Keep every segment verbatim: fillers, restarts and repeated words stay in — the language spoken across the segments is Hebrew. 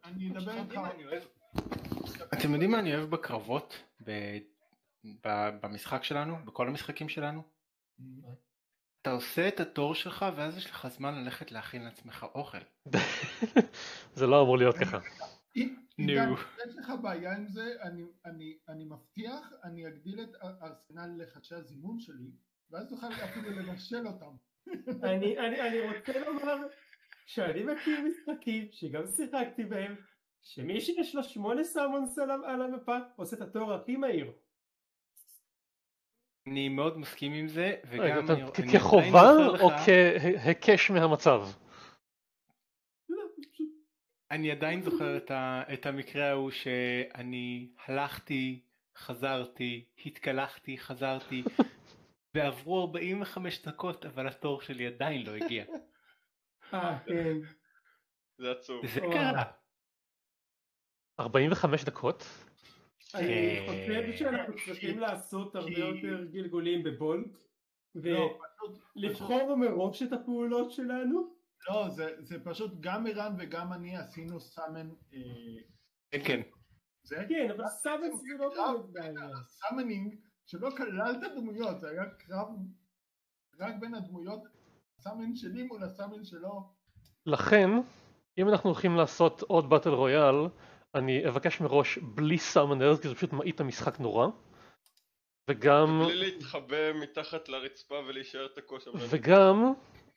אני אדבר איתך. אתם יודעים מה אני אוהב בקרבות במשחק שלנו, בכל המשחקים שלנו? אתה עושה את התור שלך ואז יש לך זמן ללכת להכין לעצמך אוכל. זה לא אמור להיות ככה. עידן, יש לך בעיה עם זה, אני מבטיח, אני אגדיל את ארסנל לחדשי הזימון שלי, ואז תוכל אפילו לבשל אותם. אני רוצה לומר שאני מכיר משחקים שגם שיחקתי בהם, שמי שיש לו שמונה סאמונס על המפה עושה את התור הכי מהיר. אני מאוד מסכים עם זה, וגם כחובה או כהיקש מהמצב? אני עדיין זוכר את המקרה ההוא שאני הלכתי, חזרתי, התקלחתי, חזרתי, ועברו ארבעים וחמש דקות, אבל התור שלי עדיין לא הגיע. אה, כן. זה עצוב. זה קרה. ארבעים וחמש דקות? אני חושב שאנחנו צריכים לעשות הרבה יותר גלגולים בבולט, ולבחור מראש את הפעולות שלנו. לא, זה פשוט גם אירן וגם אני עשינו סאמן. כן. כן, אבל סאמן זה לא באמת בעיה. סאמנינג שלא כלל את הדמויות, זה היה קרב רק בין הדמויות, הסאמן שלי מול הסאמן שלו. לכן, אם אנחנו הולכים לעשות עוד באטל רויאל, אני אבקש מראש בלי סאמנרס, כי זה פשוט מעיט המשחק נורא. וגם... בלי להתחבא מתחת לרצפה ולהישאר תקוע שם. וגם...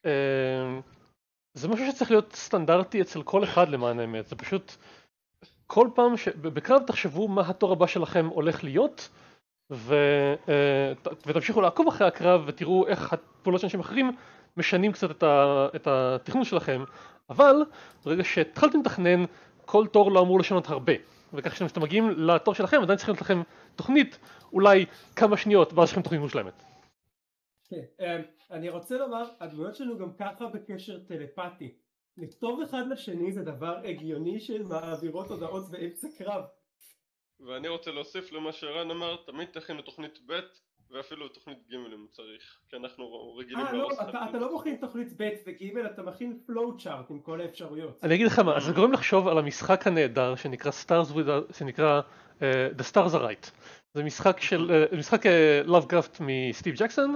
זה משהו שצריך להיות סטנדרטי אצל כל אחד למען האמת. זה פשוט... כל פעם ש... בקרב תחשבו מה התור הבא שלכם הולך להיות, ו... ותמשיכו לעקוב אחרי הקרב ותראו איך הפעולות של אנשים אחרים משנים קצת את, ה... את התכנון שלכם. אבל ברגע שהתחלתם לתכנן, כל תור לא אמור לשנות הרבה. וכך שאתם מגיעים לתור שלכם, עדיין צריכים להיות לכם תוכנית, אולי כמה שניות, ואז יש לכם תוכנית מושלמת. כן, אני רוצה לומר, הדמויות שלנו גם ככה בקשר טלפתי. לכתוב אחד לשני זה דבר הגיוני של מעבירות הודעות באמצע קרב. ואני רוצה להוסיף למה שרן אמר, תמיד תכין לתוכנית ב' ואפילו לתוכנית ג' אם צריך, כי אנחנו רגילים לרוס. אה, לא, אתה לא מכין תוכנית ב' וג', אתה מכין פלואו צ'ארט עם כל האפשרויות. אני אגיד לך מה, אז זה גורם לחשוב על המשחק הנהדר שנקרא Stars with, שנקרא The Stars are Right. זה משחק של, משחק Lovecraft מסטיב ג'קסון,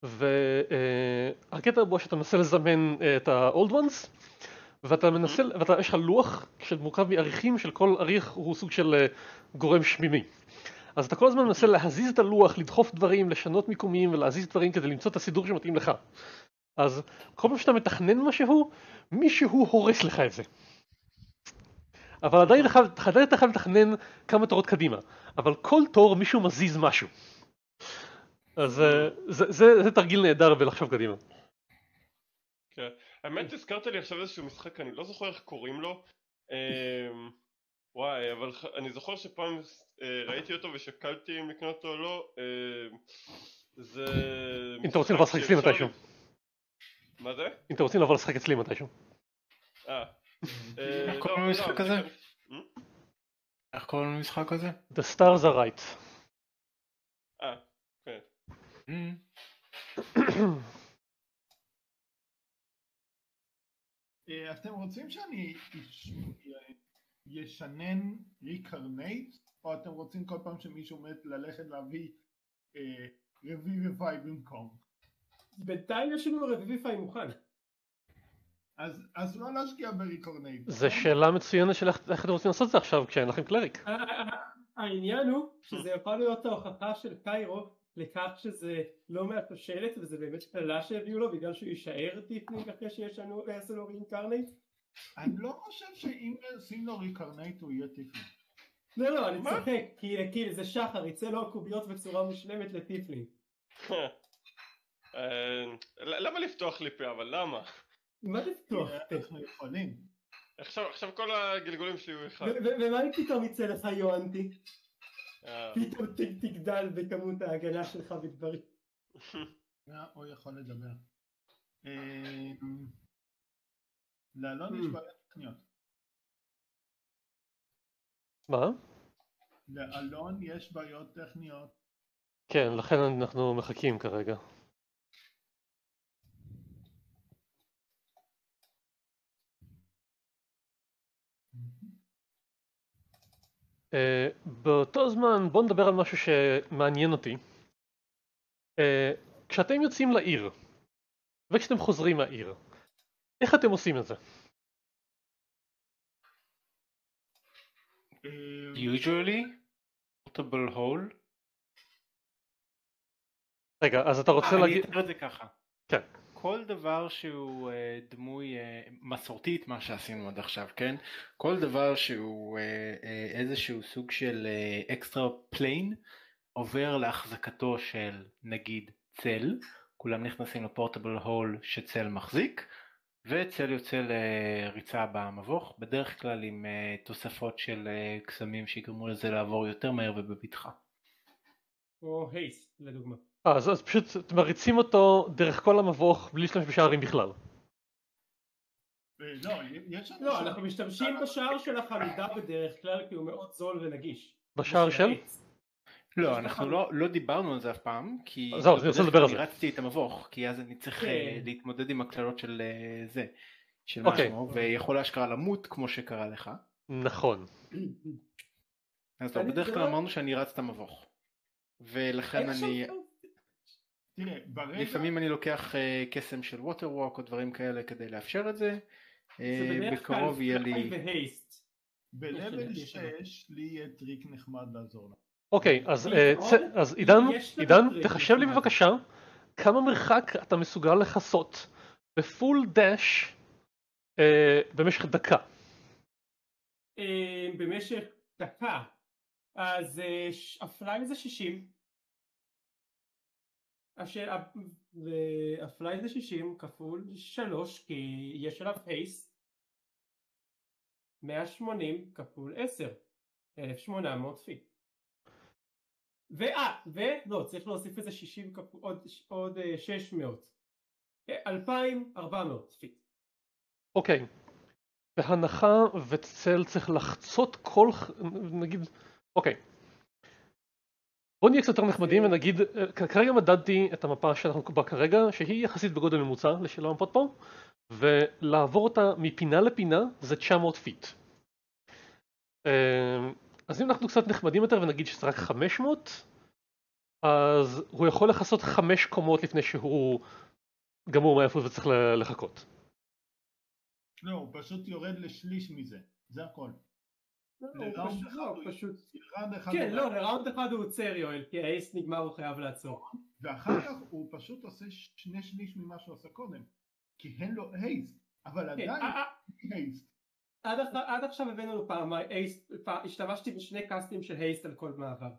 והקטע בו שאתה מנסה לזמן את ה-Old Ones, ואתה מנסה, ואתה, יש לך לוח שמורכב מעריכים של כל עריך הוא סוג של גורם שמימי. אז אתה כל הזמן מנסה להזיז את הלוח, לדחוף דברים, לשנות מיקומים ולהזיז דברים כדי למצוא את הסידור שמתאים לך. אז כל פעם שאתה מתכנן משהו, מישהו הורס לך את זה. אבל עדיין אתה חייב לתכנן כמה תורות קדימה, אבל כל תור מישהו מזיז משהו. אז זה, זה, זה תרגיל נהדר בלחשוב קדימה. כן, האמת הזכרת לי עכשיו איזשהו משחק, אני לא זוכר איך קוראים לו. וואי, אבל אני זוכר שפעם ראיתי אותו ושקלתי אם לקנות אותו או לא. זה... אם אתה רוצים לבוא לשחק אצלי מתישהו. מה זה? אם אתה רוצים לבוא לשחק אצלי מתישהו. אה. איך קוראים למשחק הזה? איך קוראים למשחק הזה? The Stars are Right. אה, כן. אתם רוצים שאני ישנן ריקרנייט, או אתם רוצים כל פעם שמישהו מת ללכת להביא רביביפיי במקום? בינתיים יש לנו רביביפיי מוכן. אז לא להשקיע בריקרנייט. זו שאלה מצוינת של איך אתם רוצים לעשות את זה עכשיו כשאין לכם קלריק. העניין הוא שזה יכול להיות ההוכחה של קיירו לכך שזה לא מהתושלת וזה באמת קללה שהביאו לו בגלל שהוא יישאר טיפניק אחרי שיש לנו לעשות לו רינקרנייט. אני לא חושב שאם עושים לו רינקרנייט הוא יהיה טיפניק. לא לא, אני צוחק, כי זה שחר, יצא לו הקוביות בצורה מושלמת לטיפניק. למה לפתוח לי פה, אבל למה? מה לפתוח? אנחנו יכולים. עכשיו כל הגלגולים שלי הוא אחד. ומה אם פתאום יצא לך יואנטי? פתאום תגדל בכמות ההגנה שלך בדברים. הוא יכול לדבר. לאלון יש בעיות טכניות. מה? לאלון יש בעיות טכניות. כן, לכן אנחנו מחכים כרגע. באותו זמן בואו נדבר על משהו שמעניין אותי. כשאתם יוצאים לעיר וכשאתם חוזרים מהעיר, איך אתם עושים את זה? usually portable hole. רגע, אז אתה רוצה להגיד... אני אתאר את זה ככה. כן. כל דבר שהוא uh, דמוי uh, מסורתית, מה שעשינו עד עכשיו, כן? כל דבר שהוא uh, uh, איזשהו סוג של אקסטרה uh, פליין עובר להחזקתו של נגיד צל, כולם נכנסים לפורטבל הול שצל מחזיק, וצל יוצא לריצה במבוך, בדרך כלל עם uh, תוספות של uh, קסמים שיגרמו לזה לעבור יותר מהר ובבטחה. או הייסט לדוגמה. אז, אז פשוט מריצים אותו דרך כל המבוך בלי להשתמש בשערים בכלל. לא, יש לנו... לא, אנחנו משתמשים בשער של החלודה בדרך כלל כי הוא מאוד זול ונגיש. בשער של? לא, אנחנו לא, לא דיברנו על זה אף פעם, כי זהו, אני רוצה לדבר על זה. אני רצתי את המבוך, כי אז אני צריך להתמודד עם הכללות של זה, של אוקיי. משהו, ויכול להשקרה למות כמו שקרה לך. נכון. אז טוב, בדרך כלל אמרנו שאני רץ את המבוך, ולכן אני... תראה, ברגע... לפעמים אני לוקח uh, קסם של ווטר ווק או דברים כאלה כדי לאפשר את זה. זה בקרוב יהיה לי... בלבל שש לי יהיה טריק נחמד לעזור לה. אוקיי, אז, uh, אז עידן, עידן, תחשב לי בבקשה כמה מרחק אתה מסוגל לחסות בפול דש uh, במשך דקה. Uh, במשך דקה. אז uh, הפליי זה שישים. הפליי זה שישים כפול שלוש כי יש עליו הייסט. מאה ושמונים כפול עשר. אלף ושמונה מאות פיט. ואה, ולא, צריך להוסיף איזה שישים כפול עוד, עוד שש מאות. אלפיים וארבע מאות פיט. אוקיי. בהנחה וצל צריך לחצות כל... נגיד... אוקיי. בואו נהיה קצת יותר נחמדים ונגיד, כרגע מדדתי את המפה שאנחנו בה כרגע, שהיא יחסית בגודל ממוצע של המפות פה, ולעבור אותה מפינה לפינה זה תשע מאות פיט. אז אם אנחנו קצת נחמדים יותר ונגיד שזה רק חמש מאות, אז הוא יכול לחסות חמש קומות לפני שהוא גמור מאיפה וצריך לחכות. לא, הוא פשוט יורד לשליש מזה, זה הכל. כן, לא, לראונד אחד הוא עוצר יואל, כי האייסט נגמר הוא חייב לעצור. ואחר כך הוא פשוט עושה שני שליש ממה שהוא עשה קודם, כי אין לו אייסט, אבל עדיין אייסט. עד עכשיו הבאנו לו פעם אייסט, השתמשתי בשני קאסטים של אייסט על כל מעבר.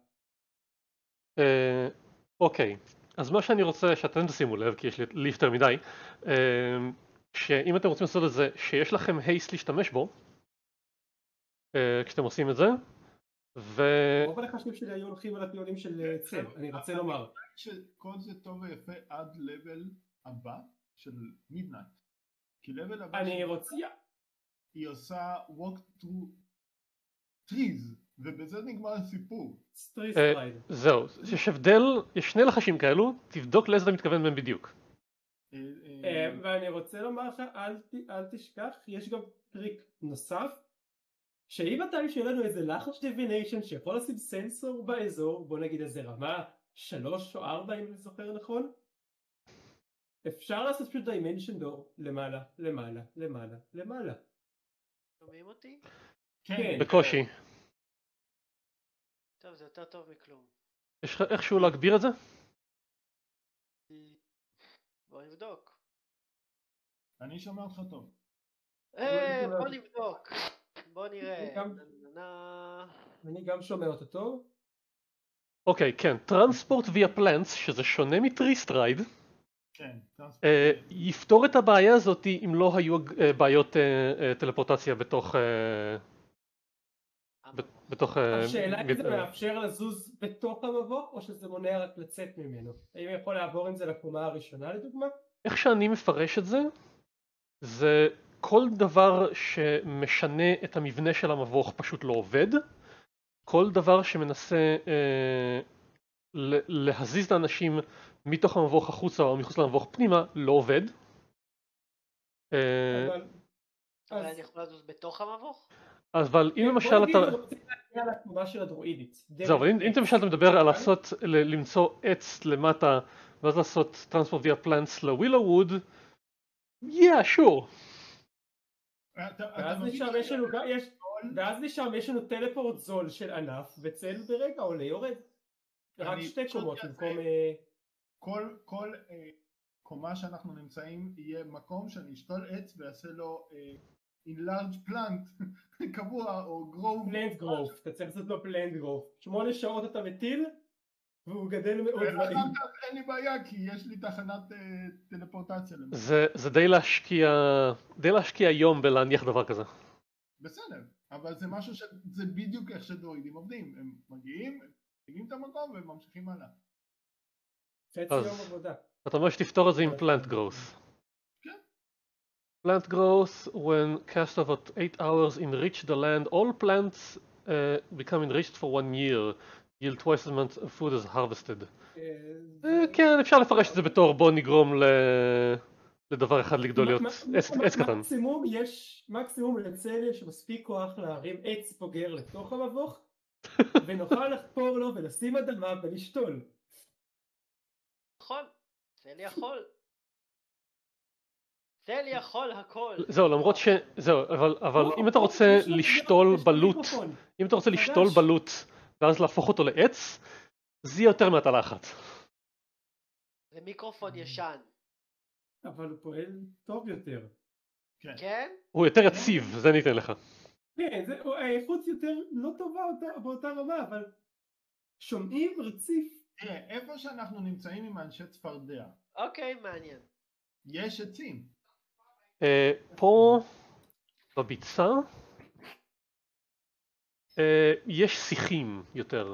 אוקיי, אז מה שאני רוצה שאתם תשימו לב, כי יש לי יותר מדי, שאם אתם רוצים לעשות את זה, שיש לכם אייסט להשתמש בו, כשאתם עושים את זה, ו... רוב הלחשים שלי היו הולכים על הטיעונים של צל, אני רוצה לומר. כל זה טוב ויפה עד לבל הבא של מידנייט. כי לבל הבא אני רוצה... היא עושה walk through trees, ובזה נגמר הסיפור. זהו, יש הבדל, יש שני לחשים כאלו, תבדוק לאיזה אתה מתכוון מהם בדיוק. ואני רוצה לומר לך, אל תשכח, יש גם טריק נוסף, שאם מתי שיהיה לנו איזה לחש דיביניישן שיכול לשים סנסור באזור, בוא נגיד איזה רמה שלוש או ארבע אם אני זוכר נכון, אפשר לעשות פשוט דיימנשן דור למעלה, למעלה, למעלה, למעלה. שומעים אותי? כן. בקושי. טוב, זה יותר טוב מכלום. יש לך איכשהו להגביר את זה? בוא נבדוק. אני שומע אותך טוב. אה, בוא נבדוק. בוא נראה. אני גם שומע אותו טוב. אוקיי, כן. טרנספורט ויה פלנטס, שזה שונה מטריסטרייד, יפתור את הבעיה הזאת אם לא היו בעיות טלפורטציה בתוך... השאלה אם זה מאפשר לזוז בתוך המבוך או שזה מונע רק לצאת ממנו? האם יכול לעבור עם זה לקומה הראשונה לדוגמה? איך שאני מפרש את זה, זה כל דבר שמשנה את המבנה של המבוך פשוט לא עובד. כל דבר שמנסה אה, להזיז את האנשים מתוך המבוך החוצה או מחוץ למבוך פנימה לא עובד. אבל אני יכול לזוז בתוך המבוך? אבל אם למשל אתה... זה על התנועה של הדרואידית. זהו, אבל אם למשל אתה מדבר על לעשות, למצוא עץ למטה ואז לעשות טרנספורט ויה פלנטס לווילו ווד, yeah, sure. ואז לשם יש לנו טלפורט זול של ענף וצל ברגע עולה יורד. רק שתי קומות במקום... כל קומה שאנחנו נמצאים יהיה מקום שאני אשתול עץ ויעשה לו in large plant קבוע או growth. פלנט growth, אתה צריך לעשות לו פלנט growth. שמונה שעות אתה מטיל והוא גדל מאוד דברים. אין לי בעיה כי יש לי תחנת טלפורטציה. זה די להשקיע, די להשקיע יום בלהניח דבר כזה. בסדר, אבל זה משהו שזה בדיוק איך שדרואידים עובדים. הם מגיעים, מגיעים את המקום והם ממשיכים הלאה. חצי יום עבודה. אתה אומר שתפתור את זה עם plant growth. כן. Plant growth, when cast about eight hours enrich the land, all plants uh, become enriched for one year, yield twice as much food as harvested. כן, אפשר לפרש את זה בתור בוא נגרום לדבר אחד לגדול להיות עץ קטן. מקסימום יש, מקסימום לצל יש מספיק כוח להרים עץ בוגר לתוך המבוך, ונוכל לחפור לו ולשים אדמה ולשתול. נכון, צל יכול. צל יכול הכל. זהו, למרות ש... זהו, אבל אם אתה רוצה לשתול בלוט, אם אתה רוצה לשתול בלוט ואז להפוך אותו לעץ, זה יהיה יותר מעטלה אחת. זה מיקרופון ישן. אבל הוא פועל טוב יותר. כן? הוא יותר יציב, זה אני אתן לך. כן, האיכות יותר לא טובה באותה רמה, אבל שומעים רציף. תראה, איפה שאנחנו נמצאים עם אנשי צפרדע. אוקיי, מעניין. יש עצים. פה, בביצה, יש שיחים יותר.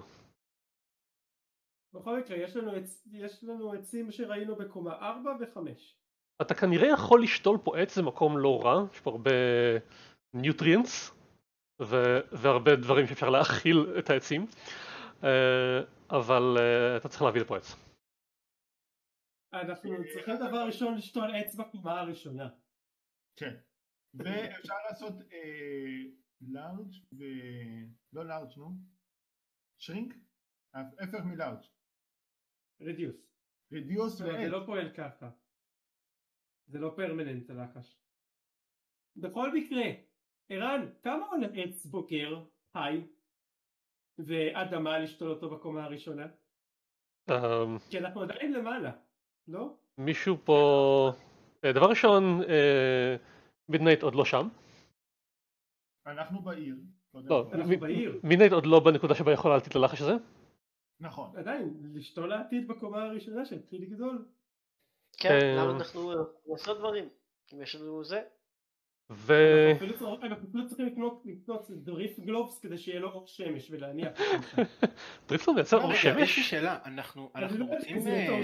בכל מקרה, יש לנו עצים שראינו בקומה ארבע וחמש. אתה כנראה יכול לשתול פה עץ, זה מקום לא רע, יש פה הרבה ניוטריאנטס, והרבה דברים שאפשר להאכיל את העצים. אבל אתה צריך להביא לפה עץ. אנחנו צריכים דבר ראשון לשתול עץ בקומה הראשונה. כן. ואפשר לעשות לארג' ו... לא לארג' נו. שרינק? הפך מלארג'. רדיוס. רדיוס ועץ. זה לא פועל ככה. זה לא פרמננט הלחש. בכל מקרה, ערן, כמה עולה עץ בוגר? היי. ואדמה לשתול אותו בקומה הראשונה? כי אנחנו עדיין למעלה, לא? מישהו פה... דבר ראשון, מידנייט עוד לא שם. אנחנו בעיר. לא, מידנייט עוד לא בנקודה שבה יכול להלטיט ללחש הזה. נכון. עדיין, לשתול העתיד בקומה הראשונה שהתחיל לגדול. כן, למה אנחנו נעשות דברים? אם יש לנו זה. אנחנו אפילו צריכים לקנות דריפט גלובס כדי שיהיה לו אור שמש ולהניח. דריפט גלובס מייצר אור שמש? יש לי שאלה, אנחנו רוצים...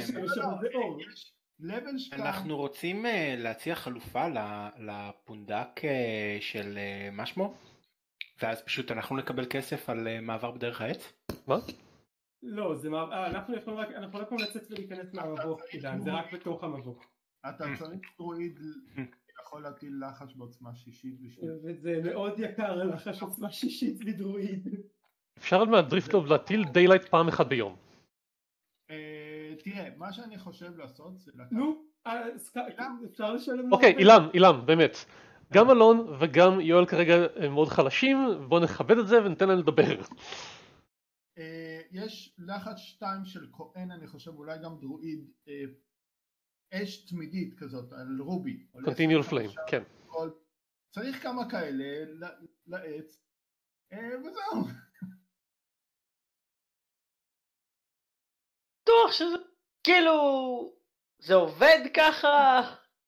אנחנו רוצים להציע חלופה לפונדק של מה שמו? ואז פשוט אנחנו נקבל כסף על מעבר בדרך העץ? מה? לא, אנחנו לא יכולים לצאת ולהיכנס מהמבוך, זה רק בתוך המבוך. אתה צריך דרואיד יכול להטיל לחש בעוצמה שישית. וזה מאוד יקר לחש עוצמה שישית בדרואיד. אפשר עוד מהדריפט-גלוב להטיל דיילייט פעם אחת ביום. תראה, מה שאני חושב לעשות זה... נו, אפשר לשלם... אוקיי, אילם, אילם, באמת. גם אלון וגם יואל כרגע מאוד חלשים, בואו נכבד את זה וניתן להם לדבר. יש לחץ שתיים של כהן, אני חושב, אולי גם דרואיד, אש תמידית כזאת, על רובי. Continual flame, כן. צריך כמה כאלה לעץ, וזהו. בטוח שזה, כאילו, זה עובד ככה?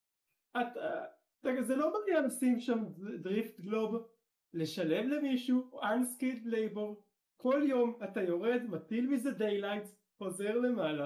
זה לא מגיע לשים שם דריפט גלוב, לשלם למישהו, unskilled labor, כל יום אתה יורד, מטיל מזה דייליינט, חוזר למעלה.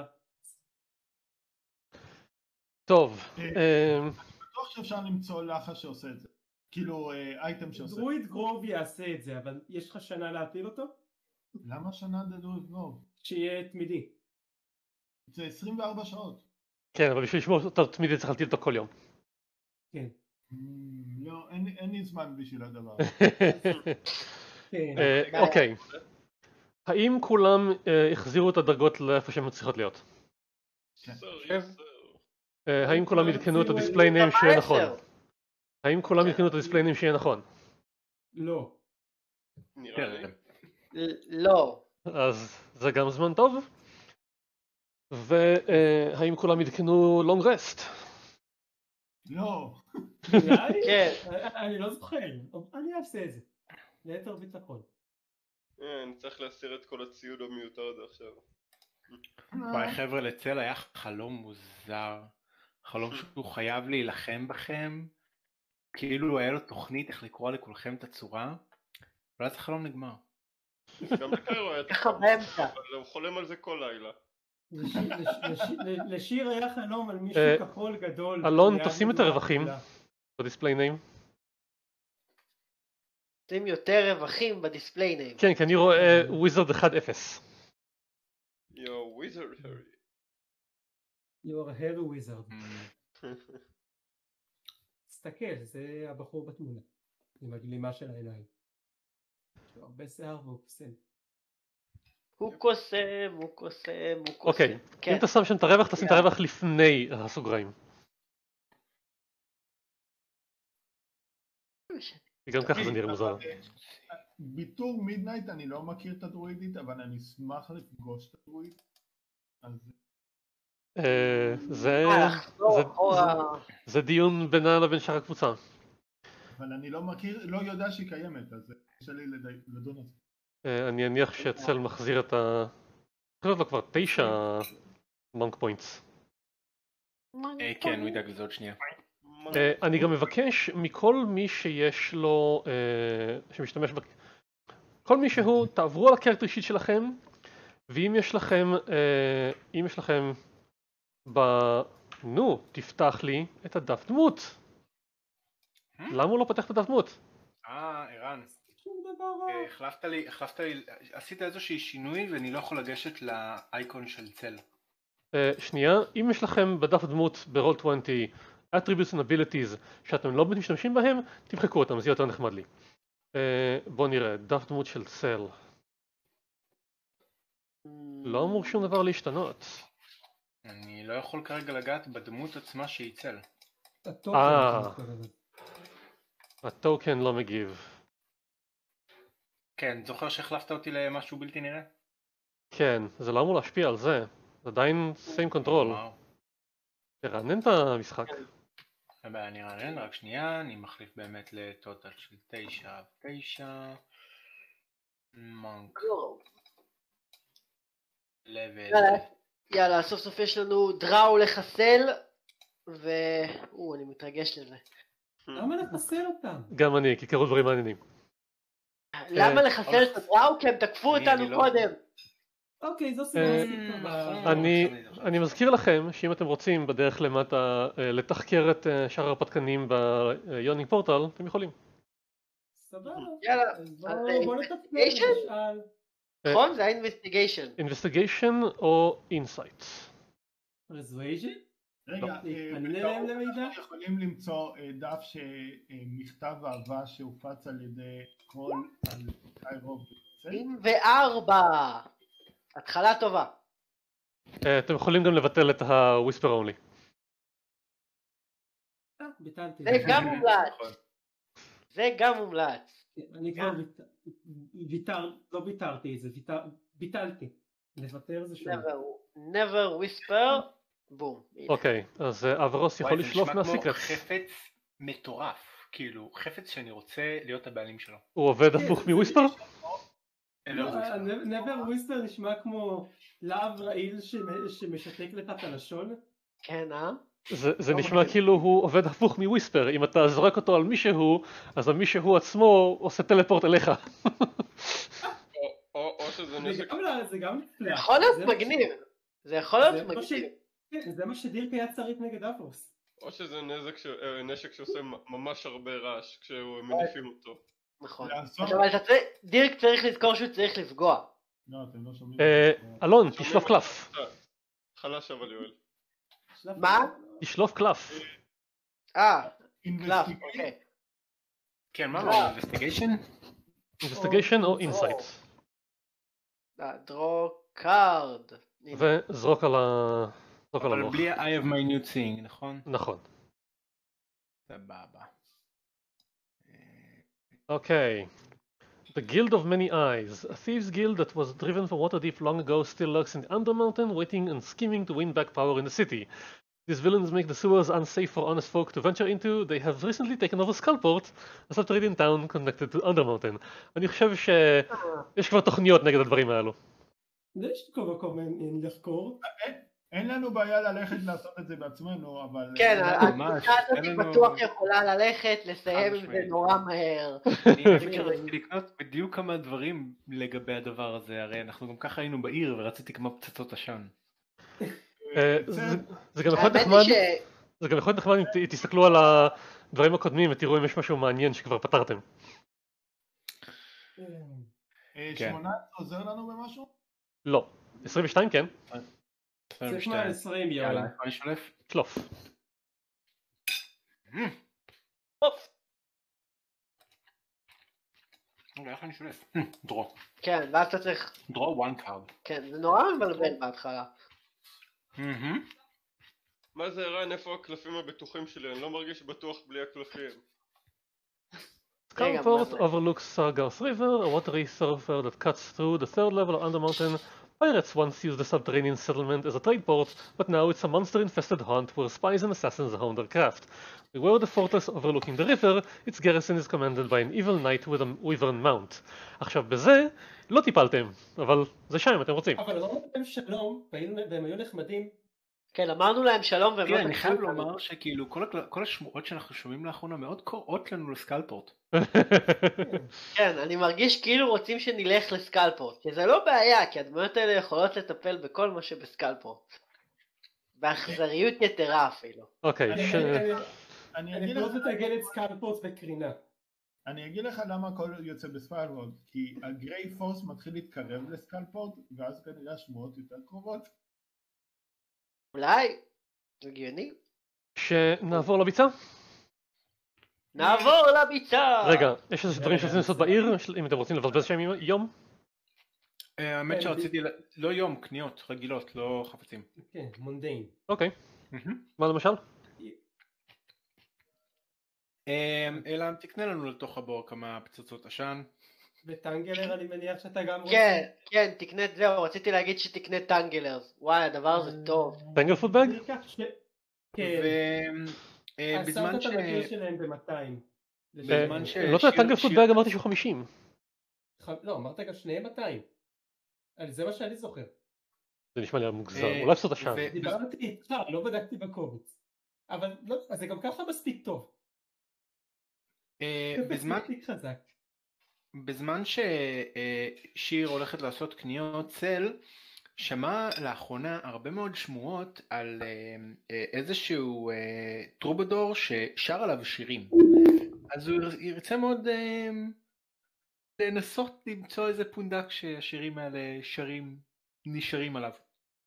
טוב. אני בטוח שאפשר למצוא לחש שעושה את זה. כאילו אייטם שעושה את זה. דרואיד גרוב יעשה את זה, אבל יש לך שנה להטיל אותו? למה שנה דרואיד גרוב? שיהיה תמידי. זה עשרים וארבע שעות. כן, אבל בשביל לשמור אותו תמידי צריך להטיל אותו כל יום. כן. לא, אין לי זמן בשביל הדבר. אוקיי. האם כולם החזירו את הדרגות לאיפה שהן צריכות להיות? האם כולם עדכנו את הדיספליי ניים שיהיה נכון? האם כולם עדכנו את הדיספליי ניים שיהיה נכון? לא. נראה לי. לא. אז זה גם זמן טוב. והאם כולם עדכנו לונג רסט? לא. כן. אני לא זוכר, אני אעשה את זה. ליתר ביטחון. אני צריך להסיר את כל הציוד המיותר עד עכשיו. וואי חבר'ה, לצל היה חלום מוזר. חלום שהוא חייב להילחם בכם. כאילו היה לו תוכנית איך לקרוא לכולכם את הצורה. ואז החלום נגמר. גם לקיירו היה ככה באמצע. אבל הוא חולם על זה כל לילה. לשיר היה חלום על מישהו כחול גדול. אלון, תשים את הרווחים בדיספליי ניים. שים יותר רווחים בדיספליי ניים. כן, כי אני רואה וויזרד אחד אפס. יו, וויזרד הרי. You are a hairy wizard. תסתכל, זה הבחור בתמונה. עם הגלימה של העיניים. יש לו הרבה שיער והוא קוסם. הוא קוסם, הוא קוסם, הוא קוסם. אוקיי, אם אתה שם שם את הרווח, תשים את הרווח לפני הסוגריים. גם ככה זה נראה מוזר. ביטור מידנייט אני לא מכיר את הדרואידית, אבל אני אשמח לפגוש את הדרואידית. זה דיון בינה לבין שאר הקבוצה. אבל אני לא מכיר, לא יודע שהיא קיימת, אז קשה לי לדון על זה. אני אניח שצל מחזיר את ה... חושבת לו כבר תשע מונק פוינטס. כן, הוא ידאג לזה עוד שנייה. אני גם מבקש מכל מי שיש לו, שמשתמש ב... כל מי שהוא, תעברו על הקרקטר שיט שלכם, ואם יש לכם, אם יש לכם, ב... נו, תפתח לי את הדף דמות. למה הוא לא פתח את הדף דמות? אה, ערן. החלפת לי, החלפת לי, עשית איזושהי שינוי ואני לא יכול לגשת לאייקון של צל. שנייה, אם יש לכם בדף דמות ברול עשרים attributes and abilities שאתם לא משתמשים בהם, תמחקו אותם, זה יותר נחמד לי. בואו נראה, דף דמות של צל. לא אמור שום דבר להשתנות. אני לא יכול כרגע לגעת בדמות עצמה שהיא צל. אה, הטוקן לא מגיב. כן, זוכר שהחלפת אותי למשהו בלתי נראה? כן, זה לא אמור להשפיע על זה. זה עדיין same control. תרענן את המשחק. אני ארענן, רק שנייה, אני מחליף באמת לטוטל של תשע, תשע, מונק, לבל. יאללה, סוף סוף יש לנו דראו לחסל, ואו, אני מתרגש לזה. למה לחסל אותם? גם אני, כי קרו דברים מעניינים. למה לחסל את הדראו? כי הם תקפו אותנו קודם. אוקיי, זו סיבה. אני מזכיר לכם שאם אתם רוצים בדרך למטה לתחקר את שאר הרפתקנים ביונינג פורטל, אתם יכולים. סבבה. יאללה, בוא נתפקר. נכון? זה ה-investigation. investigation או insight. persuasion? רגע, אנחנו יכולים למצוא דף שמכתב אהבה שהופץ על ידי כל קיירו. שבעים וארבע. התחלה טובה. אתם יכולים גם לבטל את ה-whisper only. ביטלתי. זה גם מומלץ. זה גם מומלץ. אני כבר ויתר, לא ויתרתי את זה, ביטלתי. לוותר זה שונה. never whisper, בום. אוקיי, אז אברוס יכול לשלוף מהסיקרט. זה נשמע כמו חפץ מטורף, כאילו חפץ שאני רוצה להיות הבעלים שלו. הוא עובד הפוך מוויספר? never whisper נשמע כמו להב רעיל שמשתק לך את הלשון. כן, אה? זה נשמע כאילו הוא עובד הפוך מוויספר, אם אתה זורק אותו על מישהו, אז המישהו עצמו עושה טלפורט אליך. או שזה נזק... זה גם נפלא. זה יכול להיות מגניב. זה יכול להיות מגניב. זה מה שדירק היה צריך נגד אפוס. או שזה נשק שעושה ממש הרבה רעש כשהוא מניפים אותו. נכון. אבל דירק צריך לזכור שהוא צריך לפגוע. לא, אתם לא שומעים. אלון, תשלוף קלף. חלש אבל יואל. מה? תשלוף קלף. אה, קלף, אוקיי. כן, מה? investigation? investigation או insight. draw card. וזרוק על ה... אבל בלי ה-I have my new thing, נכון? נכון. סבבה. Okay. The Guild of Many Eyes, a thieves guild that was driven from Waterdeep long ago, still lurks in the Undermountain, waiting and scheming to win back power in the city. These villains make the sewers unsafe for honest folk to venture into. They have recently taken over Skullport, a subterranean town connected to Undermountain. אני חושב שיש כבר תוכניות נגד הדברים האלו. יש כל מקום לחקור. אין לנו בעיה ללכת לעשות את זה בעצמנו, אבל... כן, התקופה הזאת בטוח יכולה ללכת, לסיים עם זה נורא מהר. אני רציתי לקנות בדיוק כמה דברים לגבי הדבר הזה, הרי אנחנו גם ככה היינו בעיר ורציתי כמה פצצות עשן. זה גם יכול להיות נחמד, זה גם יכול להיות נחמד אם תסתכלו על הדברים הקודמים ותראו אם יש משהו מעניין שכבר פתרתם. שמונה עוזר לנו במשהו? לא. עשרים ושתיים כן. צריך מה עשרים יום. יאללה, אני שולף. שלוף. רגע, איך אני שולף? דרו. כן, ואז אתה צריך... דרו one card. כן, זה נורא מבלבל בהתחלה. מה זה ערן? איפה הקלפים הבטוחים שלי? אני לא מרגיש בטוח בלי הקלפים. Skullport overlooks Sargar's River, a watery thoroughfare that cuts through the third level of Undermountain. Pirates once used the subterranean settlement as a trade port, but now it's a monster-infested haunt where spies and assassins hone their craft. Beware the fortress overlooking the river, its garrison is commanded by an evil knight with a wyvern mount. עכשיו בזה לא טיפלתם, אבל זה שם אם אתם רוצים. אבל אמרנו להם שלום, והם היו נחמדים. כן, אמרנו להם שלום והם לא... אני חייב לומר שכאילו כל השמועות שאנחנו שומעים לאחרונה מאוד קוראות לנו לסקלפורט. כן, אני מרגיש כאילו רוצים שנלך לסקלפורט, כי זה לא בעיה, כי הדמויות האלה יכולות לטפל בכל מה שבסקלפורט. באכזריות יתרה אפילו. אוקיי. אני לא מתגל את סקלפורט בקרינה. אני אגיד לך למה הכל יוצא בסקלפורט, כי הגריי פורס מתחיל להתקרב לסקלפורט, ואז כנראה השמועות יותר קרובות. אולי, הגיוני. שנעבור לביצה? נעבור לביצה! רגע, יש איזה דברים שרציתם לעשות בעיר? אם אתם רוצים לבזבז שם יום? האמת שרציתי, לא יום, קניות רגילות, לא חפצים. כן, מונדיין. אוקיי. מה למשל? אלא תקנה לנו לתוך הבור כמה פצצות עשן. וטנגלר אני מניח שאתה גם רוצה. כן, כן, תקנה את זהו, רציתי להגיד שתקנה טנגלר. וואי, הדבר הזה טוב. טנגל פוטבג? כן. בזמן ש... המחיר שלהם ב-מאתיים. לא יודע, טנגל פוטבג אמרתי שהוא חמישים. לא, אמרת גם שניהם מאתיים. זה מה שאני זוכר. זה נשמע לי מוגזר, אולי פסות השם. דיברתי איתך, לא בדקתי בקובץ. אבל זה גם ככה מספיק טוב. בזמן... בזמן ששיר הולכת לעשות קניות, צל שמע לאחרונה הרבה מאוד שמועות על איזשהו טרובדור ששר עליו שירים. אז הוא ירצה מאוד לנסות למצוא איזה פונדק שהשירים האלה שרים, נשארים עליו.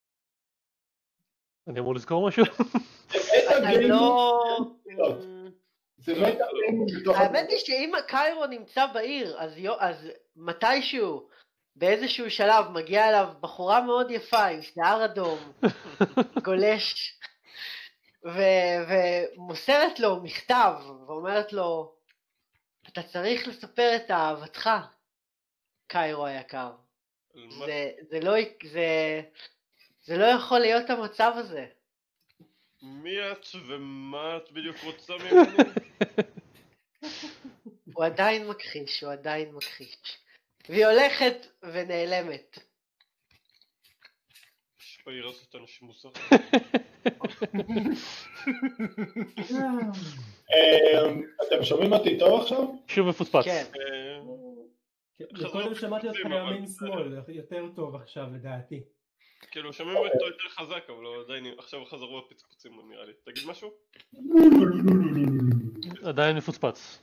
אני אמור לזכור משהו? אתה לא... האמת היא שאם קיירו נמצא בעיר, אז מתישהו, באיזשהו שלב, מגיע אליו בחורה מאוד יפה עם שיער אדום, גולש, ומוסרת לו מכתב, ואומרת לו, אתה צריך לספר את אהבתך, קיירו היקר. זה לא יכול להיות המצב הזה. מי את ומה את בדיוק רוצה ממני? הוא עדיין מכחיש, הוא עדיין מכחיש. והיא הולכת ונעלמת. יש בעיר הזאת אנשים מוזרים. אתם שומעים אותי טוב עכשיו? שוב מפוצפץ. כן. קודם שמעתי אותך מימין שמאל, יותר טוב עכשיו לדעתי. כאילו שומעים אותו יותר חזק, אבל עדיין עכשיו חזרו הפצפוצים נראה לי. תגיד משהו? עדיין מפוצפץ.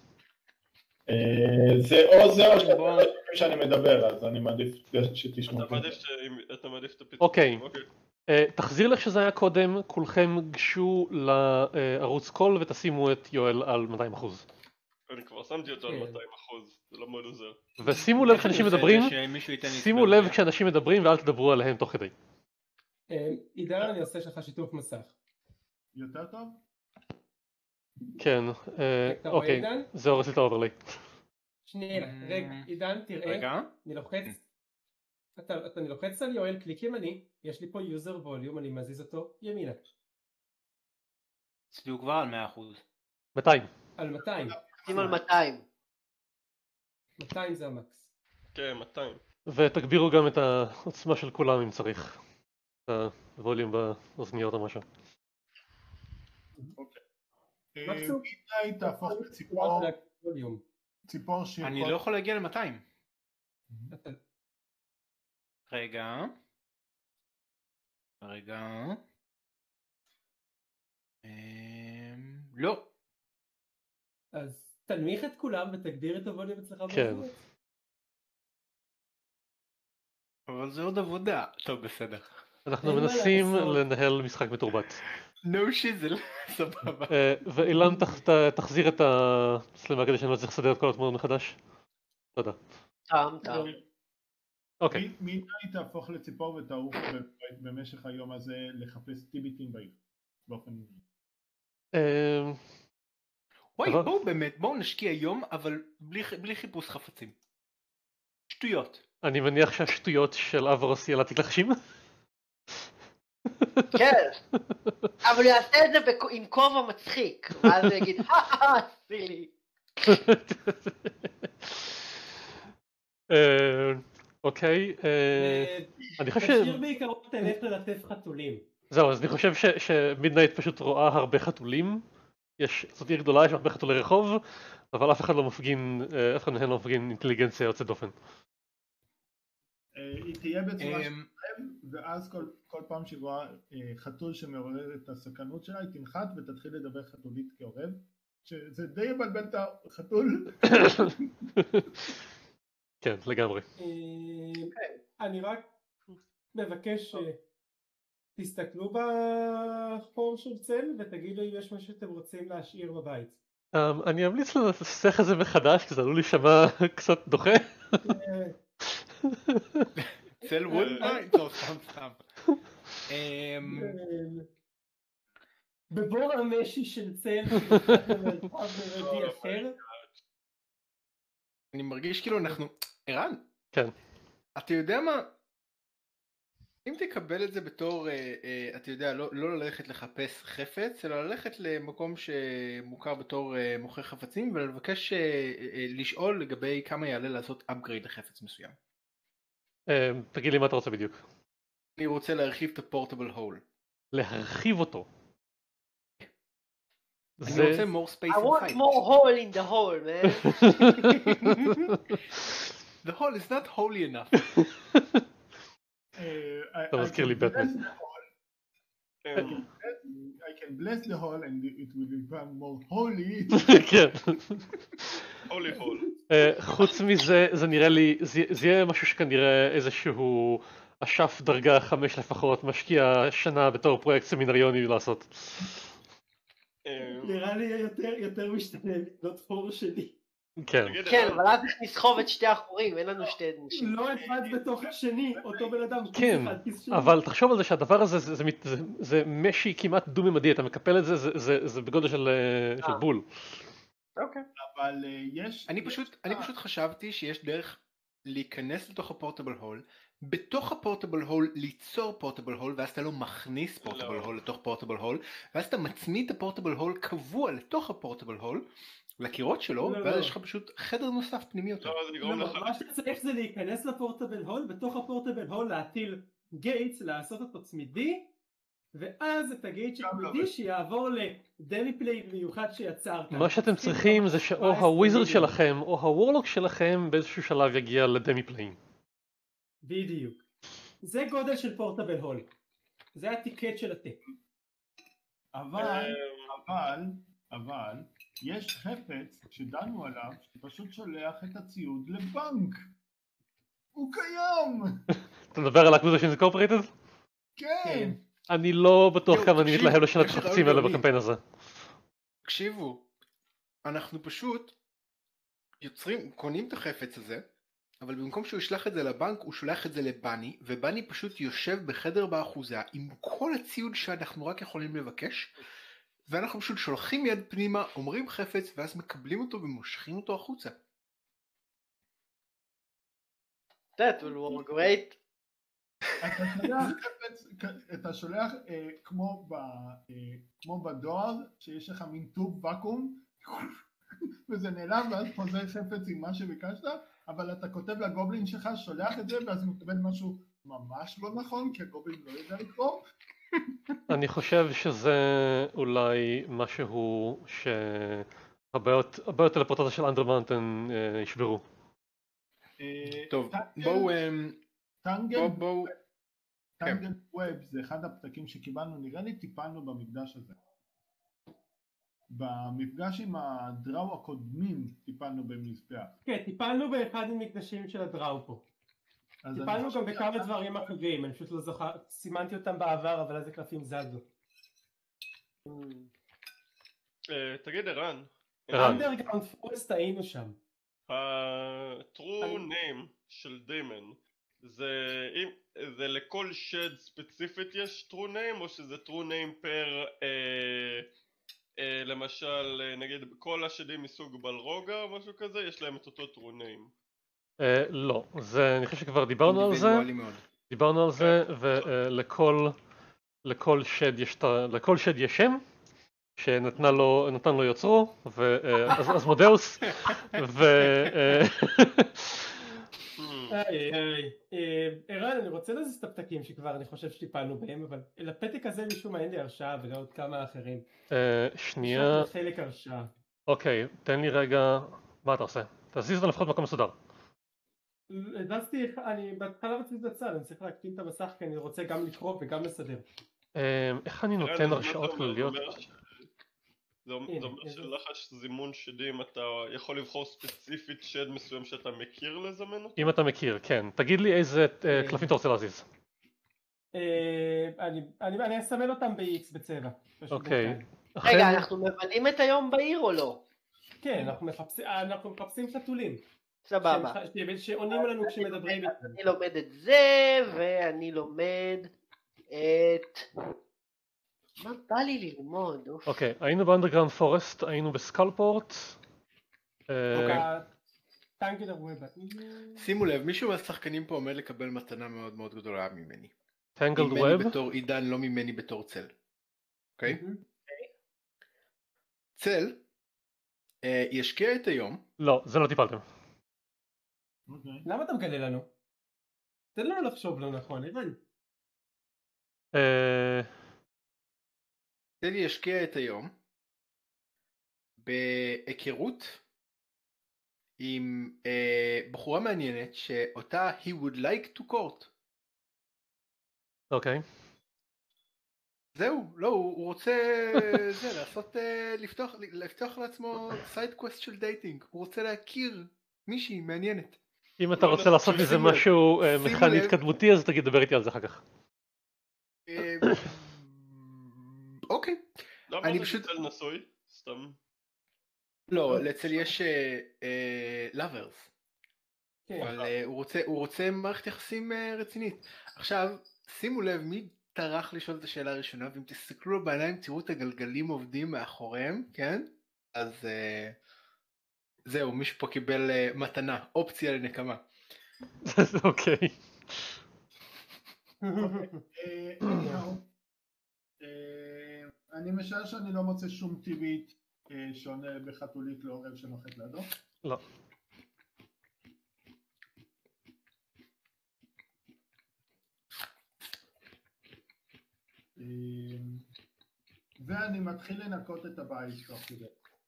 זה או זה או שאני מדבר, אז אני מעדיף שתשמעו. אתה מעדיף את הפצפוצים. אוקיי. תחזיר לך שזה היה קודם, כולכם גשו לערוץ קול ותשימו את יואל על מאתיים אחוז. אני כבר שמתי אותו על מאתיים אחוז. זה לא מאוד עוזר. ושימו לב כשאנשים מדברים, שמישהו ייתן לי שימו הסבר לב לזה. כשאנשים מדברים ואל תדברו עליהם תוך כדי. אה, עידן, אני עושה שלך שיתוף מסך. יותר טוב? כן, אה, אתה רואה, אוקיי, עידן? זה הורס לי את האוברלי. שנייה, רגע, עידן, תראה, רגע. אני לוחץ, אתה, אתה, אני לוחץ על יואל, קליק ימני, יש לי פה user volume, אני מזיז אותו ימינה. אצלי הוא כבר על מאה אחוז. מאתיים. על מאתיים. שים על מאתיים. מאתיים זה המקס. כן, מאתיים. ותגבירו גם את העוצמה של כולם אם צריך. את הווליום באוזניות או משהו. מקסימום. מי תהפוך לציפור, ווליום. ציפור שיכול... אני לא יכול להגיע ל-מאתיים. אתה- רגע. רגע. אמ, לא. אז תנמיך את כולם ותגביר את הווליום אצלך כן. באוזניות. אבל זה עוד עבודה. טוב, בסדר. אנחנו אין מה מנסים לעשות. לנהל משחק מתורבת. no שיזל. סבבה. אה, ואילן תח- ת- תחזיר את המצלמה כדי שאני לא צריך לסדר את כל התמונות מחדש. תודה. טעם, טעם. אוקיי. מי- מי תהפוך לציפור ותעוף ב- במשך היום הזה לחפש טיביטים בעיר? באופן... אה, וואי, אבל- בואו באמת, בואו נשקיע יום, אבל בלי בלי חיפוש חפצים. שטויות. אני מניח שהשטויות של אברוס יהיה להעתיק לחשים. כן. אבל הוא יעשה את זה בכ- עם כובע מצחיק. ואז הוא יגיד, הא, סילי. אה, אוקיי, אה, אה, אני חושב ש... תשאיר בעיקרון תלך ללטף חתולים. זהו, אז אני חושב ש- שמידנייט פשוט רואה הרבה חתולים. יש, זאת עיר גדולה, יש הרבה חתולי רחוב, אבל אף אחד לא מפגין, אה, אף אחד מהם לא מפגין אינטליגנציה יוצאת דופן. אה, היא תהיה בצורה של אמ, לב, ואז כל, כל פעם שהיא רואה אה, חתול שמעורר את הסכנות שלה, היא תנחת ותתחיל לדבר חתולית כעורב, שזה די יבלבל את החתול. כן, לגמרי. אה, אני רק מבקש שתסתכלו בחור של צל ותגידו אם יש משהו שאתם רוצים להשאיר בבית. Um, אני אמליץ לנסח את זה מחדש, כי זה עלול להישמע קצת דוחה. אה, צל ווד? טוב, סתם סתם. אמ, אה, בבור המשי של צל שנמצא במרחב מרדי אחר. אני מרגיש כאילו אנחנו... ערן? כן. אתה יודע מה? אם תקבל את זה בתור, אה, אה, אתה יודע, לא, לא ללכת לחפש חפץ, אלא ללכת למקום שמוכר בתור אה, מוכר חפצים, ולבקש אה, אה, לשאול לגבי כמה יעלה לעשות upgrade לחפץ מסוים. Um, תגיד לי מה אתה רוצה בדיוק. אני רוצה להרחיב את הפורטבל הול. להרחיב אותו. אני רוצה more space I want inside. more hole in the hole, man. The hole is not holy enough. אתה מזכיר לי בטמן. I can bless the hole and it will become more holy. כן. הולי הול. אה, חוץ מזה, זה נראה לי, זה זה יהיה משהו שכנראה איזשהו אשף דרגה חמש לפחות, משקיע שנה בתור פרויקט סמינריוני לעשות. נראה לי יותר יותר משתנה לקנות חור שלי. כן. כן, אבל אז צריך לסחוב את שתי החורים, אין לנו שתי אנשים. לא אחד בתוך השני, אותו בן אדם. כיס כן, אחד, כיס שני. אבל תחשוב על זה שהדבר הזה זה, זה, זה, זה משי כמעט דו-ממדי, אתה מקפל את זה, זה, זה, זה בגודל של, אה, של בול. אוקיי. אבל אה, יש... אני פשוט, אני פשוט חשבתי שיש דרך להיכנס לתוך הפורטבל הול, בתוך הפורטבל הול ליצור פורטבל הול, ואז אתה לא מכניס פורטבל הול לתוך פורטבל הול, ואז אתה מצמיד את הפורטבל הול קבוע לתוך הפורטבל הול, לקירות שלו, לא, ואז לא. יש לך פשוט חדר נוסף פנימי יותר. לא, זה יגרום לא, לך... מה שצריך זה להיכנס לפורטבל הול, בתוך הפורטבל הול להטיל גייטס, לעשות אותו צמידי, ואז את הגייט שתמידי שיעבור לדמי פליי מיוחד שיצרת. מה שאתם צריכים זה שאו הוויזרד שלכם או הוורלוק שלכם באיזשהו שלב יגיע לדמי פליין. בדיוק. זה גודל של פורטבל הול. זה הטיקט של הטק. אבל, אבל, אבל, יש חפץ שדנו עליו שפשוט שולח את הציוד לבנק. הוא קיים! אתה מדבר על Acquisitions Incorporated? כן! אני לא בטוח יו, כמה אני תקשיב, מתלהב לשנות את יש לי החפצים רעיון האלה גאוני. בקמפיין הזה. תקשיבו, אנחנו פשוט יוצרים, קונים את החפץ הזה, אבל במקום שהוא ישלח את זה לבנק, הוא שולח את זה לבני, ובני פשוט יושב בחדר באחוזה עם כל הציוד שאנחנו רק יכולים לבקש, ואנחנו פשוט שולחים יד פנימה, אומרים חפץ, ואז מקבלים אותו ומושכים אותו החוצה. That will work great. אתה שולח חפץ, אתה שולח אה, כמו, ב, אה, כמו בדואר, שיש לך מין טוב ואקום, וזה נעלם, ואז חוזר חפץ עם מה שביקשת, אבל אתה כותב לגובלין שלך, שולח את זה, ואז הוא מקבל משהו ממש לא נכון, כי הגובלין לא יודע לקרוא. אני חושב שזה אולי משהו שהבעיות טלפורטציה של אנדרמאנטן ישברו. טוב, בואו... טנגל טנגל ווב זה אחד הפתקים שקיבלנו, נראה לי טיפלנו במפגש הזה. במפגש עם הדראו הקודמים טיפלנו במזבח. כן, טיפלנו באחד המקדשים של הדראו פה. טיפלנו גם בכמה דברים אחרים, אני פשוט לא זוכר, סימנתי אותם בעבר, אבל איזה קלפים זזו. תגיד ערן. אנדרגראונד פורסט היינו שם. ה-true name של דיימון, זה לכל שד ספציפית יש true name, או שזה true name פר... למשל, נגיד, כל השדים מסוג בלרוגה או משהו כזה, יש להם את אותו true name? לא, אני חושב שכבר דיברנו על זה, דיברנו על זה, ולכל שד יש שם, שנתן לו יוצרו, אז מודאוס, ו... היי היי, ערן, אני רוצה להזיז את הפתקים שכבר אני חושב שטיפלנו בהם, אבל לפתק הזה משום מה אין לי הרשאה וגם עוד כמה אחרים. שנייה. יש חלק הרשאה. אוקיי, תן לי רגע, מה אתה עושה? תזיז אותו לפחות מקום מסודר. הזזתי, אני בהתחלה רציתי בצד, אני צריך להקטין את המסך כי אני רוצה גם לקרוא וגם לסדר. איך אני נותן הרשאות כלליות? זה אומר שלחש זימון שדים אתה יכול לבחור ספציפית שד מסוים שאתה מכיר לזמן אותו? אם אתה מכיר, כן. תגיד לי איזה קלפים אתה רוצה להזיז. אני אסמן אותם ב-X בצבע. אוקיי. רגע, אנחנו מבדים את היום בעיר או לא? כן, אנחנו מחפשים חתולים. סבבה. שעונים לנו כשמדברים. אני לומד את זה, ואני לומד את... מה בא לי ללמוד? אוקיי, היינו באנדרגראונד פורסט, היינו בסקלפורט. שימו לב, מישהו מהשחקנים פה עומד לקבל מתנה מאוד מאוד גדולה ממני. טנגלד ווב? ממני בתור עידן, לא ממני בתור צל. אוקיי? צל ישקיע את היום. לא, זה לא טיפלתם. למה אתה מגלה לנו? תן לנו לחשוב לא נכון, הבן. צל ישקיע את היום בהיכרות עם בחורה מעניינת שאותה he would like to court. אוקיי. זהו, לא, הוא רוצה זה, לעשות, לפתוח, לפתוח לעצמו סייד קווסט של דייטינג. הוא רוצה להכיר מישהי מעניינת. אם אתה רוצה לעשות מזה משהו מכני התקדמותי, אז תגיד, דבר איתי על זה אחר כך. אוקיי. אני פשוט... למה זה נשוי? סתם. לא, לצל יש לאברס. אבל הוא רוצה מערכת יחסים רצינית. עכשיו, שימו לב מי טרח לשאול את השאלה הראשונה, ואם תסתכלו בעיניים תראו את הגלגלים עובדים מאחוריהם, כן? אז זהו, מישהו פה קיבל מתנה, אופציה לנקמה. אוקיי. אני משער שאני לא מוצא שום טבעית שעונה בחתולית לעורב שנוחת לידו. לא. ואני מתחיל לנקות את הבית תוך כדי.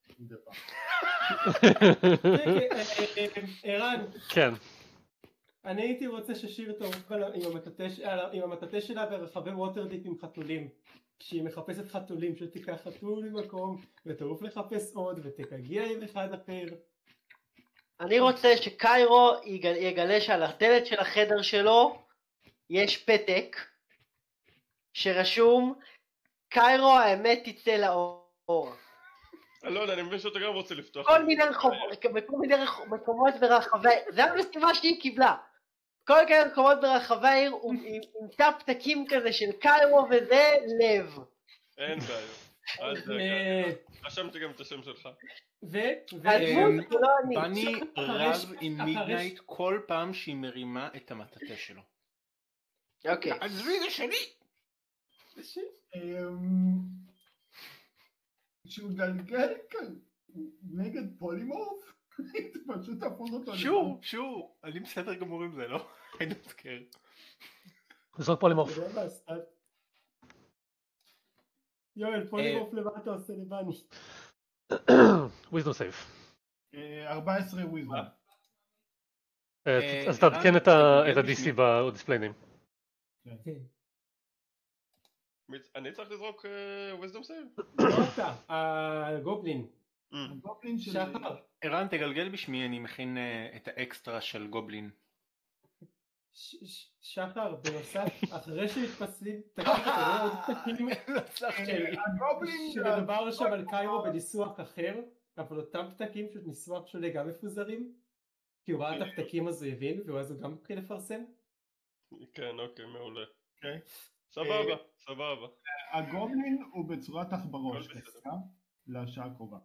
ערן. כן. אני הייתי רוצה ששיר תערוך עם המטאטה שלה ברחבי ווטרדיפ עם חתולים. כשהיא מחפשת חתולים, שתיקח חתול ממקום ותעוף לחפש עוד ותגיע עם אחד אחר. אני רוצה שקיירו יגלה שעל הדלת של החדר שלו יש פתק שרשום קיירו האמת תצא לאור. אלון, אני מבין שאתה גם רוצה לפתוח. כל מיני רחובות, בכל מיני מקומות ברחבי, זה המשימה שהיא קיבלה. כל מיני מקומות ברחבי העיר, עם תא פתקים כזה של קיירו וזה לב. אין בעיה. רשמתי גם את השם שלך. ו... בני רב עם מידנייט כל פעם שהיא מרימה את המטאטה שלו. אוקיי. עזבי, זה שלי! שהוא גלגל נגד פולימורף? פשוט תפוס אותו. שור, שור. אני בסדר גמור עם זה, לא? אני נזכר. זאת פולימורף. יואל, פולימורף למה אתה עושה לבני? וויזדום סייב. ארבע עשרה וויזדום. אז תעדכן את ה-די סי בדיספליינים. אני צריך לזרוק וויזדום סייב? לא אתה, הגובלין. הגובלין של... ערן, תגלגל בשמי, אני מכין את האקסטרה של גובלין. שחר, בנוסף, אחרי שמתפסלים תקים אתה עוד תקים שמדובר שם על קיירו בניסוח אחר, אבל אותם פתקים פשוט ניסוח שונה גם מפוזרים, כי הוא ראה את הפתקים אז הוא הבין, ואז הוא גם מתחיל לפרסם. כן, אוקיי, מעולה. סבבה, סבבה. הגובלין הוא בצורת עכברוש, לשעה הקרובה.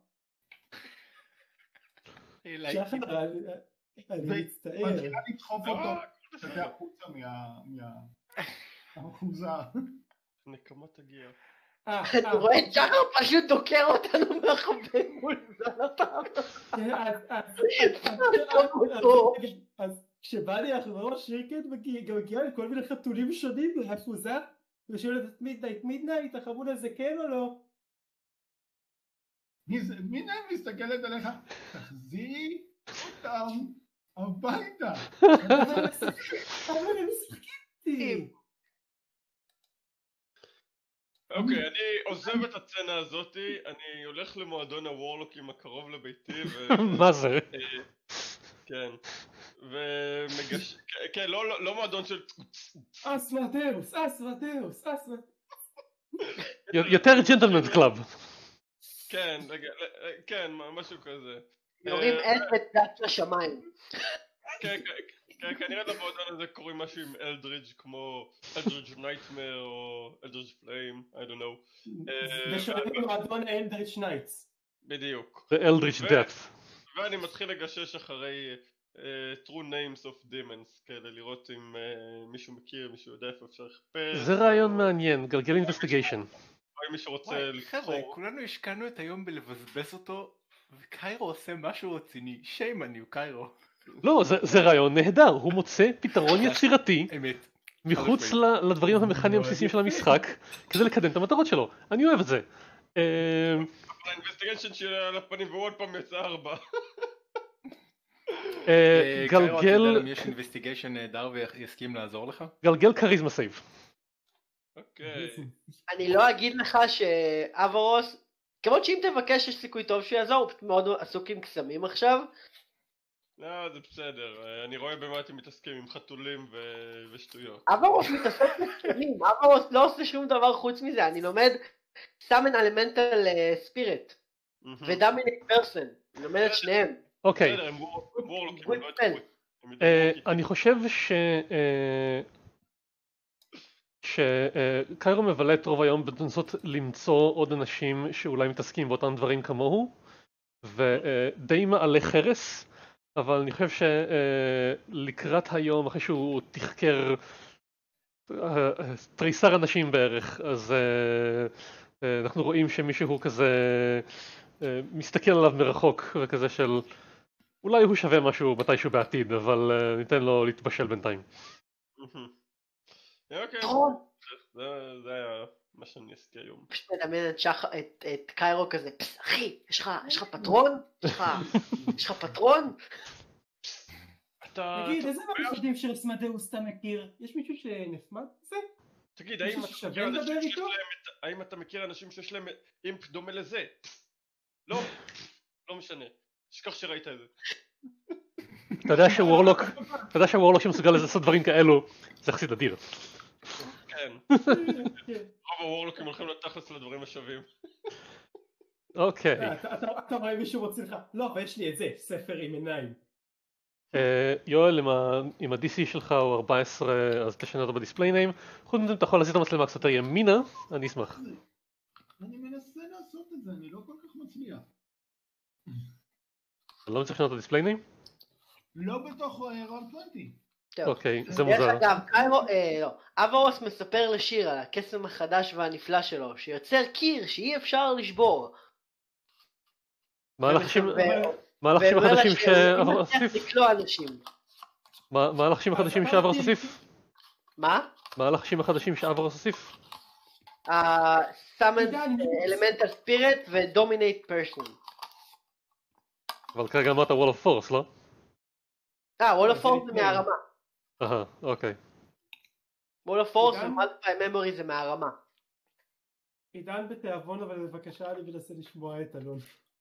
שחר, אני מצטער. מתחילה לדחוף אותו. אתה החוצה מהאחוזה. נקמה תגיע. אני רואה את שחר פשוט דוקר אותנו מהחבר מול זלתם. אז כשבא לי אחרון שריקט מגיע לכל מיני חתולים שונים מהאחוזה ושואלת את מידנייט, מידנייט, החמוד הזה כן או לא? מידנייט מסתכלת עליך, תחזירי אותם הביתה. אבל הם משחקים. אוקיי, אני עוזב את הצצנה הזאתי, אני הולך למועדון הוורלוקים הקרוב לביתי מה זה? כן, ומגש... כן, לא מועדון של... אסמאטאוס, אסמאטאוס, אסמאטאוס. יותר ג'נטלמנס קלאב. כן, כן, משהו כזה. יורים אל ודעת לשמיים. כן, כנראה למועדון הזה קוראים משהו עם אלדריג' כמו אלדריג' נייטמר או אלדריג' פליים, I don't know. ושואלים במועדון האלדריג' נייטס. בדיוק. The Eldritch Depth. ואני מתחיל לגשש אחרי true names of demons כאלה, לראות אם מישהו מכיר, מישהו יודע איפה אפשר לחפש. זה רעיון מעניין, גלגל אינבסטיגיישן. או אם מישהו רוצה לבחור. חבר'ה, כולנו השקענו את היום בלבזבז אותו, וקיירו עושה משהו רציני. shame on you, קיירו. לא, זה רעיון נהדר, הוא מוצא פתרון יצירתי מחוץ לדברים המכניים הבסיסיים של המשחק כדי לקדם את המטרות שלו, אני אוהב את זה. האינבסטיגיישן שלה על הפנים ועוד פעם יצא ארבע. גלגל... יש אינבסטיגיישן נהדר ויסכים לעזור לך? גלגל קריזמה סייב. אוקיי. אני לא אגיד לך שאברוס, כמות שאם תבקש יש סיכוי טוב שיעזור, הוא פשוט מאוד עסוק עם קסמים עכשיו. לא, זה בסדר, אני רואה במה אתם מתעסקים עם חתולים ושטויות. אברוס מתעסק בקסמים, אברוס לא עושה שום דבר חוץ מזה, אני לומד סאמן אלמנטל ספיריט ודמיניק פרסן, אני לומד את שניהם. אוקיי, אני חושב ש... שקיירו מבלה את רוב היום בנסות למצוא עוד אנשים שאולי מתעסקים באותם דברים כמוהו ודי מעלה חרס, אבל אני חושב שלקראת היום אחרי שהוא תחקר תריסר אנשים בערך, אז אנחנו רואים שמישהו כזה מסתכל עליו מרחוק וכזה של אולי הוא שווה משהו מתישהו בעתיד, אבל ניתן לו להתבשל בינתיים. אוקיי, זה היה מה שאני אזכיר היום. פשוט מדמיין את קיירו כזה, פס אחי, יש לך פטרון? יש לך פטרון? תגיד, איזה מהחודים של אסמאדאוס אתה מכיר? יש מישהו שנחמד בזה? תגיד, האם אתה מכיר אנשים שיש להם אימפ דומה לזה? לא, לא משנה, שכח שראית את זה. אתה יודע שוורלוק, אתה יודע שוורלוק שמסוגל לעשות דברים כאלו, זה יחסית אדיר. כן, רוב הוורלוקים הולכים לתכלס לדברים השווים. אוקיי. אתה רואה מישהו רוצה לך, לא, אבל יש לי את זה, ספר עם עיניים. יואל, אם ה-די סי שלך הוא ארבע עשרה, אז תשנה אותו בדיספליי ניים. חוץ מזה, אתה יכול להזיז את המצלמה קצת ימינה, אני אשמח. אני מנסה לעשות את זה, אני לא כל כך מצליח. אתה לא צריך לשנות את הדיספליי ניים? לא בתוך רול עשרים. אוקיי, זה מוזר. דרך אגב, אברוס מספר לשיר על הקסם החדש והנפלא שלו, שיוצר קיר שאי אפשר לשבור. מה הלחשים החדשים שאברוס הוסיף? מה הלחשים החדשים שאברוס הוסיף? מה? מה הלחשים החדשים שאברוס הוסיף? סאמנט אלמנטל ספיריט ודומינט פרסון. אבל כרגע אמרת וול אוף פורס, לא? אה, וול אוף פורס זה מהרמה. אהה, אוקיי. וול אוף פורס ומולטיפליי ממורי זה מהרמה. עידן בתיאבון, אבל בבקשה אני מנסה לשמוע את אלון.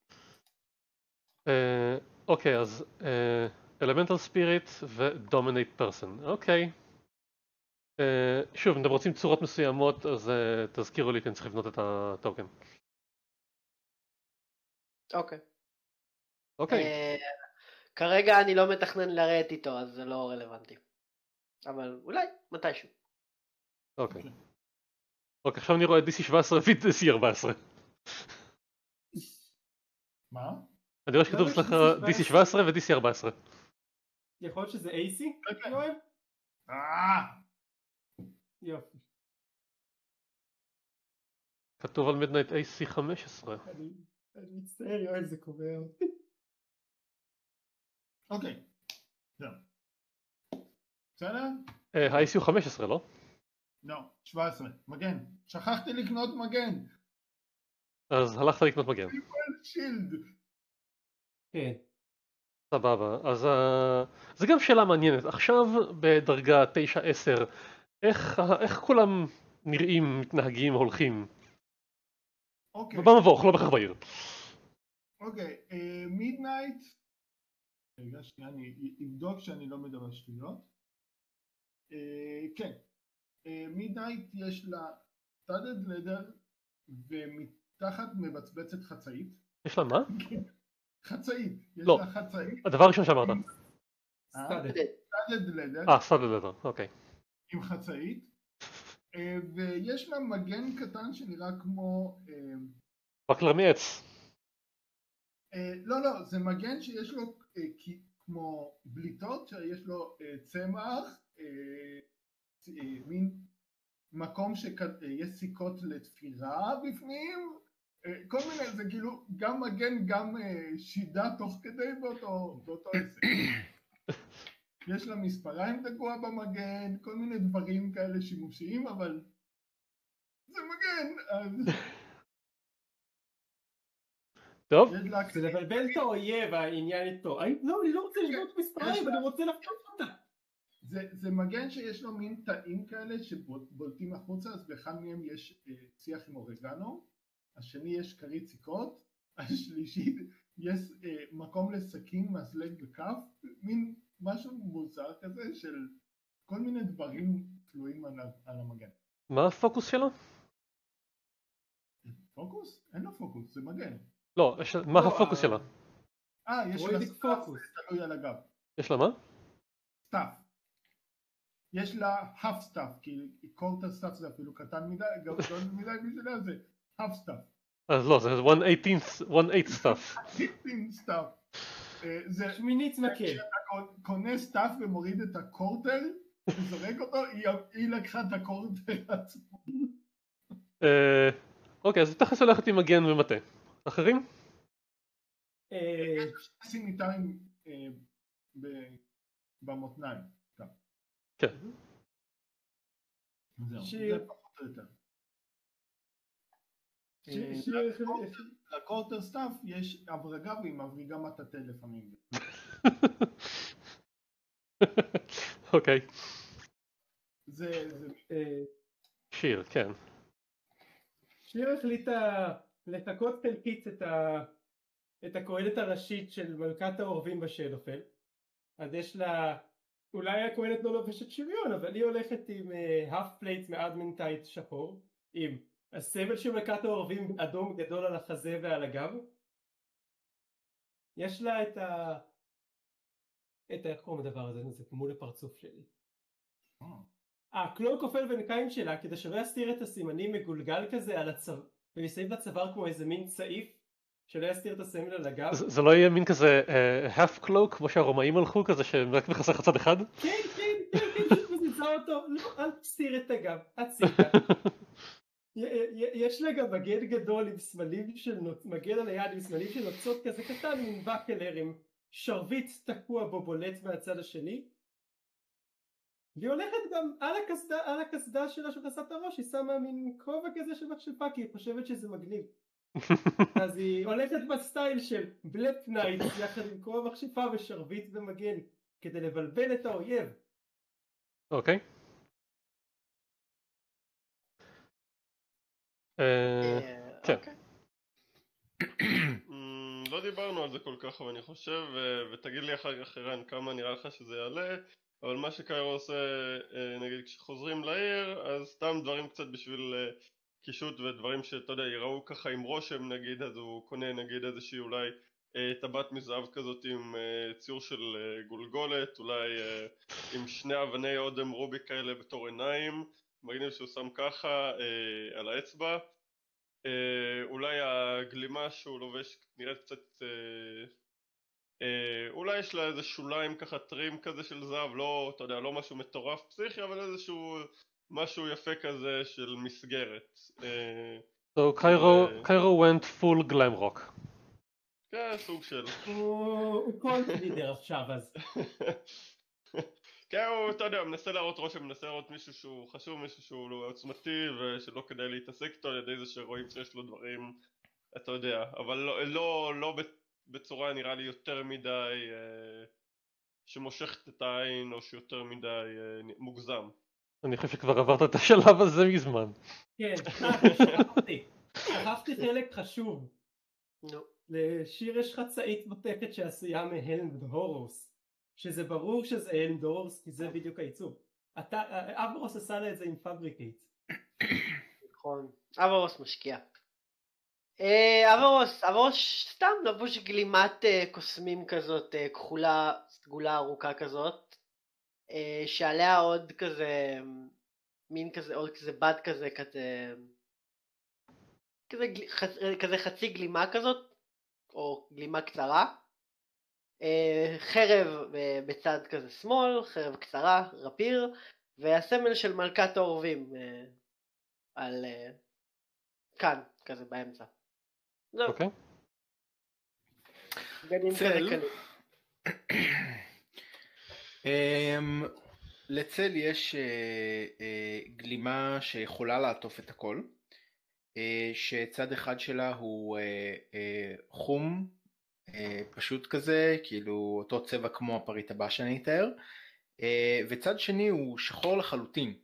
אוקיי, אז אלמנטל ספיריט ודומינט פרסון, אוקיי. שוב, אם אתם רוצים צורות מסוימות, אז תזכירו לי כי אני צריך לבנות את הטוקן. אוקיי. אוקיי. כרגע אני לא מתכנן לרדת איתו, אז זה לא רלוונטי. אבל אולי, מתישהו. אוקיי. אוקיי, עכשיו אני רואה די סי שבע עשרה ו-די סי ארבע עשרה. מה? אני רואה שכתוב אצלך די סי שבע עשרה ו-די סי ארבע עשרה. יכול להיות שזה איי סי? יואל? אה! יופי. כתוב על מידנייט איי סי חמש עשרה. אני מצטער יואל, זה קובע אותי. אוקיי. זהו. בסדר? ה-איי סי הוא חמש עשרה, לא? לא, שבע עשרה. מגן. שכחתי לקנות מגן. אז הלכת לקנות מגן. שילד. כן. סבבה. אז זה גם שאלה מעניינת. עכשיו בדרגה תשע עשר, איך כולם נראים, מתנהגים, הולכים? אוקיי. במבוך, לא בכך בעיר. אוקיי, מידנייט. רגע, שנייה, אני אבדוק שאני לא מדבר שטויות. כן. מידנייט יש לה סטאדד לדר ומתחת מבצבצת חצאית. יש לה מה? חצאית. יש לא. לה חצאית. הדבר הראשון שאמרת. סטאדד לדר. אה, סטאדד לדר, אוקיי. עם חצאית. ויש לה מגן קטן שנראה כמו... בקלר מעץ. לא, לא, זה מגן שיש לו כמו בליטות, שיש לו צמח, מין מקום שיש סיכות לתפירה בפנים, כל מיני, זה כאילו גם מגן, גם שידה תוך כדי באותו עסק. יש לה מספריים תקוע במגן, כל מיני דברים כאלה שימושיים, אבל זה מגן, אז... טוב. זה לבלבל את האויב העניין איתו. לא, אני לא רוצה לשבור את מספריים, אני רוצה להפתות אותה. זה מגן שיש לו מין תאים כאלה שבולטים החוצה, אז באחד מהם יש שיח עם אורגנו, השני יש כרית סיכות, השלישית יש מקום לסכין, מזלג וכף, מין משהו מוזר כזה של כל מיני דברים תלויים על המגן. מה הפוקוס שלו? פוקוס? אין לו פוקוס, זה מגן. לא, מה הפוקוס שלה? אה, יש לה סטאפ, תלוי על הגב. יש לה מה? סטאפ. יש לה half סטאפ, כי קורטר סטאפ זה אפילו קטן מדי, גדול מדי בשבילה זה half סטאפ. אז לא, זה one eighth סטאפ. one-eighth סטאפ. שמינית מקל. כשאתה קונה סטאפ ומוריד את הקורטר וזורק אותו, היא לקחה את הקורטר עצמו. אוקיי, אז תכף הולכת עם מגן ומטה. אחרים? שים איתיים במותניים. כן. זהו, זה פחות או יותר. לקורטר סטאפ יש הברגה והיא מבריגה מטאטה לפעמים. אוקיי. זה... שיר, כן. שיר החליטה לחכות חלקית את הכהנת הראשית של מלכת העורבים בשדופל. אז יש לה... אולי הכהנת לא לובשת שריון, אבל היא הולכת עם האף פלייט מאדמנטייט שחור, עם הסמל של מלכת העורבים אדום גדול על החזה ועל הגב. יש לה את ה... את ה... איך קוראים לדבר הזה? זה כמו לפרצוף שלי. הקלוק כופל בינקיים שלה, כדי שלא יסתיר את הסימנים, מגולגל כזה על הצוואר, ומסביב לצוואר כמו איזה מין צעיף, שלא יסתיר את הסמל על הגב. זה, זה לא יהיה מין כזה uh, half cloak, כמו שהרומאים הלכו, כזה שרק מכסה חצד אחד? כן, כן, כן, כן, פשוט מזיזה אותו, לא, אל תסתיר את הגב, הצידה. יש לה גם מגן גדול עם סמלים של נוצ... מגן על היד עם סמלים של נוצות כזה קטן, עם בקלר עם שרביט תקוע בו בולט מהצד השני. והיא הולכת גם על הקסדה, על הקסדה שלה שכסת הראש, היא שמה מין כובע כזה של מכשפה, כי היא חושבת שזה מגניב. אז היא הולכת בסטייל של בלק נייט, יחד עם כובע מכשפה ושרביט ומגן, כדי לבלבל את האויב. אוקיי. כן. לא דיברנו על זה כל כך, אבל אני חושב, ותגיד לי אחר כך ערן כמה נראה לך שזה יעלה, אבל מה שקיירו עושה, נגיד כשחוזרים לעיר, אז סתם דברים קצת בשביל קישוט ודברים שאתה יודע, יראו ככה עם רושם נגיד, אז הוא קונה נגיד איזושהי אולי טבעת מזהב כזאת עם ציור של גולגולת, אולי עם שני אבני אודם רובי כאלה בתור עיניים, מגניב שהוא שם ככה על האצבע, אולי הגלימה שהוא לובש נראית קצת, אולי יש לה איזה שוליים ככה טרים כזה של זהב, לא, אתה יודע, לא משהו מטורף פסיכי, אבל איזשהו משהו יפה כזה של מסגרת. So קיירו, קיירו went full glam rock. כן, סוג של. הוא קונטלידר עכשיו אז. כן, הוא, אתה יודע, מנסה להראות רושם, מנסה להראות מישהו שהוא חשוב, מישהו שהוא עוצמתי ושלא כדאי להתעסק איתו על ידי זה שרואים שיש לו דברים, אתה יודע, אבל לא, לא, לא בצורה נראה לי יותר מדי אה, שמושכת את העין או שיותר מדי אה, מוגזם. אני חושב שכבר עברת את השלב הזה מזמן. כן, שכחתי, שכחתי חלק חשוב. לשיר יש חצאית מותקת שעשויה מהלמד הורוס. שזה ברור שזה אלמד הורוס, כי זה בדיוק העיצוב. אברוס עשה לה את זה עם פאבריקייט. נכון, אברוס משקיע. אברוס, אברוס סתם לבוש גלימת קוסמים כזאת, כחולה, סגולה ארוכה כזאת, שעליה עוד כזה, מין כזה, עוד כזה בד כזה, כזה, כזה חצי גלימה כזאת, או גלימה קצרה. חרב בצד כזה שמאל, חרב קצרה, רפיר, והסמל של מלכת העורבים על כאן, כזה באמצע. זהו. אוקיי. צל. לצל יש גלימה שיכולה לעטוף את הכל, שצד אחד שלה הוא חום, פשוט כזה, כאילו אותו צבע כמו הפריט הבא שאני אתאר, וצד שני הוא שחור לחלוטין,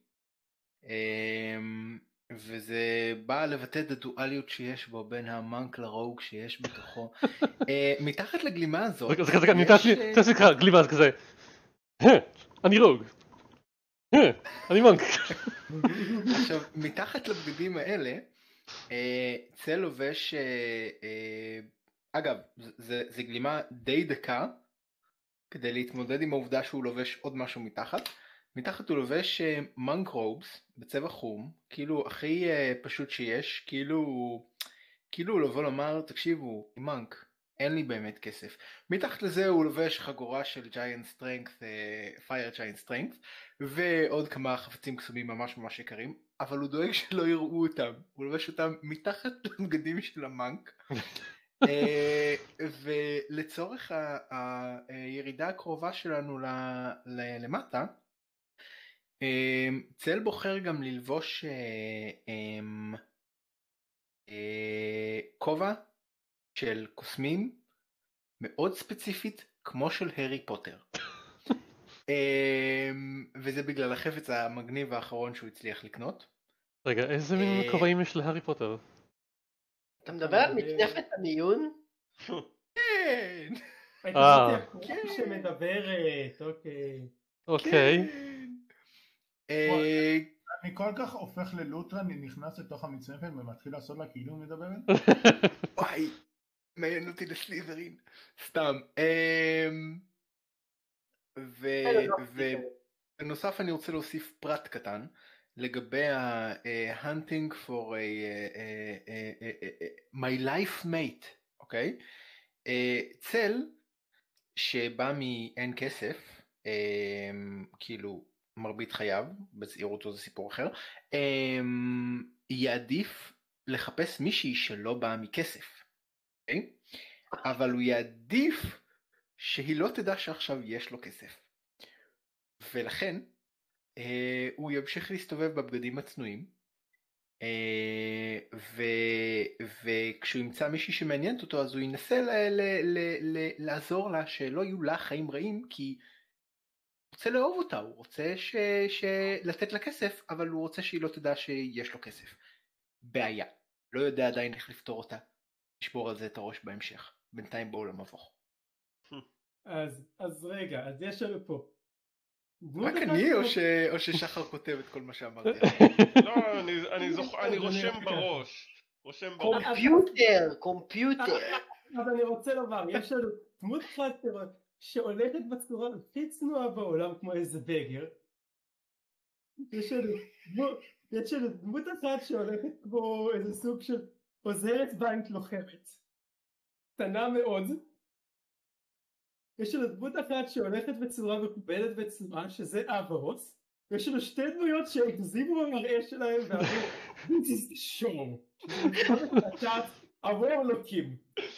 וזה בא לבטא את הדואליות שיש בו בין המאנק לרוג שיש בתוכו. מתחת לגלימה הזאת זה כזה, אני תעשי לך גלימה זה כזה, אני רוג, אני מאנק. עכשיו מתחת לבגדים האלה צל לובש, אגב, זה, זה גלימה די דקה, כדי להתמודד עם העובדה שהוא לובש עוד משהו מתחת. מתחת הוא לובש מונק רובס בצבע חום, כאילו הכי פשוט שיש, כאילו, כאילו הוא לבוא לומר, תקשיבו, מונק, אין לי באמת כסף. מתחת לזה הוא לובש חגורה של Giant Strength, Fire Giant Strength, ועוד כמה חפצים קסומים ממש ממש יקרים, אבל הוא דואג שלא יראו אותם, הוא לובש אותם מתחת לבגדים של המונק. ולצורך הירידה הקרובה שלנו למטה, צל בוחר גם ללבוש כובע של קוסמים מאוד ספציפית כמו של הארי פוטר, וזה בגלל החפץ המגניב האחרון שהוא הצליח לקנות. רגע, איזה מין כובעים יש להארי פוטר? אתה מדבר על מצנפת המיון? כן. אה. שמדברת, אוקיי. אוקיי. אני כל כך הופך ללוטרה, אני נכנס לתוך המצנפת ומתחיל לעשות לה כאילו מדברת. וואי, מעניין אותי לסליזרין. סתם. ובנוסף אני רוצה להוסיף פרט קטן לגבי ה-hunting for my life mate, אוקיי? צל שבא מאין כסף, כאילו מרבית חייו, בצעירותו זה סיפור אחר, יעדיף לחפש מישהי שלא באה מכסף, אוקיי? אבל הוא יעדיף שהיא לא תדע שעכשיו יש לו כסף, ולכן הוא ימשיך להסתובב בבגדים הצנועים, וכשהוא ימצא מישהי שמעניינת אותו אז הוא ינסה לעזור לה שלא יהיו לה חיים רעים, כי הוא רוצה לאהוב אותה, הוא רוצה לתת לה כסף, אבל הוא רוצה שהיא לא תדע שיש לו כסף. בעיה, לא יודע עדיין איך לפתור אותה, נשבור על זה את הראש בהמשך, בינתיים בואו למבוך. אז רגע, אז יש לנו פה רק אני או ששחר כותב את כל מה שאמרתי? לא, אני רושם בראש. קומפיוטר, קומפיוטר. אז אני רוצה לומר, יש לנו דמות אחת שהולכת בצורה הכי צנועה בעולם כמו איזה בגר. יש לנו דמות אחת שהולכת כמו איזה סוג של עוזרת בנק לוחמת. קטנה מאוד. יש לנו דמות אחת שהולכת בצורה מקובלת וצנועה, שזה אברוס, ויש לנו שתי דמויות שהגזימו במראה שלהם ואמרו, This is the show, שזה מצוות קצת עבור לוקים.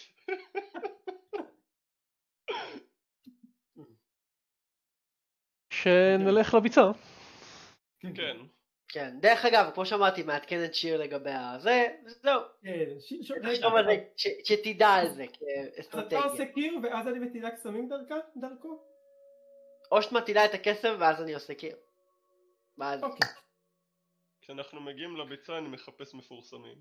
שנלך לביצה. כן. כן, דרך אגב, כמו שאמרתי, מעדכנת שיר לגבי הזה, זהו. תחשוב על זה, שתדע על זה כאסטרטגיה. אתה עושה קיר ואז אני מטילה קסמים דרכו? או שאת מטילה את הכסף ואז אני עושה קיר. אוקיי. כשאנחנו מגיעים לביצה אני מחפש מפורסמים.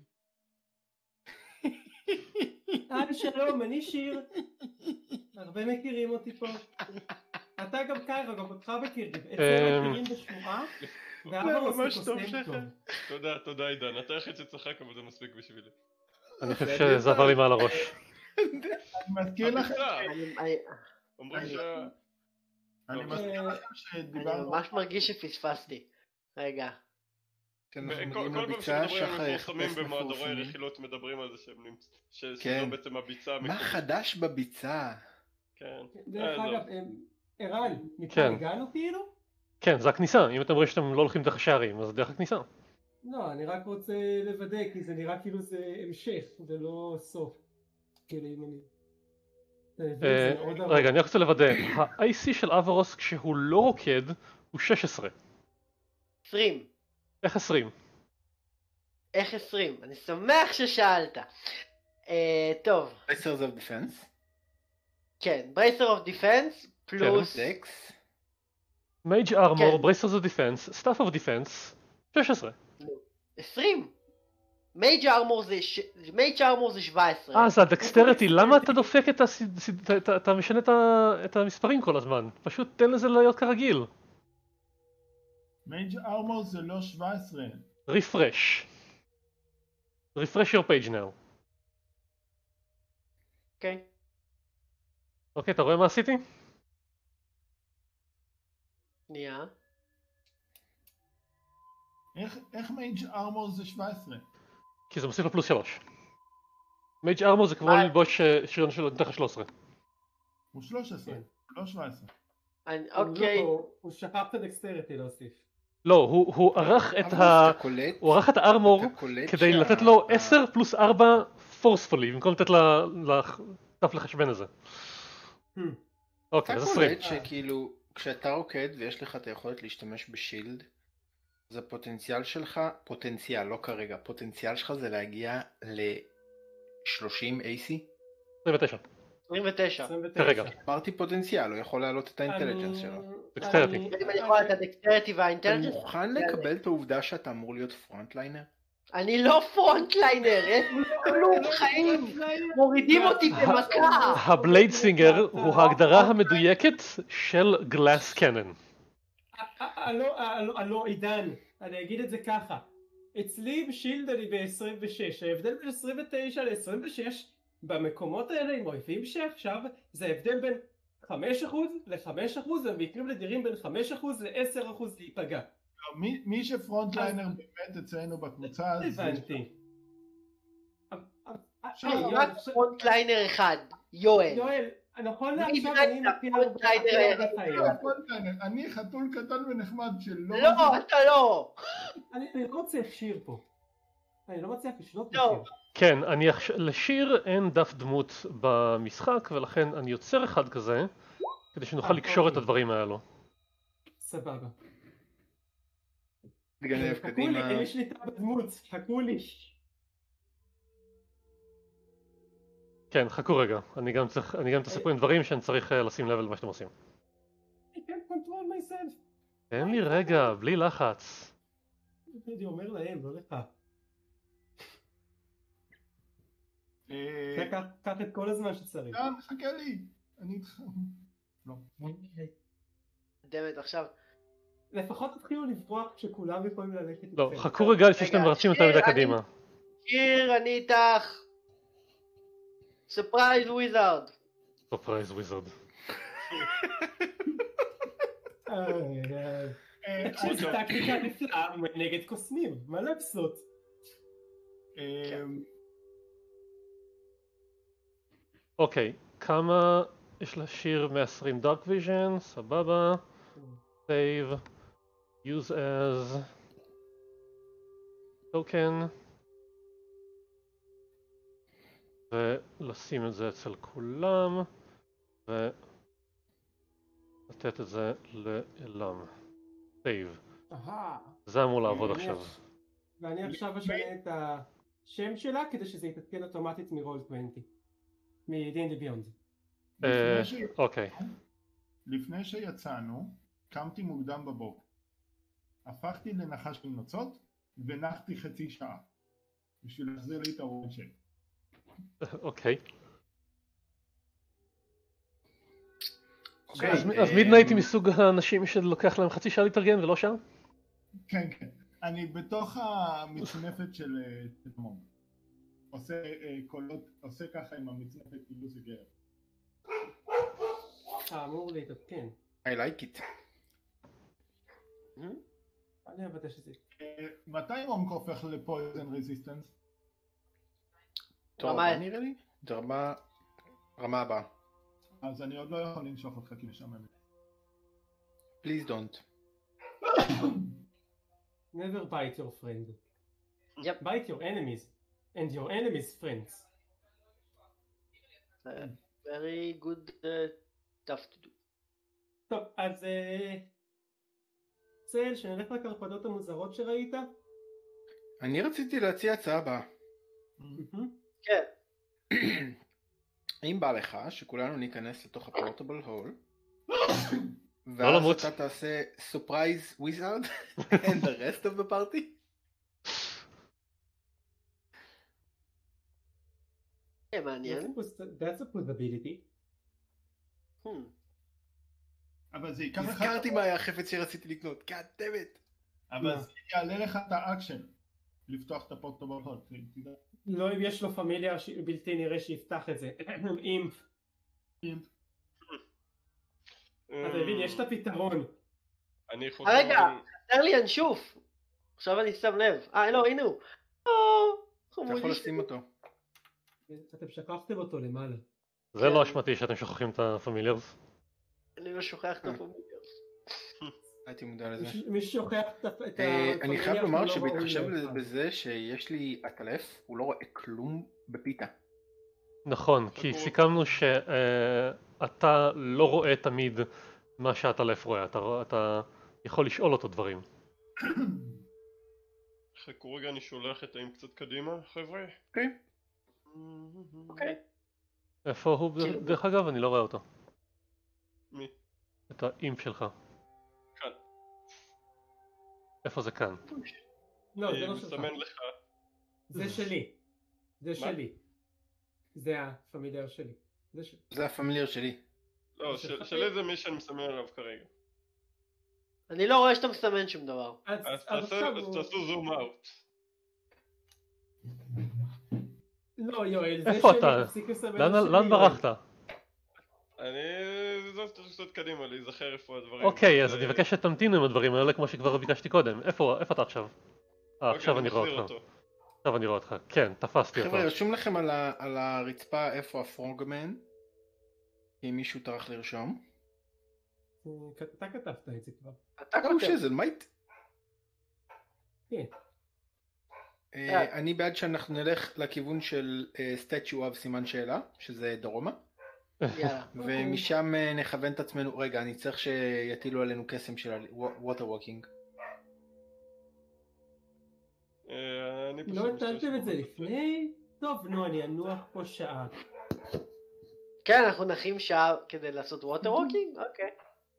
היי שלום, אני שיר. הרבה מכירים אותי פה. אתה גם קיירה, גם אותך מכירים. אצלנו מכירים בשמועה. זה ממש טוב שחר. תודה, תודה עידן, אתה היחיד שצחק אבל זה מספיק בשבילי. אני חושב שזה עבר לי מעל הראש. אני מזכיר לכם אומרים ש... אני מזכיר לכם שדיברנו... אני ממש מרגיש שפספסתי. רגע. כל פעם שמדברים על מפורסמים במועדורי רכילות מדברים על זה שהם נמצאים, שזו בעצם הביצה. מה חדש בביצה? כן. דרך אגב, ערן, מכאן הגענו כאילו? כן, זה הכניסה, אם אתם רואים שאתם לא הולכים דרך השערים, אז דרך הכניסה. לא, אני רק רוצה לוודא, כי זה נראה כאילו זה המשך, זה לא סוף. כאילו אם אני... רגע, אני רק רוצה לוודא, ה-איי סי של אברוס כשהוא לא רוקד הוא שש עשרה. עשרים. איך עשרים? איך עשרים? אני שמח ששאלת. טוב. Bracers of Defense? כן, Bracer of Defense פלוס... Mage Armor, Bracers of Defense, Staff of Defense, שש עשרה. עשרים. Mage Armor זה Mage Armor זה שבע עשרה. אה, זה הדקסטריטי, למה אתה דופק את ה... אתה משנה את המספרים כל הזמן? פשוט תן לזה להיות כרגיל. Mage Armor זה לא שבע עשרה. Refresh. Refresh your page now. אוקיי. אוקיי, אתה רואה מה עשיתי? שנייה. איך Mage Armor זה שבע עשרה? כי זה מוסיף לו פלוס שלוש. Mage Armor זה כמו ללבוש שריון שלו נתח שלוש עשרה. הוא שלוש עשרה, לא שבע עשרה. אוקיי. הוא שכח את הדקסטריטי להוסיף. לא, הוא ערך את ה... הוא ערך את הארמור כדי לתת לו עשר פלוס ארבע פורספולי, במקום לתת לתף לחשבן הזה. אוקיי, אז עשרים. אתה קולט שכאילו, כשאתה רוקד ויש לך את היכולת להשתמש בשילד, אז הפוטנציאל שלך, פוטנציאל, לא כרגע, פוטנציאל שלך זה להגיע ל-שלושים איי סי? עשרים ותשע. עשרים ותשע. כרגע. אמרתי פוטנציאל, הוא יכול להעלות את האינטליג'נס שלו. דקסטריטי. אני יכול את הדקסטריטי והאינטליג'נס? אתה מוכן לקבל את העובדה שאתה אמור להיות פרונטליינר? אני לא פרונטליינר, יש לי כלום חיים, מורידים אותי במכה. הבלייד סינגר הוא ההגדרה המדויקת של גלאס קנן. הלא עידן, אני אגיד את זה ככה. אצלי בשילד אני ב-עשרים ושש, ההבדל בין עשרים ותשע ל-עשרים ושש במקומות האלה עם אויבים שעכשיו זה הבדל בין חמישה אחוז ל-חמישה אחוז ובמקרים נדירים בין חמישה אחוז ל-עשרה אחוז להיפגע. מי שפרונטליינר באמת אצלנו בקבוצה זה... הבנתי. רק פרונטליינר אחד, יואל. יואל, נכון לעכשיו מי אני מכיר פרונטליינר, אני חתול קטן ונחמד שלא... לא, אתה לא. אני לא רוצה שיר פה. אני לא מצליח לשנות לא. בשיר. כן, אני לשיר אין דף דמות במשחק ולכן אני יוצר אחד כזה כדי שנוכל לקשור את הדברים האלו. סבבה. תגנב חכו לי, קדימה. אין לי שליטה בדמות, חכו לי. כן, חכו רגע, אני גם צריך, אני גם מתעסק פה עם דברים שאני צריך לשים לב למה שאתם עושים. I can't control myself. תן לי רגע, בלי לחץ. אני אומר להם, לא לך. קח את כל הזמן שצריך. דן, חכה לי. אני איתך. לא. דמת עכשיו. לפחות תתחילו לברוח כשכולם יכולים ללכת איתכם. לא, חכו רגע לפני שאתם רצים יותר מדי קדימה. שיר, אני איתך. ספרייז וויזארד. ספרייז וויזארד. תקשיב, זו טקטיקה נפלאה נגד קוסמים, מה לעשות? אוקיי, כמה יש לשיר מעשרים דארק ויז'ן, סבבה. save, use as token ולשים את זה אצל כולם ולתת את זה לאלם. save. זה אמור לעבוד עכשיו. ואני עכשיו אשנה את השם שלה כדי שזה יתעדכן אוטומטית מרול עשרים מ-די אנד די Beyond. אוקיי. לפני שיצאנו קמתי מוקדם בבוקר, הפכתי לנחש של נוצות ונחתי חצי שעה בשביל להחזיר לי את הרול שלי. אוקיי. אז מידנייט היא מסוג האנשים שלוקח להם חצי שעה להתארגן ולא שעה? כן, כן. אני בתוך המצנפת של תדמון. עושה קולות, עושה ככה עם המצנפת כאילו זה גרב. אמור להתעדכן. I like it. אני אבטא שזה. מתי רומק הופך לפויזן רזיסטנס? רמה נראה לי? זה רמה... רמה הבאה. אז אני עוד לא יכול לנשוך אותך כי משעמם. Please don't. Never bite your friend. Yep. Bite your enemies. And your enemies friends. Very good uh, stuff to do. טוב, אז... צל, שנלך לקרפדות המוזרות שראית? אני רציתי להציע הצעה הבאה. כן. אם בא לך שכולנו ניכנס לתוך הפורטבל הול לא למות. ואז אתה תעשה surprise wizard and the rest of the party? כן, מעניין. That's a possibility. אבל זה ייקח לך... הזכרתי מה היה החפץ שרציתי לקנות, God damn it. אבל זה יעלה לך את האקשן לפתוח את הפורטבל הול. לא אם יש לו פמיליה בלתי נראה שיפתח את זה. אם... אם... אתה מבין, יש את הפתרון. אני חושב... רגע, חסר לי ינשוף. עכשיו אני שם לב. אה, לא, הנה הוא. אתה יכול לשים אותו. אתם שכחתם אותו למעלה. זה לא אשמתי שאתם שוכחים את הפמיליארס. אני לא שוכח את הפמיליארס. הייתי מודע לזה. מי שוכח את ה... אני חייב לומר שבהתחשב בזה שיש לי עטלף, הוא לא רואה כלום בפיתה. נכון, כי סיכמנו שאתה לא רואה תמיד מה שהעטלף רואה, אתה יכול לשאול אותו דברים. חכו רגע, אני שולח את האם קצת קדימה, חבר'ה. אוקיי. אוקיי. איפה הוא? דרך אגב, אני לא רואה אותו. מי? את האימפ שלך. כאן. איפה זה כאן? לא, זה לא שלך. מסמן לך. זה שלי. זה שלי. זה הפמיליאר שלי. זה שלי. זה הפמיליאר שלי. לא, שלי זה מי שאני מסמן עליו כרגע. אני לא רואה שאתה מסמן שום דבר. אז תעשו זום אאוט. לא יואל, זה איפה שלי, אתה? תפסיק לסמן לאן- על שלי. לאן ברחת? אני זאת קצת קדימה להיזכר איפה הדברים. אוקיי, אז אני מבקש שתמתינו עם הדברים האלה כמו שכבר ביקשתי קודם. איפה איפה אתה עכשיו? אה, עכשיו אני רואה אותך. עכשיו אני רואה אותך. כן, תפסתי אותו. חבר'ה, רשום לכם על ה- על הרצפה איפה הפרוגמן? אם מישהו טרח לרשום. אתה כתבת את זה כבר. אתה או כותב. שזה מייט? כן. אה, אני בעד שאנחנו נלך לכיוון של סטאצ'ו אב סימן שאלה, שזה דרומה, יאללה. ומשם אה, נכוון את עצמנו. רגע, אני צריך שיטילו עלינו קסם של ווטר ווקינג. לא הטלתם את זה לפני? טוב, נו, אני אנוח פה שעה. כן, אנחנו נחים שעה כדי לעשות ווטר ווקינג? אוקיי.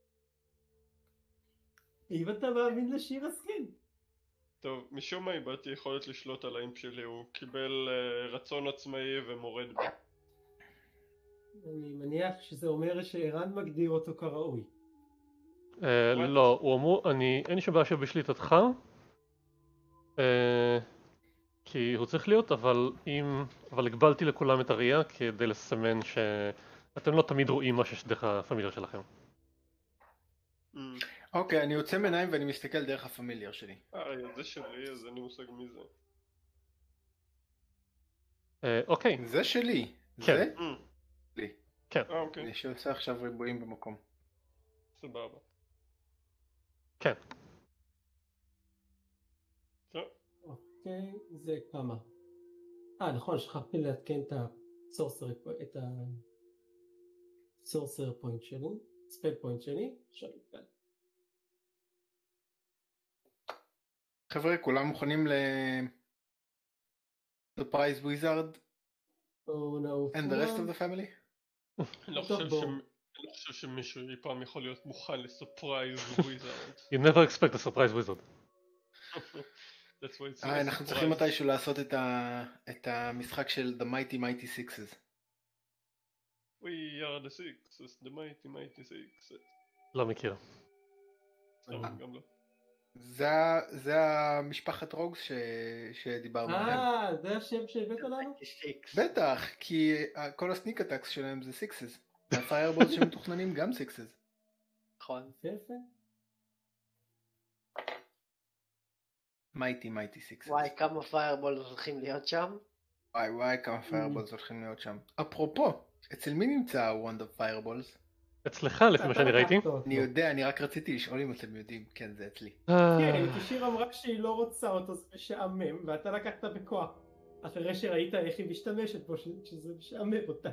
אם אתה מאמין לשיר אז כן. טוב, משום מה איבדתי יכולת לשלוט על האימפ שלי, הוא קיבל uh, רצון עצמאי ומורד בי. אני מניח שזה אומר שערן מגדיר אותו כראוי. אה, לא, הוא אמור, אני, אין לי שום בעיה שבשליטתך, אה, כי הוא צריך להיות, אבל אם, אבל הגבלתי לכולם את הראייה כדי לסמן שאתם לא תמיד רואים מה שיש דרך הפמיליה שלכם. אוקיי, אני יוצא מעיניים ואני מסתכל דרך הפמיליה שלי. אה, זה שלי, אז אין לי מושג מי זה. אה, אוקיי. זה שלי. כן. זה? לי. כן. אה, אוקיי. אני שעושה עכשיו ריבועים במקום. סבבה. כן. טוב. אוקיי, זה כמה. אה, נכון, שכחתי לעדכן את הסורסר, את הסורסר פוינט שלי, ספל פוינט שלי, עכשיו כאן. חבר'ה, כולם מוכנים ל... Surprise Wizard and the rest of the family? אני לא חושב שמישהו אי פעם יכול להיות מוכן לסופרייז וויזארד. You never expect a surprise wizard. אה, אנחנו צריכים מתישהו לעשות את המשחק של The Mighty Mighty Sixes. We are the sixes, the mighty mighty sixes. לא מכיר. גם לא. זה המשפחת רוגס שדיברנו עליהם. אה, זה השם שהבאת לנו? בטח, כי כל הסניק אטקס שלהם זה סיקסס. והפיירבולס שמתוכננים גם סיקסס. נכון. יפה. מייטי מייטי סיקסס. וואי, כמה פיירבולס הולכים להיות שם? וואי וואי, כמה פיירבולס הולכים להיות שם. אפרופו, אצל מי נמצא הוונד אוף פיירבולס? אצלך לפי מה שאני ראיתי. אני יודע, אני רק רציתי לשאול אם אתם יודעים. כן, זה אצלי. כן, כי שיר אמרה שהיא לא רוצה אותו, זה משעמם, ואתה לקחת בכוח. אחרי שראית איך היא משתמשת בו, שזה משעמם אותה.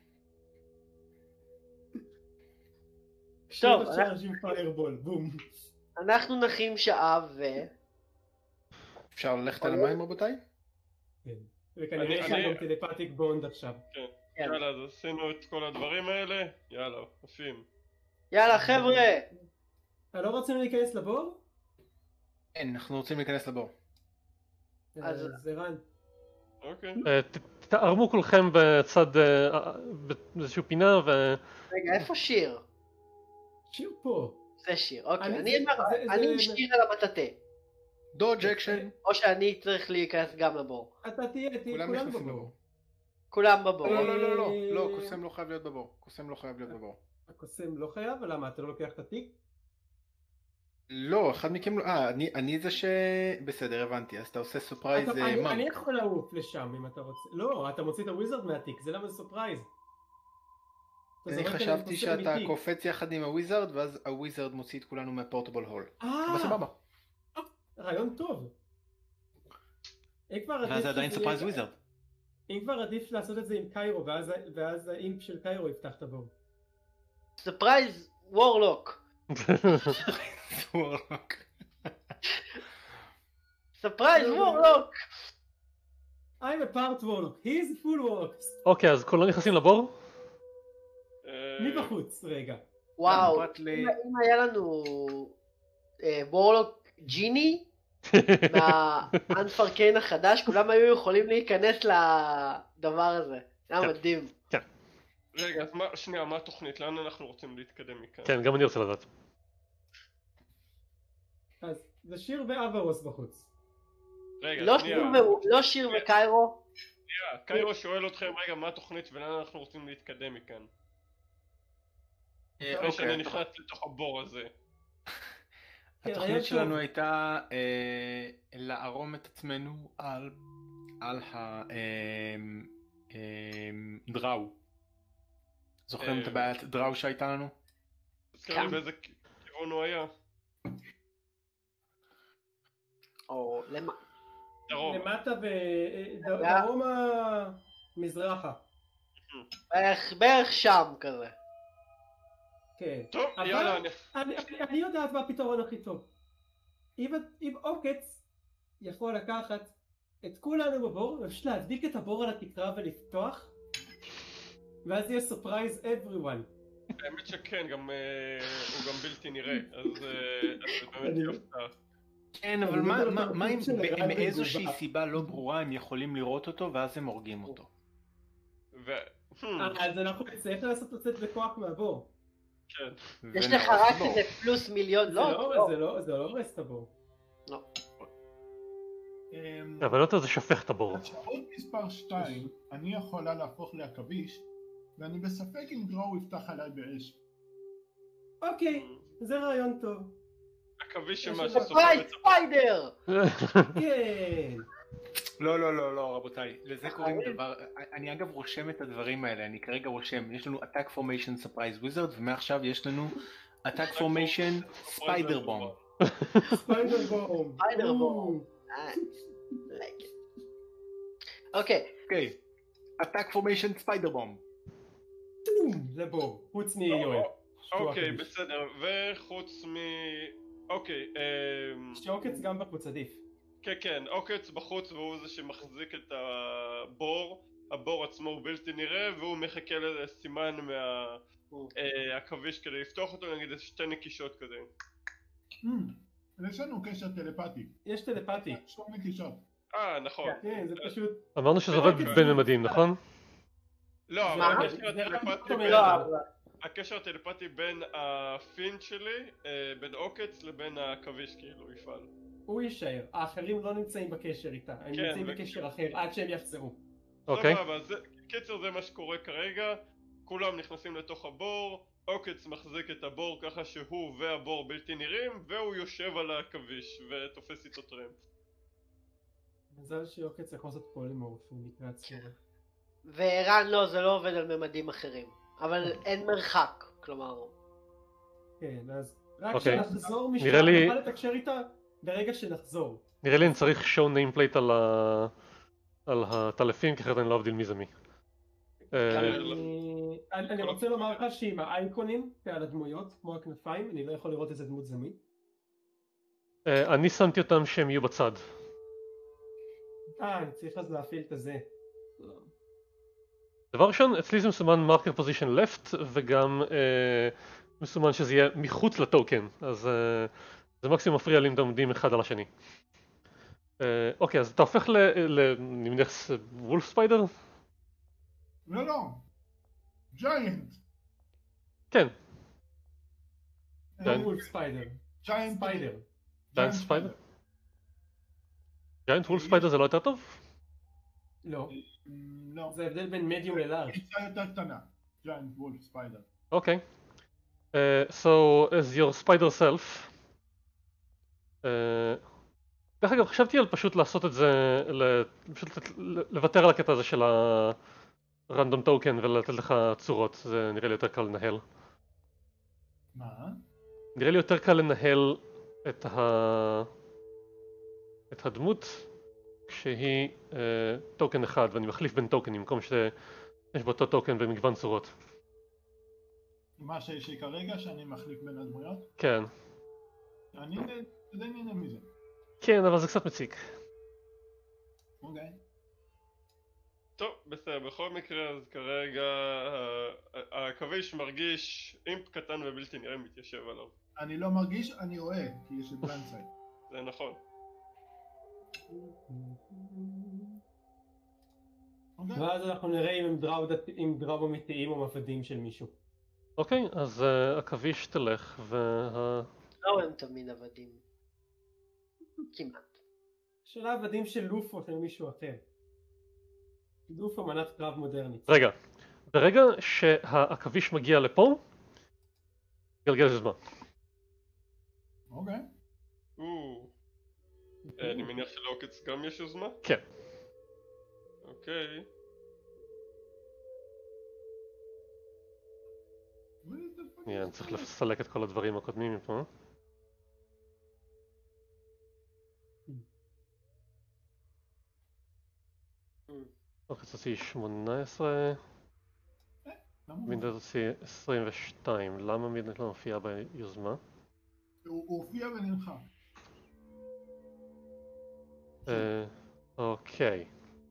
טוב, פיירבול, בום. אנחנו נחים שעה ו... אפשר ללכת על המים רבותיי? כן, וכנראה יש גם טלפתיק בונד עכשיו. כן, יאללה, אז עשינו את כל הדברים האלה, יאללה, עפים. יאללה חבר'ה! אתה לא רוצים להיכנס לבור? כן, אנחנו רוצים להיכנס לבור. אז ערן. אוקיי. תערמו כולכם בצד, באיזשהו פינה ו... רגע, איפה שיר? שיר פה. זה שיר, אוקיי. אני עם שיר על המטאטה. דודג' אקשן. או שאני צריך להיכנס גם לבור. אתה תהיה, תהיה כולם בבור. כולם בבור. לא, לא, לא, לא, לא, קוסם לא חייב להיות בבור. קוסם לא חייב להיות בבור. הקוסם לא חייב? ולמה? אתה לא לוקח את התיק? לא, אחד מכם לא... אה, אני זה ש... בסדר, הבנתי. אז אתה עושה סופרייז מאם. אני יכול לעוף לשם אם אתה רוצה. לא, אתה מוציא את הוויזרד מהתיק, זה למה זה סופרייז. אני חשבתי שאתה קופץ יחד עם הוויזרד, ואז הוויזרד מוציא את כולנו מהפורטבל הול. אה! בסבבה. רעיון טוב. ואז זה עדיין סופרייז וויזרד. אם כבר עדיף לעשות את זה עם קיירו, ואז האימפ של קיירו יפתח את הבור. סופרייז וורלוק. וורלוק. סופרייז וורלוק. I'm a part warlock, he is a full warlock. אוקיי, אז כולם נכנסים לבור? מי בחוץ, רגע. וואו, אם היה לנו וורלוק ג'יני מהאנפרקיין החדש, כולם היו יכולים להיכנס לדבר הזה. זה היה מדהים. כן. רגע, אז שנייה, מה התוכנית? לאן אנחנו רוצים להתקדם מכאן? כן, גם אני רוצה לדעת. אז זה שיר ואברוס בחוץ. רגע, לא שנייה. שיר ו- לא שיר וקיירו? שנייה, קיירו שואל אתכם רגע מה התוכנית ולאן אנחנו רוצים להתקדם מכאן. אה, אחרי שאני אוקיי. נכנס לתוך הבור הזה. התוכנית שלנו הייתה אה, לערום את עצמנו על על הדראו. זוכרים את הבעיית דראו שהייתה לנו? תזכר לי באיזה כיוון הוא היה. או למה? דרום. למטה בדרום המזרחה. בערך- בערך שם כזה. כן. טוב, אבל יאללה, אני... אני, אני, אני יודעת מה הפתרון הכי טוב. אם, אם עוקץ יכול לקחת את כולנו בבור, אפשר להדביק את הבור על התקרה ולפתוח, ואז יהיה surprise everyone. האמת שכן, גם, אה, הוא גם בלתי נראה, אז אה, אז באמת אני- יופתע. כן, אבל מה- מה מה אם ב- מאיזושהי סיבה לא ברורה הם יכולים לראות אותו ואז הם הורגים אותו? ו... Hmm, אז אנחנו נצטרך לעשות לצאת בכוח מהבור. כן. יש ונהרוס לך את רק הבור. איזה פלוס מיליון, זה לא, לא, לא. זה לא, זה לא הורס את הבור. אמ, אבל לא זה שופך את הבור. אפשרות מספר שתיים, אני יכולה להפוך לעכביש, ואני בספק אם דרור יפתח עליי באש. אוקיי, זה רעיון טוב. עכביש יש שמה לך שסופר ספרייז את ספיידר! כן. לא לא לא לא רבותיי, לזה קוראים דבר, אני אגב רושם את הדברים האלה, אני כרגע רושם, יש לנו attack formation surprise wizard ומעכשיו יש לנו attack formation spider bomb. ספיידר בום. ספיידר בום. like it. אוקיי, אוקיי, attack formation spider bomb. לבור, חוץ מיואל. אוקיי, בסדר, וחוץ מ... אוקיי, אמ... שעוקץ גם בחוץ עדיף. כן כן, עוקץ בחוץ והוא זה שמחזיק את הבור, הבור עצמו הוא בלתי נראה והוא מחכה לסימן מהעכביש כדי לפתוח אותו, נגיד איזה שתי נקישות כזה. אמ, יש לנו קשר טלפתי. יש טלפתי. שתי נקישות. אה, נכון. כן, זה פשוט... אמרנו שזה עובד בין ממדים, נכון? לא, מה? אבל הקשר הטלפתי בין- לא, אבל- הקשר הטלפתי בין הפינט שלי, אה, בין עוקץ לבין העכביש כאילו יפעל. הוא יישאר, האחרים לא נמצאים בקשר איתה, הם כן, נמצאים ו- בקשר אחר עד שהם יחזרו. אוקיי. סבבה, זה- קיצר זה מה שקורה כרגע, כולם נכנסים לתוך הבור, עוקץ מחזיק את הבור ככה שהוא והבור בלתי נראים, והוא יושב על העכביש ותופס איתו טרמפ. מזל שעוקץ יכול לעשות פולימורף לקראת צורך. וערן לא, זה לא עובד על ממדים אחרים. אבל אין מרחק, כלומר... כן, אז רק אוקיי. כשנחזור משם, נראה לי- נוכל לתקשר איתה ברגע שנחזור. נראה לי אני צריך show nameplate על ה... על הטלפים, כי אחרת אני לא אבדיל מי זה מי. אה, אני- אני אני רוצה לומר לך שעם האייקונים ועל הדמויות, כמו הכנפיים, אני לא יכול לראות איזה דמות זה מי. אה, אני שמתי אותם שהם יהיו בצד. אה, אני צריך אז להפעיל את הזה. דבר ראשון, אצלי זה מסומן marker position left, וגם אה, מסומן שזה יהיה מחוץ לטוקן, אז אה, זה מקסימום מפריע לי אם אתם עומדים אחד על השני. אה, אוקיי, אז אתה הופך ל... ל... אני מניח וולף ספיידר? לא, לא. ג'יינט. כן, לא וולף ספיידר. ג'יינט. ספיידר. ג'יינט ספיידר? ג'יינט וולף ספיידר זה לא יותר טוב? לא. אמ, לא. זה ההבדל בין מדיום ללארג'. קיצה יותר קטנה. ג'יינט וולף ספיידר. Okay. Uh, so as your spider self. Uh, דרך אגב, חשבתי על פשוט לעשות את זה, ל... פשוט ל- לוותר על הקטע הזה של הרנדום טוקן ולתת לך צורות, זה נראה לי יותר קל לנהל. מה? נראה לי יותר קל לנהל את, ה... את הדמות כשהיא uh, טוקן אחד ואני מחליף בין טוקנים, במקום שיש באותו טוקן במגוון צורות. מה שיש לי כרגע שאני מחליף בין הדמויות? כן. אני די נהנה מזה. כן, אבל זה קצת מציק. אוקיי. טוב, בסדר, בכל מקרה אז כרגע ה- העכביש מרגיש אימפ קטן ובלתי נראה מתיישב עליו. אני לא מרגיש, אני רואה, כי יש את בלנדסייד. זה נכון. אוקיי? ואז אנחנו נראה אם הם דראו דת- אם דראו אמיתיים או מפדים של מישהו. אוקיי, אז uh, עכביש תלך וה... לא הם תמיד עבדים. כמעט. שאלה עבדים של לופו של מישהו אחר. לופו מנת קרב מודרנית. רגע, ברגע שהעכביש מגיע לפה, גלגל יוזמה. אוקיי. אני מניח שלעוקץ גם יש יוזמה? כן. אוקיי. אני צריך לסלק את כל הדברים הקודמים מפה. עוקץ הוציא שמונה עשרה. מידנט הוציא עשרים ושתיים. למה מידנט לא מופיע ביוזמה? הוא הופיע ונלחם. אוקיי.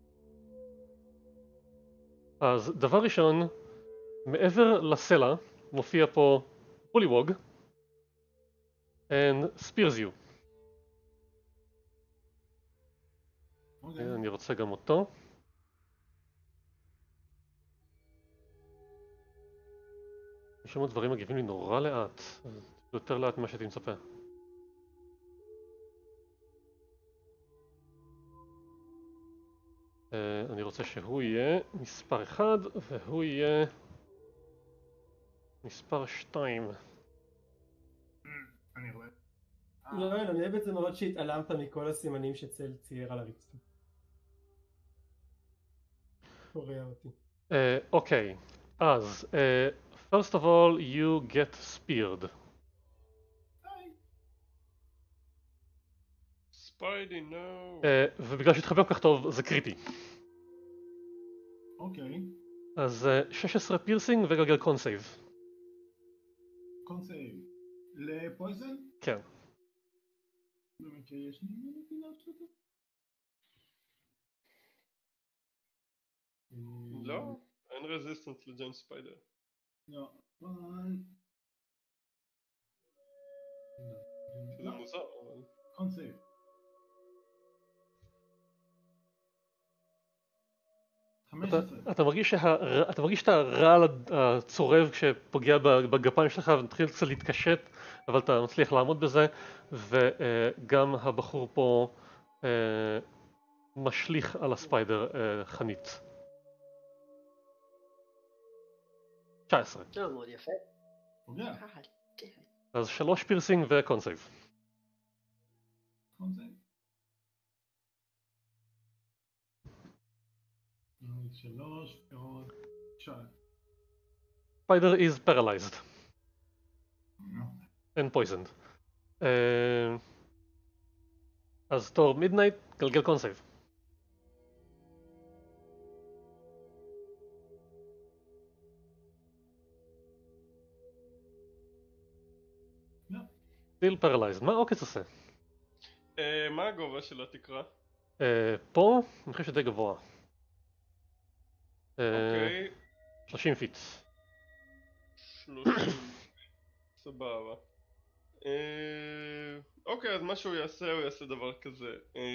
אז דבר ראשון, מעבר לסלע מופיע פה בוליווג and spears you. אני רוצה גם אותו. יש שם דברים מגיבים לי נורא לאט, יותר לאט ממה שהייתי מצפה. אני רוצה שהוא יהיה מספר אחד והוא יהיה מספר שתיים. אני רואה. לא, אני אוהב את זה מאוד שהתעלמת מכל הסימנים שצל צייר על הרצפה. קורא אותי. אוקיי, אז first of all you get speared. ספיידי נו. ובגלל שהתחבר כל כך טוב זה קריטי. אוקיי. אז שש עשרה פירסינג וגלגל קונסייב. קונסייב. לפויזן? כן. במקרה יש לי נפילה שלו? לא, אין רזיסטנס לג'יינט ספיידר. לא, אבל... זה מוזר, אבל... קונסייב. אתה מרגיש אתה מרגיש את הרעל הצורב כשפוגע בגפיים שלך ומתחיל קצת להתקשט, אבל אתה מצליח לעמוד בזה, וגם הבחור פה משליך על הספיידר חנית. תשע עשרה. לא, מאוד יפה. אז שלוש פירסינג וקונסייב. קונסייב. שלוש ועוד שעה. Spider is paralyzed. And poisoned. אז תור מידנייט, גלגל קונסייב. still paralyzed. מה עוקץ עושה? מה הגובה של התקרה? פה, אני חושב שדי גבוה. אוקיי. שלושים פיט. שלושים. סבבה. אוקיי, אז מה שהוא יעשה, הוא יעשה דבר כזה.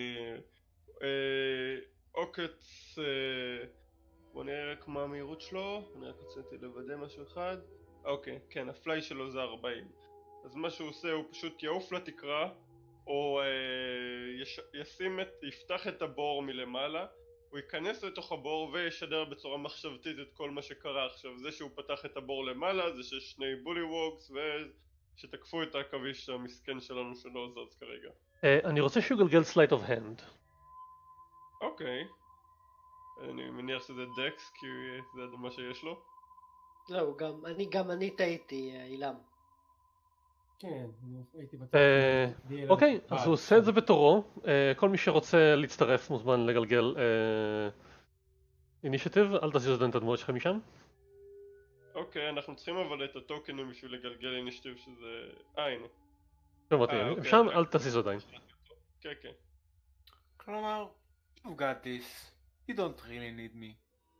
עוקץ... בוא נראה רק מה המהירות שלו. אני רק רציתי לוודא משהו אחד. אוקיי, כן, הפליי שלו זה ארבעים. אז מה שהוא עושה, הוא פשוט יעוף לתקרה, או ישים את... יפתח את הבור מלמעלה. הוא ייכנס לתוך הבור וישדר בצורה מחשבתית את כל מה שקרה עכשיו. זה שהוא פתח את הבור למעלה, זה שיש שני בולי ווגס ושתקפו את העכביש המסכן שלנו שלא זז כרגע. אני רוצה שהוא גלגל סלייט אוף הנד. אוקיי. אני מניח שזה דקס כי זה מה שיש לו. לא, אני גם אני טעיתי, אילם. כן, הייתי בטוח. אוקיי, אז הוא עושה את זה בתורו. כל מי שרוצה להצטרף מוזמן לגלגל אינישיטיב. אל תזיז עדיין את הדמות שלכם משם. אוקיי, אנחנו צריכים אבל את הטוקנים בשביל לגלגל אינישיטיב שזה... אה, הנה. שם אל תזיז עדיין. כן, כן. כלומר, you got this. You don't really need me.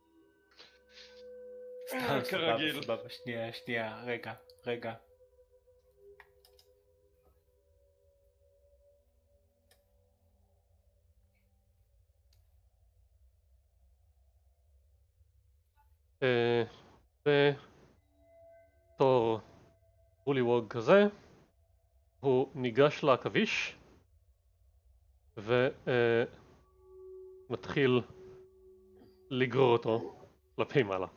סתם סבבה, סבבה, שנייה, שנייה, רגע, רגע. בתור בולי ווג כזה הוא ניגש לעכביש ומתחיל לגרור אותו כלפי מעלה.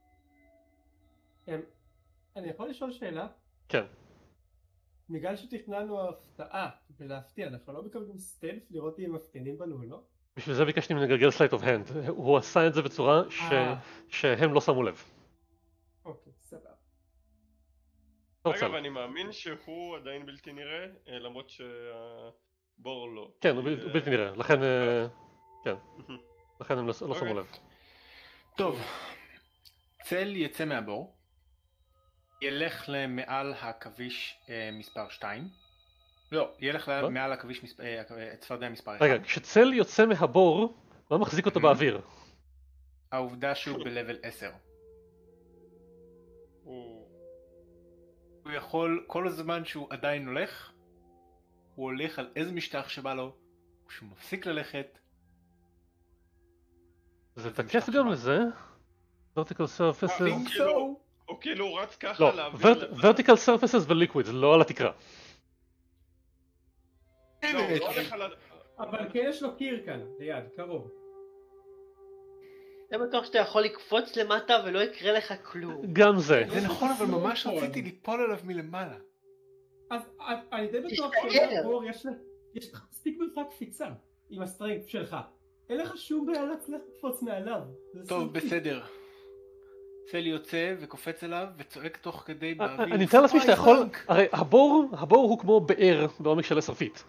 אני יכול לשאול שאלה? כן. בגלל שתכננו הפתעה ולהפתיע, אנחנו לא מקבלים סטלף לראות אם הם מפתיעים בנו או לא? בשביל זה ביקשתי מנגלגל סלייט אוף הנד. הוא עשה את זה בצורה שהם לא שמו לב. אוקיי, סבבה. אגב, אני מאמין שהוא עדיין בלתי נראה, למרות שהבור לא. כן, הוא בלתי נראה, לכן כן, לכן הם לא שמו לב. טוב, צל יצא מהבור, ילך למעל הכביש מספר שתיים, לא, ילך מעל הכביש צפרדע מספר אחד. רגע, כשצל יוצא מהבור, מה מחזיק אותו באוויר? העובדה שהוא בלבל עשר. הוא יכול, כל הזמן שהוא עדיין הולך, הוא הולך על איזה משטח שבא לו, כשהוא מפסיק ללכת. זה תקף גם לזה? vertical surfaces? או כאילו הוא רץ ככה לא, vertical surfaces ו-liquids, לא על התקרה. אבל כן יש לו קיר כאן, ליד, קרוב. זה בטוח שאתה יכול לקפוץ למטה ולא יקרה לך כלום. גם זה. זה נכון, אבל ממש רציתי ליפול עליו מלמעלה. אז אני די בטוח שלבור יש לך מספיק מרחק קפיצה עם הסטרינג שלך. אין לך שום בעיה להצליח לקפוץ מעליו. טוב, בסדר. צל יוצא וקופץ אליו וצועק תוך כדי באוויר. אני מתאר לעצמי שאתה יכול, הרי הבור, הבור הוא כמו באר בעומק של עשר פיט.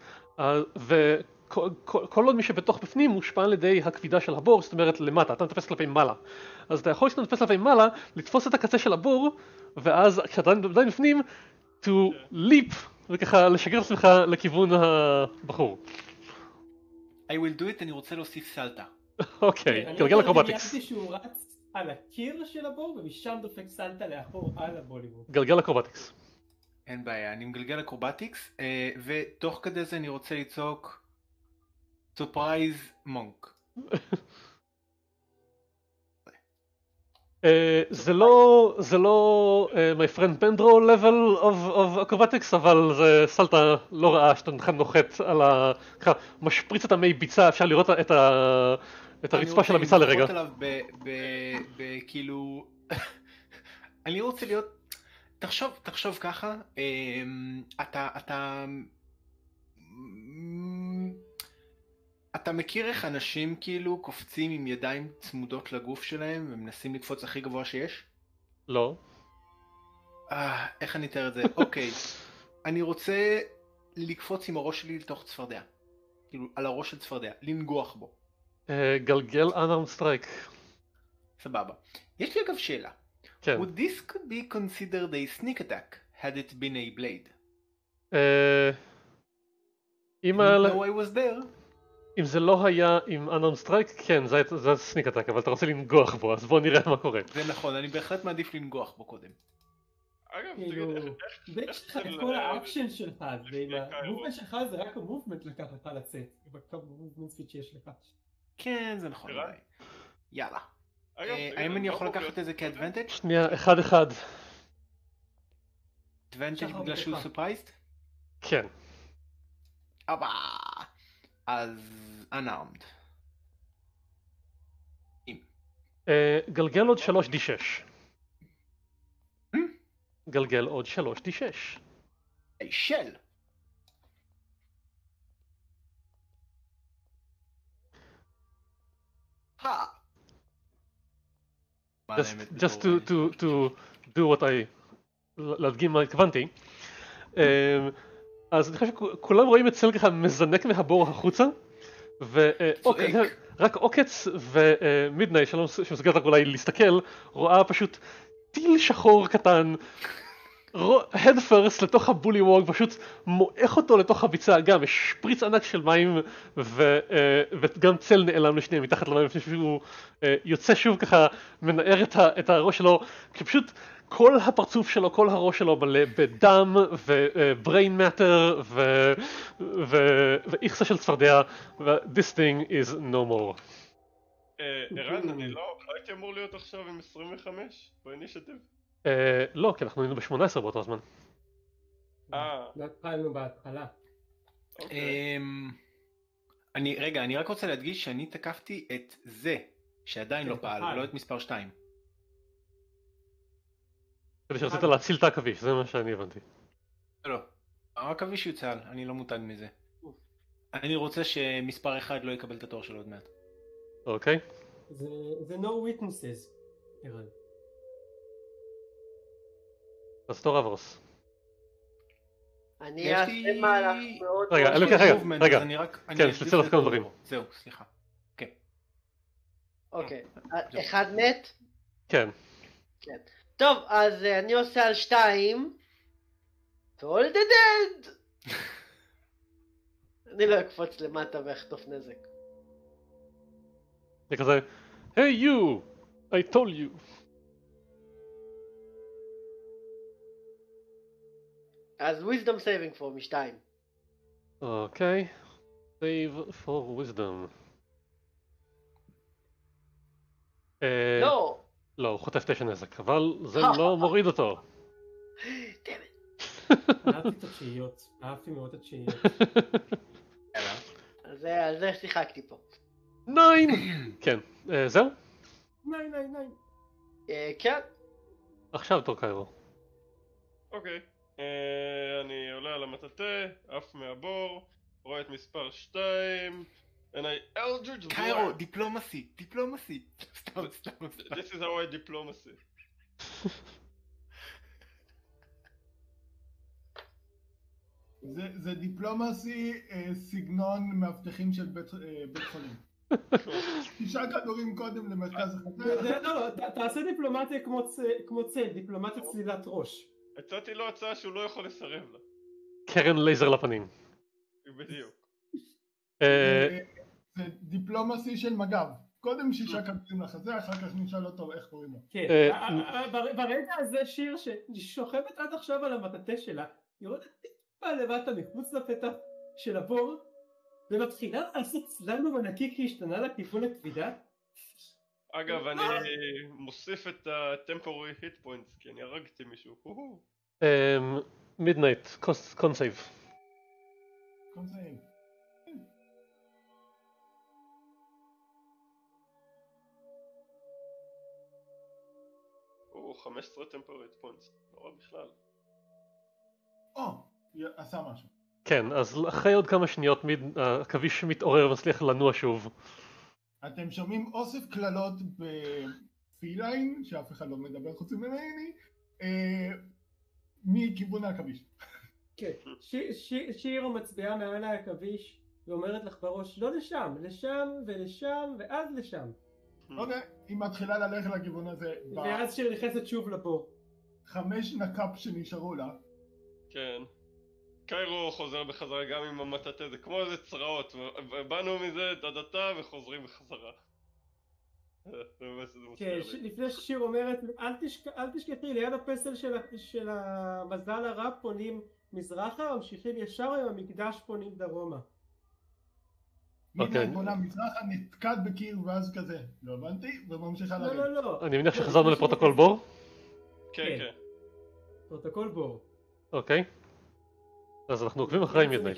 וכל עוד מי שבתוך בפנים מושפע על ידי הכבידה של הבור, זאת אומרת למטה, אתה מטפס כלפי מעלה. אז אתה יכול שאתה מטפס כלפי מעלה, לתפוס את הקצה של הבור, ואז כשאתה עדיין בפנים, to leap, וככה לשגר את עצמך לכיוון הבחור. I will do it, אני רוצה להוסיף סלטה. אוקיי, גלגל אקרובטיקס. אני חושבתי שהוא רץ על הקיר של הבור, ומשם דופק סלטה לאחור על הבוליווד. גלגל אקרובטיקס. אין בעיה, אני מגלגל אקרובטיקס, ותוך כדי זה אני רוצה לצעוק סופרייז מונק. זה לא, זה לא my friend Pendro level of acrobatics, אבל זה סלטה לא רעה שאתה נכן נוחת על ה... ככה, משפריץ את המי ביצה, אפשר לראות את הרצפה של הביצה לרגע. אני רוצה לראות עליו בכאילו... אני רוצה להיות... תחשוב, תחשוב ככה, אתה, אתה... אתה מכיר איך אנשים כאילו קופצים עם ידיים צמודות לגוף שלהם ומנסים לקפוץ הכי גבוה שיש? לא. אה, איך אני אתאר את זה? אוקיי. אני רוצה לקפוץ עם הראש שלי לתוך צפרדע. כאילו, על הראש של צפרדע, לנגוח בו. גלגל unarmed strike. סבבה. יש לי אגב שאלה. כן. Would this could be considered a sneak attack had it been a blade? אה... אם I was there... אם זה לא היה עם unarmed strike, כן, זה סניק אטאק, אבל אתה רוצה לנגוח בו, אז בוא נראה מה קורה. זה נכון, אני בהחלט מעדיף לנגוח בו קודם. אגב, יש לך את כל האקשן שלך, והמובמנט שלך זה רק המובמנט לקח לך לצאת, בכמה מובמנט ספיט שיש לך. כן, זה נכון. יאללה. האם אני יכול לקחת את זה כאדוונטג'? שנייה, אחד אחד. אדוונטג' בגלל שהוא סופרייזד? כן. אבא. אז unarmed. גלגל עוד שלוש די שש. גלגל עוד שלוש די שש. היי של. Just to to to do what I להדגים מה התכוונתי. אז אני חושב שכולם רואים את צל ככה מזנק מהבור החוצה, ורק עוקץ ומידנייט שמסוגלת רק אולי להסתכל, רואה פשוט טיל שחור קטן, head first לתוך הבולי ווג, פשוט מועך אותו לתוך הביצה, גם יש שפריץ ענק של מים, וגם צל נעלם לשנייה מתחת למים, שהוא יוצא שוב ככה, מנער את הראש שלו, כשפשוט כל הפרצוף שלו, כל הראש שלו מלא בדם ובריין מאטר ואיכסה של צפרדע, ו-this thing is no more. ערן, אני לא הייתי אמור להיות עכשיו עם עשרים וחמש באינישטיב? לא, כי אנחנו היינו ב-שמונה עשרה באותו הזמן. אה. לא התחלנו בהתחלה. אני, רגע, אני רק רוצה להדגיש שאני תקפתי את זה, שעדיין לא פעל, ולא את מספר שתיים. כדי שרצית להציל את העכביש, זה מה שאני הבנתי. לא, העכביש יוצל, אני לא מותג מזה. אני רוצה שמספר אחד לא יקבל את התואר שלו עוד מעט. אוקיי. זה no witnesses. ערן. אז תור אברוס. אני אעשה מהלך מאוד... רגע, אלוקי, רגע, רגע. כן, יש לצל עוד כמה דברים. זהו, סליחה. כן. אוקיי, אחד מת? כן. כן. טוב, אז אני עושה על שתיים. All the dead! אני לא אקפוץ למטה ואחטוף נזק. זה כזה, hey you, I told you. אז wisdom saving for משתיים. אוקיי, save for wisdom. לא! לא, הוא חוטף תשע נזק, אבל זה לא מוריד אותו. אהבתי את התשיעיות, אהבתי מאוד את התשיעיות. על זה שיחקתי פה. ניין! כן, זהו? ניין, ניין, ניין. כן. עכשיו תור קיירו. אוקיי, אני עולה על המטאטה, עף מהבור, רואה את מספר שתיים, and I eldritch קיירו, דיפלומסי, דיפלומסי. סתם, סתם, סתם. This is how I diplomacy. זה דיפלומסי סגנון מאבטחים של בית חולים. תשעה כדורים קודם למרכז החדר. לא, לא, תעשה דיפלומטיה כמו צל, דיפלומטיה צלילת ראש. הצעתי לו הצעה שהוא לא יכול לסרב לה. קרן לייזר לפנים. בדיוק. זה דיפלומסי של מג"ב. קודם שישה כדורים לחזה, אחר כך נשאל אותו איך קוראים לו. כן, ברגע הזה שיר ששוכבת עד עכשיו על המטאטה שלה, יורדת טיפה למטה מחוץ לפתח של הבור, ומתחילה לעשות סלאלום ענקי כי השתנה לכיוון הכבידה. אגב, אני מוסיף את ה-temporary hit points, כי אני הרגתי מישהו. מידנייט, קונסייב. קונסייב. או, חמש עשרה temporary hit points, נורא בכלל. או, עשה משהו. כן, אז אחרי עוד כמה שניות העכביש מתעורר ומצליח לנוע שוב. אתם שומעים אוסף קללות בפיליין, שאף אחד לא מדבר חוץ ממני, מכיוון העכביש. כן, שירו מצביעה מעל העכביש ואומרת לך בראש, לא לשם, לשם ולשם ואז לשם. אוקיי, היא מתחילה ללכת לכיוון הזה. ואז שיר נכנסת שוב לבור. חמש נקאפ שנשארו לה. כן. קיירו חוזר בחזרה גם עם המטאטה, זה כמו איזה צרעות, באנו מזה דדתה וחוזרים בחזרה. כן, לפני ששיר אומרת, אל תשכחי, ליד הפסל של המזל הרע פונים מזרחה, ממשיכים ישר עם המקדש פונים דרומה. מידנייט בונה מזרחה, נתקעת בקיר ואז כזה, לא הבנתי, וממשיכה לרדת. לא, לא, לא. אני מניח שחזרנו לפרוטוקול בור? כן, כן. פרוטוקול בור. אוקיי. אז אנחנו עוקבים אחרי מידנייט.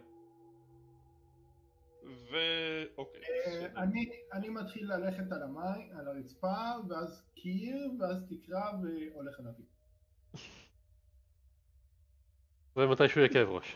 ו... אוקיי. אני מתחיל ללכת על המים, על הרצפה, ואז קיר, ואז תקרה, והולך על הפיק. ומתי שהוא יהיה כאב ראש.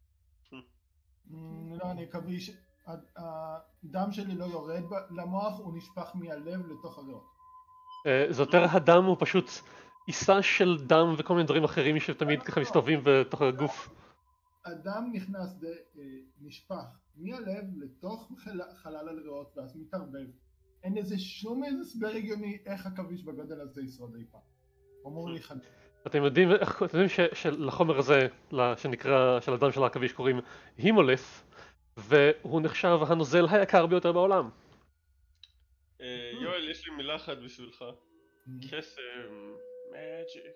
לא, אני אקוויש, הדם שלי לא יורד למוח, הוא נשפך מהלב לתוך הריאות. זה יותר הדם הוא פשוט עיסה של דם וכל מיני דברים אחרים שתמיד ככה מסתובבים בתוך הגוף. הדם נכנס, נשפך מהלב לתוך חלל הריאות ואז מתערבב. אין לזה שום איזה הסבר הגיוני איך הכביש בגודל הזה ישרוד אי פעם. אמור לי חד... אתם יודעים שלחומר הזה, שנקרא, של הדם של העכביש קוראים הימולף, והוא נחשב הנוזל היקר ביותר בעולם. יואל, יש לי מילה אחת בשבילך. קסם, מג'יק.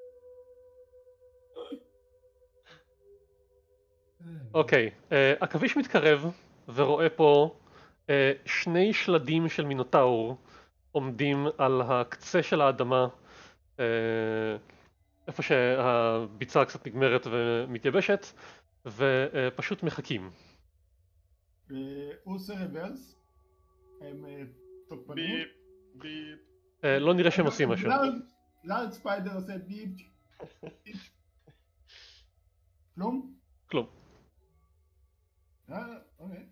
אוקיי, עכביש מתקרב ורואה פה שני שלדים של מינוטאור עומדים על הקצה של האדמה, איפה שהביצה קצת נגמרת ומתייבשת, ופשוט מחכים. הוא עושה רוורס. הם תוקפנים. ביפ, ביפ. לא נראה שהם עושים משהו. לארד ספיידר עושה ביפ. כלום? כלום. אה, אוקיי.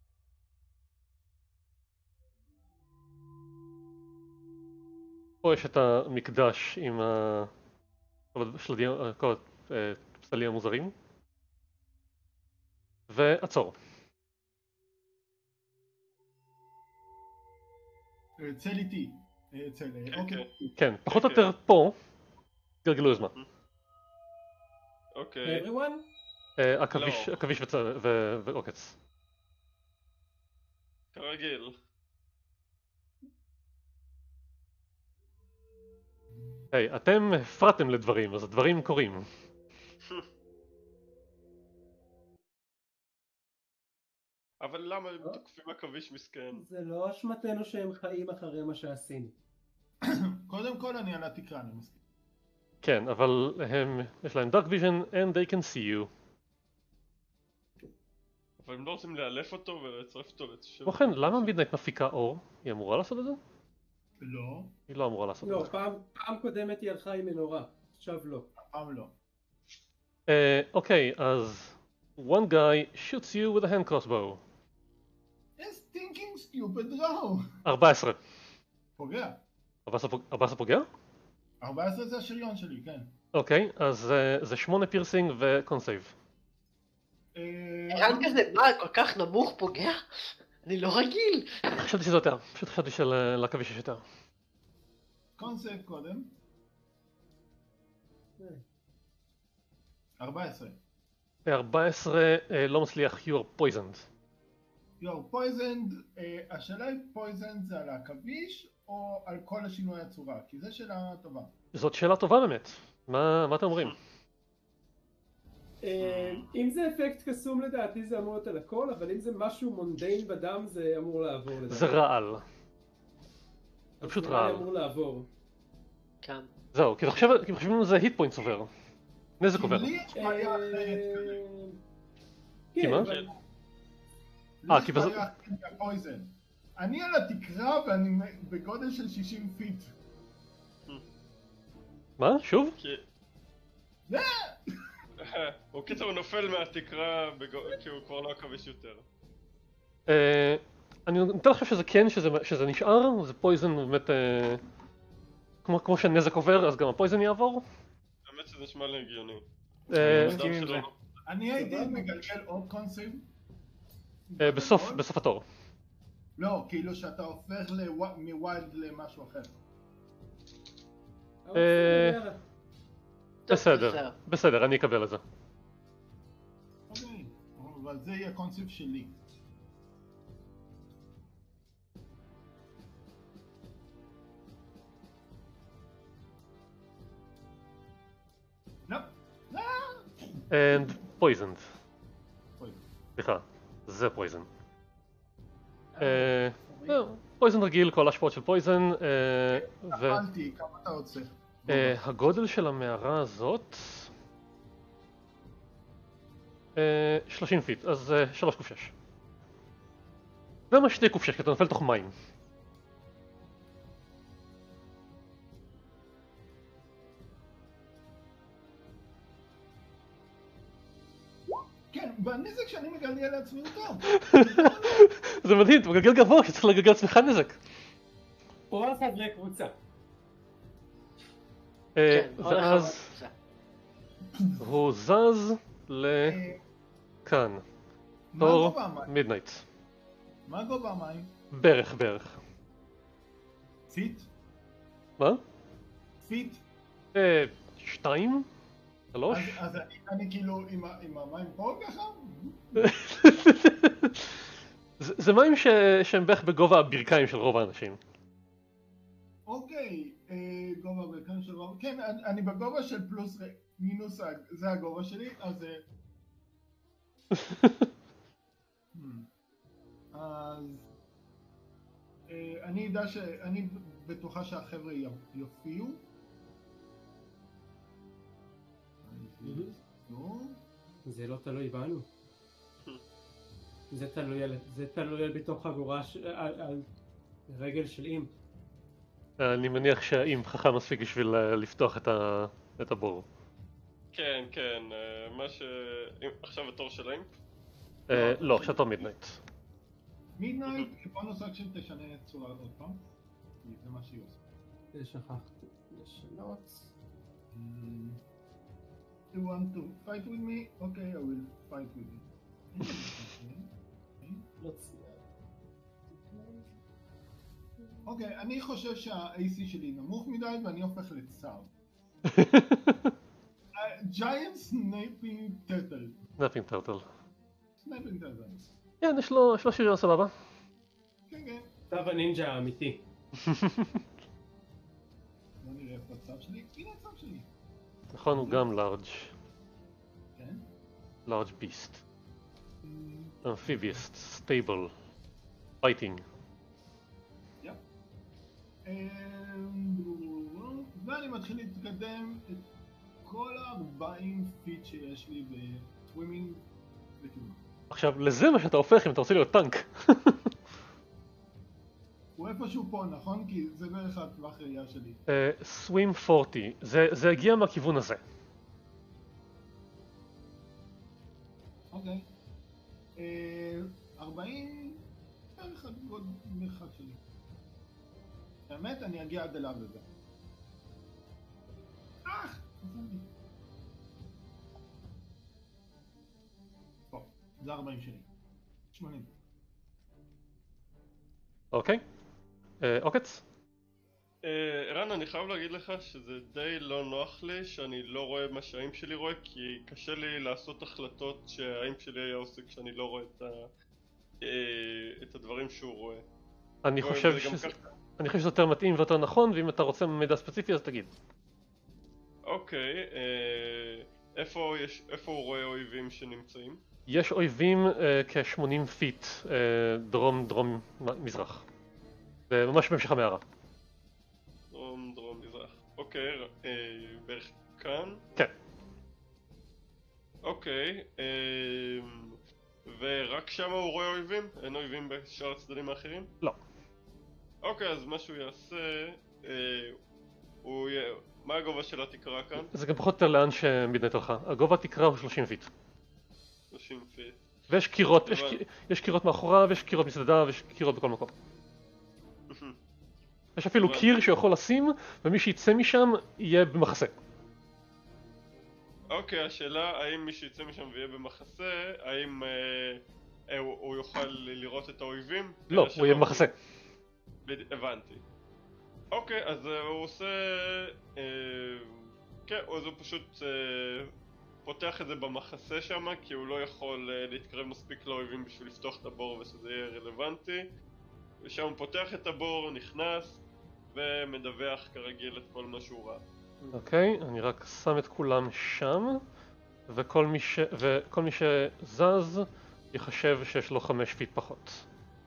פה יש את המקדש עם כל הפסלים המוזרים. ועצור. צל איתי. צל, אוקיי. כן, פחות או יותר פה. גלגלו יוזמה. אוקיי. עכביש ועוקץ. כרגיל. היי, אתם הפרעתם לדברים, אז הדברים קורים. אבל למה הם תוקפים עכביש מסכן? זה לא אשמתנו שהם חיים אחרי מה שעשינו. קודם כל אני על התקרה, אני מסכים. כן, אבל הם, יש להם dark vision and they can see you. אבל הם לא רוצים לאלף אותו ולצרף אותו לתשב. ובכן, למה מידנייט מפיקה אור? היא אמורה לעשות את זה? לא. היא לא אמורה לעשות לא, את זה. פעם, פעם קודמת היא הלכה עם מנורה, עכשיו לא. פעם לא. אוקיי, אז one guy shoots you with a hand crossbow. Yes, thinking stupid draw. ארבע עשרה. פוגע. ארבע עשרה פוגע? ארבע עשרה זה השריון שלי, כן. אוקיי, אז זה שמונה פירסינג וקונסייב. ערן כזה, מה, כל כך נמוך פוגע? אני לא רגיל. חשבתי שזה יותר, פשוט חשבתי שלעכביש יש יותר. קונסייב קודם. ארבע עשרה. ארבע עשרה לא מצליח, you are poisoned. you are poisoned, השאלה היא poisoned זה על העכביש או על כל השינוי הצורה? כי זו שאלה טובה. זאת שאלה טובה באמת. מה אתם אומרים? אם זה אפקט קסום לדעתי זה אמור להיות על הכל, אבל אם זה משהו מונדיין בדם זה אמור לעבור לדעתי. זה רעל. זה פשוט רעל. זה אמור לעבור. כן. זהו, כי חושבים על זה היט פוינט עובר. נזק עובר. לי יש בעיה אחרת. כי מה? לי יש בעיה אחרת מהפויזן. אני על התקרה ואני בגודל של שישים פיט. מה? שוב? זה! הוא קיצר הוא נופל מהתקרה כי הוא כבר לא עכביש יותר. אני נותן לחשוב שזה כן, שזה נשאר, זה פויזן באמת כמו שהנזק עובר אז גם הפויזן יעבור. האמת שזה נשמע לי הגיוני. אני הייתי מגלגל עוד קונסייב. בסוף התור. לא, כאילו שאתה הופך מווילד למשהו אחר. בסדר, בסדר, אני אקבל את זה. אוקיי, אבל זה יהיה קונספט שלי. לא. And poisoned. סליחה, זה פויזן. פויזן רגיל, כל השפעות של פויזן. נפלתי, כמה אתה רוצה? הגודל של המערה הזאת שלושים פיט, אז שלוש קוף שש. זה מה שתי קוף שש, כי אתה נופל לתוך מים. כן, והנזק שאני מגלגל לעצמי הוא טוב. זה מדהים, אתה מגלגל גבוה שצריך לגלגל לעצמך נזק. הוא עושה בני קבוצה. ואז הוא זז לכאן. תור מידנייט. מה גובה המים? בערך, בערך. פיט? מה? פיט? שתיים? שלוש? אז אני כאילו עם המים פה ככה? זה מים שהם בערך בגובה הברכיים של רוב האנשים. אוקיי, גובה הברכיים של רוב... כן, אני בגובה של פלוס מינוס, זה הגובה שלי, אז... אז... אני אדע ש... אני בטוחה שהחבר'ה יופיעו. זה לא תלוי בנו. זה תלוי על, זה תלוי על בתוך חגורה, ש... על, על רגל של אימפ. אני מניח שהאימפ חכם מספיק בשביל לפתוח את, ה... את הבור. כן, כן, מה ש... עכשיו התור של האימפ? לא, עכשיו תור מידנייט. מידנייט, בונוס אקשן תשנה את צורה עוד פעם. זה מה שהיא עושה. שכחתי לשנות. You want to fight with me? Okay, I will fight with you. אוקיי, אני חושב שה-A C שלי נמוך מדי ואני הופך לצער. Giant Snapping Turtle. Snapping Turtle. Snapping Turtle. כן, יש לו שריון סבבה. כן, כן. צו הנינג'ה האמיתי. בוא נראה איפה הצו שלי. הנה הצו שלי. נכון, הוא גם large. כן? large beast. amphibious, stable, fighting. ואני מתחיל להתקדם את כל ה-ארבעים פיט שיש לי בסווימינג לכיוון. עכשיו, לזה מה שאתה הופך אם אתה רוצה להיות טנק. הוא איפשהו פה, נכון? כי זה בערך הטווח ראייה שלי. סווים ארבעים, זה הגיע מהכיוון הזה. אוקיי. ארבעים, בערך עוד מרחק שלי. באמת, אני אגיע עד אליו לזה. אך! פה, זה ארבעים שלי. שמונים. אוקיי. עוקץ? ערן, אני חייב להגיד לך שזה די לא נוח לי שאני לא רואה מה שהאימפ שלי רואה, כי קשה לי לעשות החלטות שהאימפ שלי היה עושה כשאני לא רואה את הדברים שהוא רואה. אני חושב שזה... אני חושב שזה יותר מתאים ויותר נכון, ואם אתה רוצה מידע ספציפי אז תגיד. אוקיי, איפה יש, איפה הוא רואה אויבים שנמצאים? יש אויבים כ-שמונים פיט דרום דרום מזרח. זה ממש בהמשך המערה. דרום דרום מזרח. אוקיי, בערך כאן? כן. אוקיי, ורק שם הוא רואה אויבים? אין אויבים בשאר הצדדים האחרים? לא. אוקיי, אז מה שהוא יעשה, אה, הוא י... מה הגובה של התקרה כאן? זה גם פחות או יותר לאן שמידנייט הלכה. הגובה התקרה הוא שלושים פיט. שלושים פיט. ויש קירות, יש, יש קירות מאחוריו, יש קירות מצדדיו, ויש קירות בכל מקום. יש אפילו קיר שיכול לשים, ומי שיצא משם יהיה במחסה. אוקיי, השאלה האם מי שיצא משם ויהיה במחסה, האם אה, אה, הוא, הוא יוכל לראות את האויבים? לא, הוא יהיה במחסה. הבנתי. אוקיי, אז הוא עושה... אה, כן, אז הוא פשוט אה, פותח את זה במחסה שם, כי הוא לא יכול אה, להתקרב מספיק לאויבים בשביל לפתוח את הבור ושזה יהיה רלוונטי. ושם הוא פותח את הבור, נכנס, ומדווח כרגיל את כל מה שהוא ראה. אוקיי, אני רק שם את כולם שם, וכל מי, ש... וכל מי שזז יחשב שיש לו חמש פיט פחות.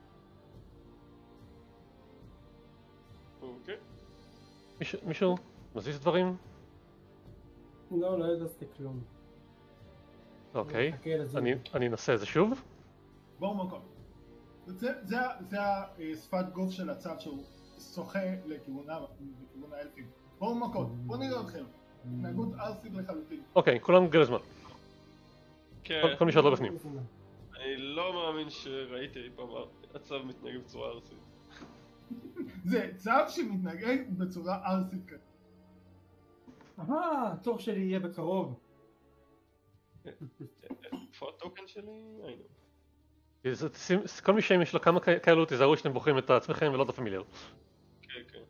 אוקיי. מיש... מישהו מזיז דברים? לא, לא ידעתי כלום. אוקיי, אני, אני אנסה את זה שוב. בואו מקום. זה, זה, זה השפת גוף של הצד שהוא שוחה לכיוון האלפים. בואו מקום, בואו נראה אתכם. התנהגות ארסית לחלוטין. אוקיי, כולם גל זמן. כן. כל, כל מי שעוד לא בפנים. אני לא מאמין שראיתי אי פעם הצו מתנהג בצורה ארסית. זה צו שמתנהג בצורה ארסית כזאת. אה, התור שלי יהיה בקרוב. איפה הטוקן שלי? היינו. כל מי שיש לו כמה כאלו תיזהרו שאתם בוחרים את עצמכם ולא את הפמיליאר. כן, כן.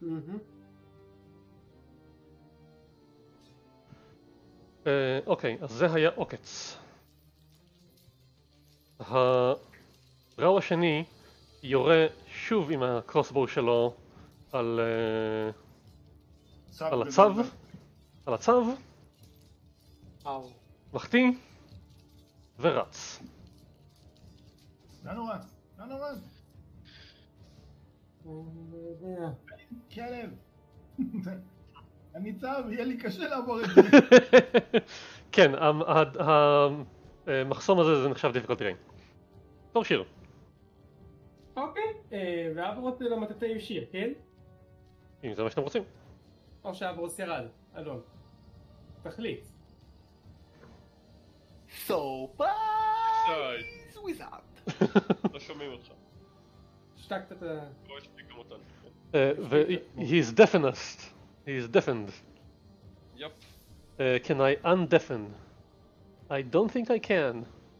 אוקיי, אז זה היה עוקץ. הראו השני יורה שוב עם הקרוסבו שלו על על הצו, על הצו, מחטיא ורץ. לאן הוא רץ? לאן הוא רץ? כלב. אני צער ויהיה לי קשה לעבור את זה. כן, המחסום הזה זה נחשב difficult terrain. תור שיר. אוקיי, ואבו רוצה למטאטא עם שיר, כן? אם זה מה שאתם רוצים. או שאברוס ירד, אלון. תחליט. So די, wizard. לא שומעים אותך. השתקת את ה... בוא השתיק גם אותנו. ו-he's deafened. He's deafened. יפ. Uh, can I undeafen? I don't think I can.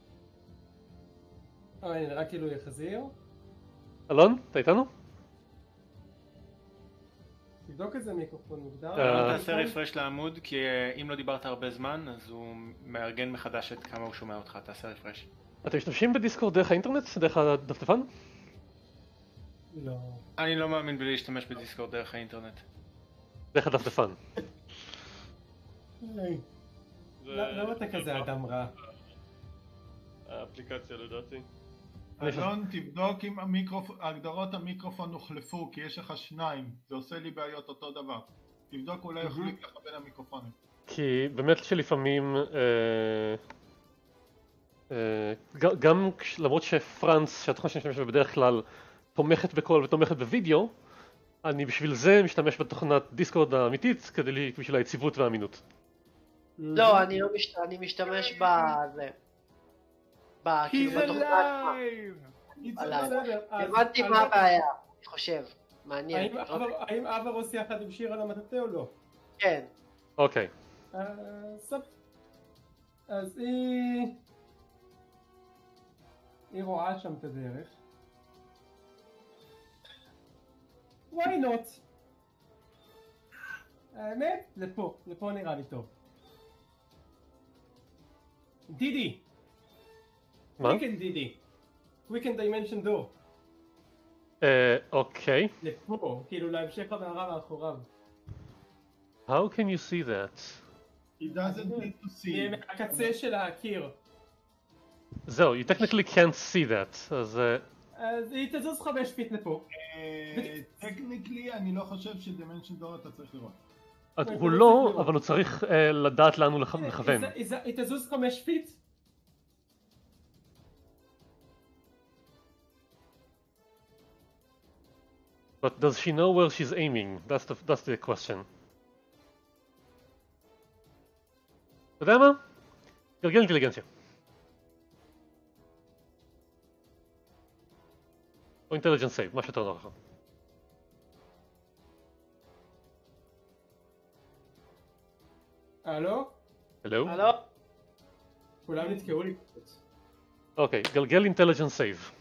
אה, הנה, נראה כאילו יחזיר. אלון, אתה איתנו? תבדוק איזה מיקרופון מוגדר. אה, תעשה רפרש לעמוד, כי אם לא דיברת הרבה זמן, אז הוא מארגן מחדש את כמה הוא שומע אותך, תעשה רפרש. אתם משתמשים בדיסקורד דרך האינטרנט? דרך הדפדפן? לא. אני לא מאמין בלי להשתמש בדיסקורד דרך האינטרנט. דרך הדפדפן. היי. למה אתה כזה אדם רע? האפליקציה לדעתי. אלון, תבדוק אם המיקרופ- הגדרות המיקרופון הוחלפו, כי יש לך שניים, זה עושה לי בעיות אותו דבר. תבדוק אולי יחליק לך בין המיקרופונים. כי באמת שלפעמים, אה, אה, ג- גם כש- למרות שפרנס, שהתוכנה שאני משתמש בה בדרך כלל, תומכת בקול ותומכת בווידאו, אני בשביל זה משתמש בתוכנת דיסקורד האמיתית, כדי לי, בשביל היציבות והאמינות. לא, אני לא משת... אני משתמש בזה. ב... כאילו בתוכנה עצמה. עליי. הבנתי מה הבעיה, אני חושב. מעניין. האם אבר- האם אברוס יחד עם שיר על המטאטא או לא? כן. אוקיי. אה, סבבה. אז היא... היא רואה שם את הדרך. why not? האמת, לפה, לפה נראה לי טוב. דידי! מה? quicken דידי! quicken dimension door. אה, אוקיי. לפה, כאילו להמשך המערה מאחוריו. How can you see that? He doesn't need to see. מהקצה של הקיר. זהו, you technically can't see that, אז... אה, אז היא תזוז חמש פיט לפה. טכניקלי אני לא חושב שדימנשן דור אתה צריך לראות. אז הוא לא, אבל הוא צריך אה, לדעת לאן הוא לכ- לכוון. היא- היא- היא תזוז חמש פיט? But does she know where she's aiming? That's the, that's the question. אתה יודע מה? גלגל אינטליגנציה. או אינטליג'נס סייב, מה שיותר נוח לך. הלו? הלו? הלו? כולם נתקעו לי. אוקיי, גלגל אינטליג'נס סייב.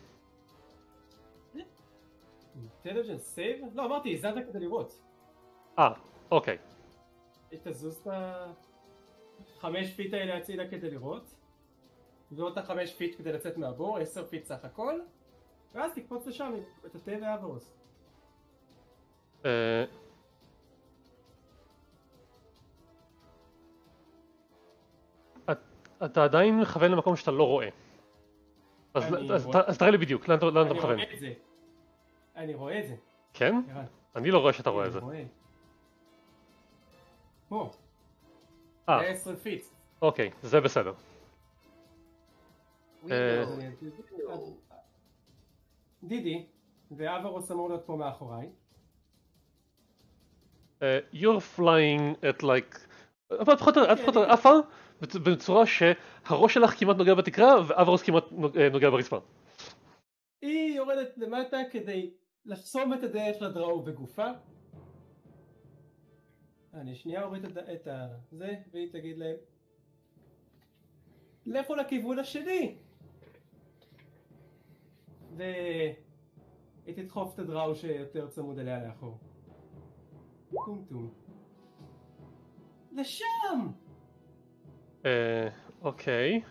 אינטליג'נס סייב? לא, אמרתי, הזזת כדי לראות. אה, אוקיי. היא תזוז את החמש פיט האלה הצידה כדי לראות. ועוד את החמש פיט כדי לצאת מהבור, עשר פיט סך הכל. ואז תקפוץ לשם את התה והאברוס. אה... אתה עדיין מכוון למקום שאתה לא רואה. אז, אני אז, רואה. אז תראה לי בדיוק, לאן, אתה- לאן אתה אני מכוון? רואה את זה. אני רואה את זה. כן? ערן. אני לא רואה שאתה רואה את זה. אני רואה. פה. אה, זה עשרה פיט. אוקיי, זה בסדר. We אה, know. דידי, ואברוס אמור להיות פה מאחוריי. Uh, you're flying at like... את פחות או יותר עפה בצ- בצורה שהראש שלך כמעט נוגע בתקרה ואברוס כמעט נוג- אה, נוגע ברצפה. היא יורדת למטה כדי לחסום את הדרך לדראו בגופה. אני שנייה אוריד את ה- את הזה, והיא תגיד להם לכו לכיוון השני! והיא תדחוף את הדראו שיותר צמוד אליה לאחור. טום טום. לשם! אה, אוקיי.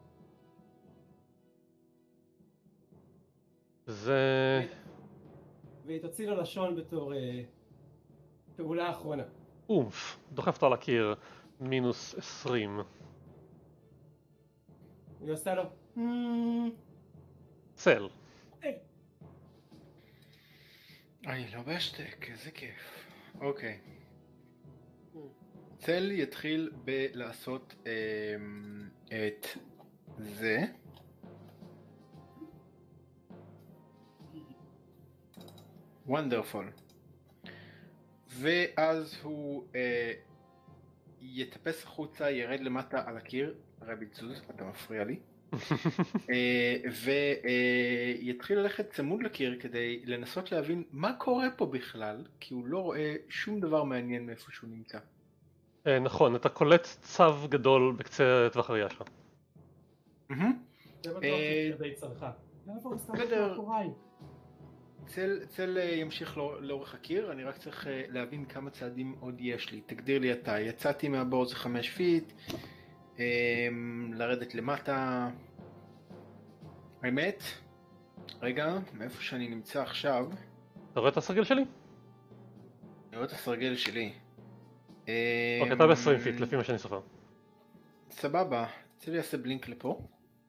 זה... והיא תוציא לו לשון בתור אה, פעולה אחרונה. אומף, דוחף אותו על הקיר, מינוס עשרים. היא עושה לו "Hmm, צל. אני לא בהשתק, איזה כיף. אוקיי. צל יתחיל בלעשות אמ, את זה. וונדרפול. ואז הוא אה, יטפס החוצה, ירד למטה על הקיר, רביט זוז, אתה מפריע לי, אה, ויתחיל אה, ללכת צמוד לקיר כדי לנסות להבין מה קורה פה בכלל, כי הוא לא רואה שום דבר מעניין מאיפה שהוא נמצא. אה, נכון, אתה קולט צו גדול בקצה טווח הראייה שלך. זה בטוח שזה די צרכה. בסדר. צל, צל ימשיך לא, לאורך הקיר, אני רק צריך להבין כמה צעדים עוד יש לי. תגדיר לי אתה, יצאתי מהבור זה חמש פיט, לרדת למטה. האמת, רגע, מאיפה שאני נמצא עכשיו... אתה רואה את הסרגל שלי? אני רואה את הסרגל שלי. אוקיי, אתה ב-עשרים פיט, לפי מה שאני סופר. סבבה, צל יעשה בלינק לפה.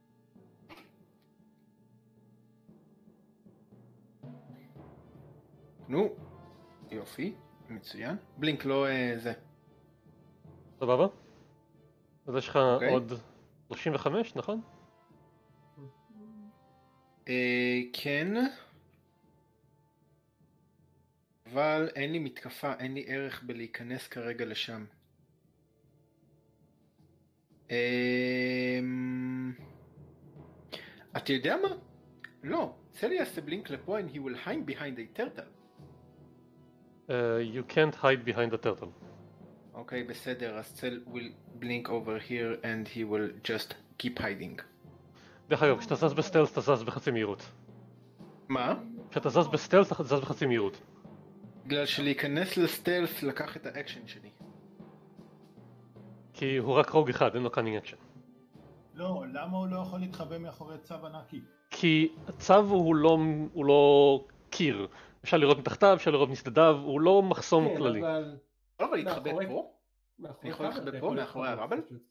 נו, יופי, מצוין. בלינק לא אה, זה. סבבה? אז יש לך עוד שלושים וחמש, נכון? אה, כן. אבל אין לי מתקפה, אין לי ערך בלהיכנס כרגע לשם. אה, אתה יודע מה? לא, צל יעשה בלינק לפה and he will hide behind a turtle. Uh, you can't hide behind the turtle. אוקיי, בסדר, אז צל will blink over here and he will just keep hiding. דרך אגב, כשאתה זז בסטלס אתה זז בחצי מהירות. מה? כשאתה זז בסטלס אתה זז בחצי מהירות. בגלל שלהיכנס לסטלס לקח את האקשן שלי. כי הוא רק רוג אחד, אין לו קאנינג אקשן. לא, למה הוא לא יכול להתחבא מאחורי צו ענקי? כי הצו הוא לא, הוא לא קיר. אפשר לראות מתחתיו, אפשר לראות מסדדיו, הוא לא מחסום כן, כללי. אבל... לא, אבל להתחבא מאחורי- פה? מאחורי אני יכול כבל, להתחבא אתה פה, יכול מאחורי להתחבא הרבל? פשוט.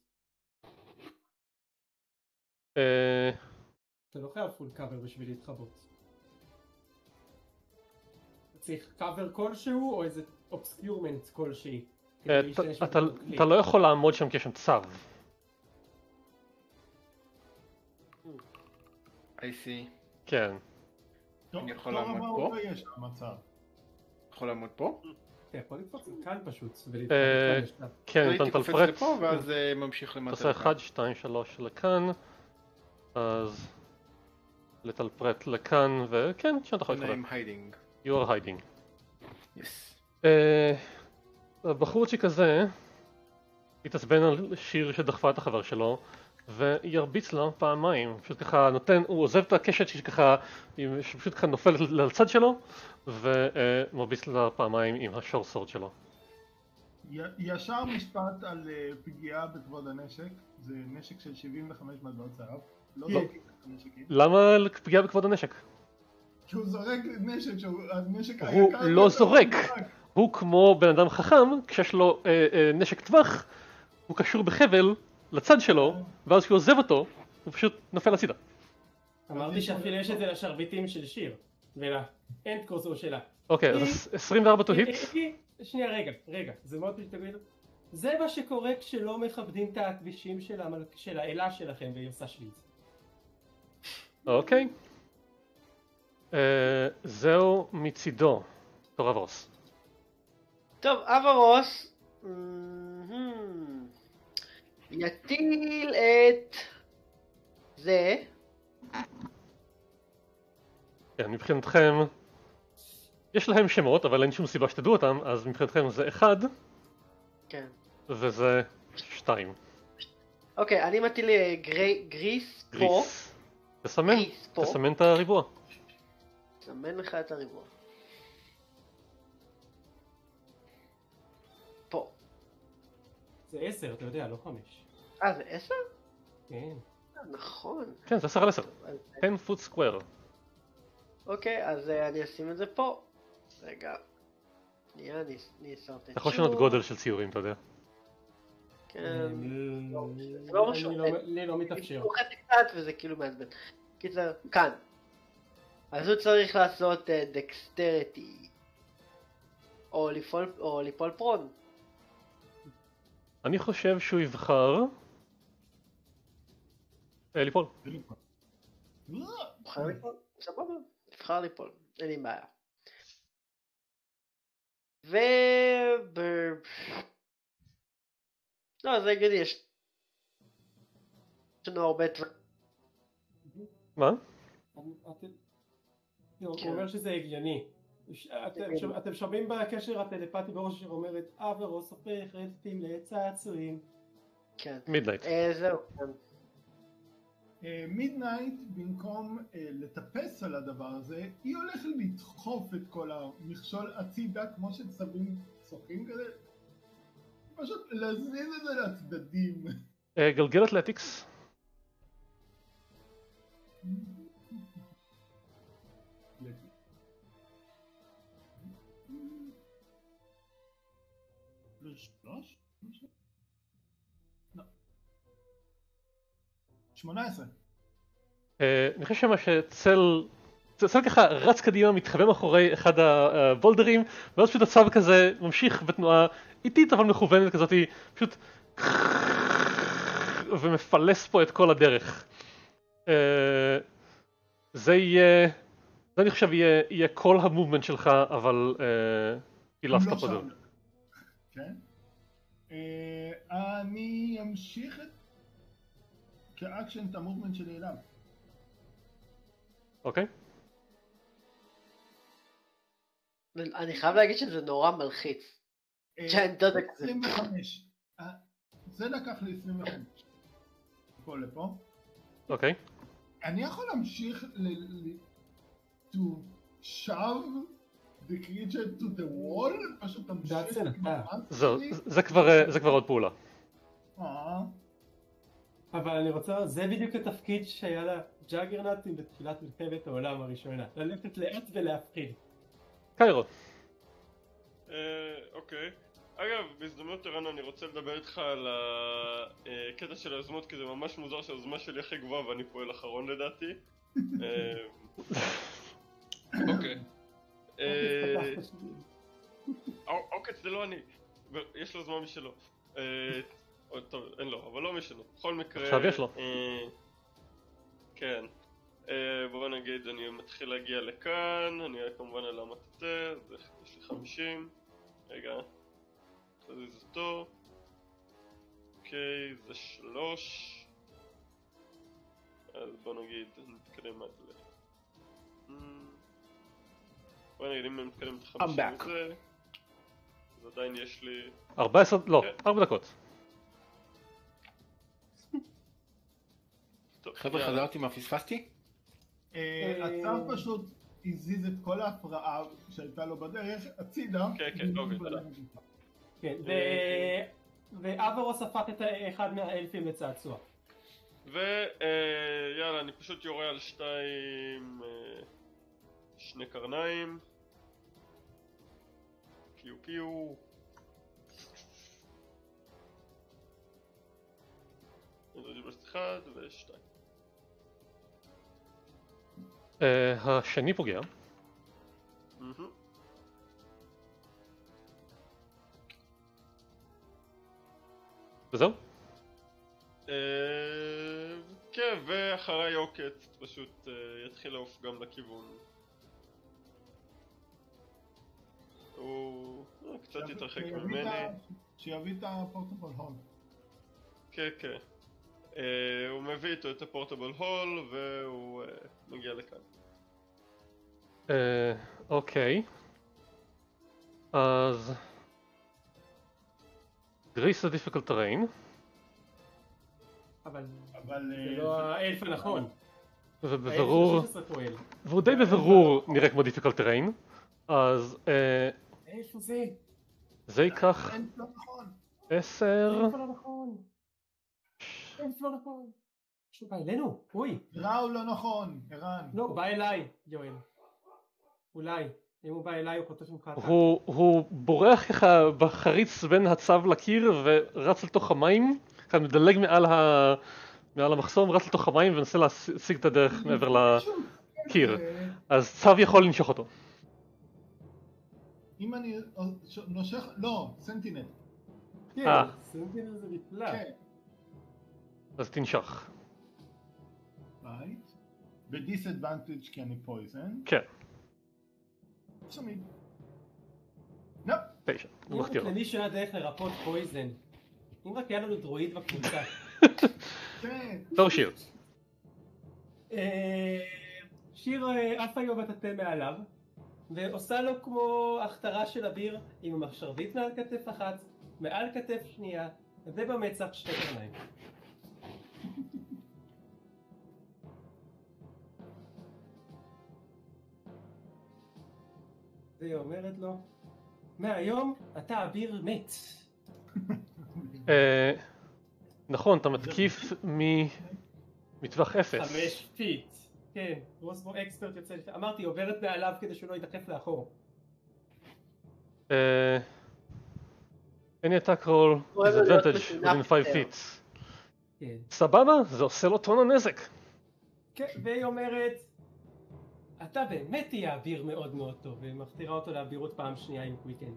אה, אתה לא חייב פול קאבר בשביל להתחבות. צריך קאבר כלשהו או איזה אובסקיורמנט כלשהי. כדי אה, להשתמש אתה- אתה- באותו כלי. אתה לא יכול לעמוד שם כי יש שם צו. I see. כן. טוב, אני יכול טוב, לעמוד אבל פה? הוא לא יש שם מצב. יכול לעמוד פה? אתה יכול לקפוץ לכאן פשוט. אה, ולהתחבא כאן לשם. כן, הייתי אתה קופץ מפרט. לפה ואז אה, ממשיך אתה למטה. עושה אחד, שתיים, שלוש לכאן. אז... לטלפרט לכאן, וכן, שם אתה יכול להתחבא. I'm hiding. You are hiding. Yes. אה, הבחורצ'יק הזה התעצבן על שיר שדחפה את החבר שלו וירביץ לה פעמיים, פשוט ככה נותן, הוא עוזב את הקשת שככה, שפשוט ככה נופלת לצד שלו ומרביץ לה פעמיים עם השור סורד שלו. י- ישר משפט על אה, פגיעה בכבוד הנשק, זה נשק של שבעים וחמש מטבעות זהב, לא כן. זורקים את הנשקים, למה פגיעה בכבוד הנשק? כי הוא זורק נשק שהוא הנשק הוא היקר לא ביותר זורק. במשחק. הוא כמו בן אדם חכם, כשיש לו אה, אה, נשק טווח, הוא קשור בחבל לצד שלו, ואז כשהוא עוזב אותו, הוא פשוט נופל הצידה. אמרתי שאפילו יש את זה לשרביטים של שיר. ולאנד קורסור שלה. אוקיי, אז עשרים וארבע to hit. שנייה, רגע, רגע, זה מאוד פשוט תגיד. זה מה שקורה כשלא מכבדים את הכבישים של המל- של האלה שלכם והיא עושה שליץ. אוקיי. אה, זהו מצידו. תור אברוס. טוב, אברוס מהמם, יטיל את זה. כן, מבחינתכם, יש להם שמות, אבל אין שום סיבה שתדעו אותם, אז מבחינתכם זה אחד, כן. וזה שתיים. אוקיי, אני מטיל אה, גרי- גריס פה. גריס. תסמן, גריס פה. תסמן את הריבוע. סמן לך את הריבוע. פה. זה עשר, אתה יודע, לא חמש. אה, זה עשר? כן. אה, נכון. כן, זה עשר על עשר. אז- עשר foot square. אוקיי, אז אה, אני אשים את זה פה. רגע. שנייה, אני אני אסרט את אתה יכול לשנות גודל של ציורים, אתה יודע. כן. לא, זה לא משהו. אני לא- לי לא מתאפשר. הוא חצי קצת וזה כאילו מעצבן. קיצר, כאן. אז הוא צריך לעשות דקסטריטי. או ליפול, או ליפול פרון. אני חושב שהוא יבחר... אה, ליפול. בוחר ליפול? סבבה, תבחר ליפול. אין לי בעיה. ו... ב... לא, זה הגיוני, יש לנו הרבה דברים. מה? הוא אומר שזה הגיוני. אתם שומעים בקשר הטלפתי בראש אשר אומרת אברוס הופך רדפים לצעצועים. כן. מידנייט. זהו. מידנייט, במקום לטפס על הדבר הזה, היא הולכת לדחוף את כל המכשול הצידה, כמו שצבים צוחקים כזה, פשוט להזיז את זה לצדדים. גלגל אתלטיקס. שלוש? לא. שמונה עשרה. אני חושב שמה שצל... צל ככה רץ קדימה, מתחבא מאחורי אחד הבולדרים, ואז פשוט הצו כזה ממשיך בתנועה איטית אבל מכוונת כזאת, פשוט ומפלס פה את כל הדרך. זה יהיה... זה אני חושב יהיה, יהיה כל המובמנט שלך, אבל פילסת פה דרך. כן. אני אמשיך את... כאקשן את המובמנט שלי אליו. אוקיי. אני חייב להגיד שזה נורא מלחיץ. עשרים וחמש. זה לקח לי עשרים וחמש. פה לפה. אוקיי. אני יכול להמשיך ל... to shove the creature to the wall? פשוט תמשיך במאס שלי? זה כבר עוד פעולה. אבל אני רוצה, זה בדיוק התפקיד שהיה לה ג'אגרנטים בתחילת מלחמת העולם הראשונה, ללכת לאט ולהפחיד. קיירו. אוקיי. אגב, בהזדמנות ערן אני רוצה לדבר איתך על הקטע של היוזמות, כי זה ממש מוזר שהיוזמה שלי הכי גבוהה ואני פועל אחרון לדעתי. אוקיי. אוקיי, זה לא אני. יש לו זמן משלו. טוב, אין לו, אבל לא משנה. בכל מקרה... עכשיו יש לו. כן. בואו נגיד, אני מתחיל להגיע לכאן, אני כמובן על המטה, יש לי חמישים. רגע. תזיז אותו. אוקיי, זה שלוש. אז בואו נגיד, נתקדם עד ל... בואו נגיד, אם אני מתקדם את חמישים וזה, אז עדיין יש לי... ארבע עשרה, לא, ארבע דקות. חבר'ה, חזרתי מה פספסתי? הצו פשוט הזיז את כל ההפרעה שהייתה לו בדרך הצידה. כן, כן, אוקיי, תודה. כן, ואברוס הפך את אחד מהאלפים לצעצוע. ויאללה, אני פשוט יורה על שתיים, שני קרניים. פיו פיו. זה דיברסט אחד ושתיים. השני פוגע. וזהו? כן, ואחריי עוקץ פשוט יתחיל לעוף גם לכיוון. הוא קצת יתרחק ממני. שיביא את הפורטבל הול. כן, כן. הוא מביא איתו את הפורטבל הול והוא מגיע לכאן. אוקיי. אז... Grace the difficult terrain. אבל... אבל... זה לא האלף הנכון. ובבירור... והוא די בבירור נראה כמו difficult terrain. אז... איפה זה? זה ייקח... אין לא נכון. עשר... איפה לא נכון? איפה לא נכון? שהוא בא אלינו? אוי! ראו לא נכון, ערן. לא, הוא בא אליי, יואל. אולי. אם הוא בא אליי הוא חוטף ממך אתה. הוא בורח ככה בחריץ בין הצו לקיר ורץ לתוך המים, כאן מדלג מעל המחסום, רץ לתוך המים ומנסה להשיג את הדרך מעבר לקיר. אז צו יכול לנשוך אותו. אם אני נושך... לא, סנטינל. כן, סנטינל זה נפלא. אז תנשך. Right. בדיסאדוונטג' כי אני פויזן. כן. שמיד. לא. תשע. הוא אם מחטיא רק אותו. למישהו היה דרך לרפות פויזן. אם רק היה לנו דרואיד בקבוצה. כן. תור שיר. אה, שיר אה, עפה עם הבטאטה מעליו, ועושה לו כמו הכתרה של אביר עם השרביט מעל כתף אחת, מעל כתף שנייה, ובמצח שתי קרניים. והיא אומרת לו, מהיום אתה אביר מת. אה, נכון, אתה מתקיף מטווח אפס. חמש פיט. כן, רוסבו אקספרט יוצא לפני. אמרתי, עוברת מעליו כדי שהוא לא ידחף לאחור. אה, any attack roll is advantage within five feet. כן. סבבה, זה עושה לו טון הנזק. כן, והיא אומרת, אתה באמת תהיה אביר מאוד מאוד טוב, והיא מכתירה אותו לאבירות פעם שנייה עם קוויקן.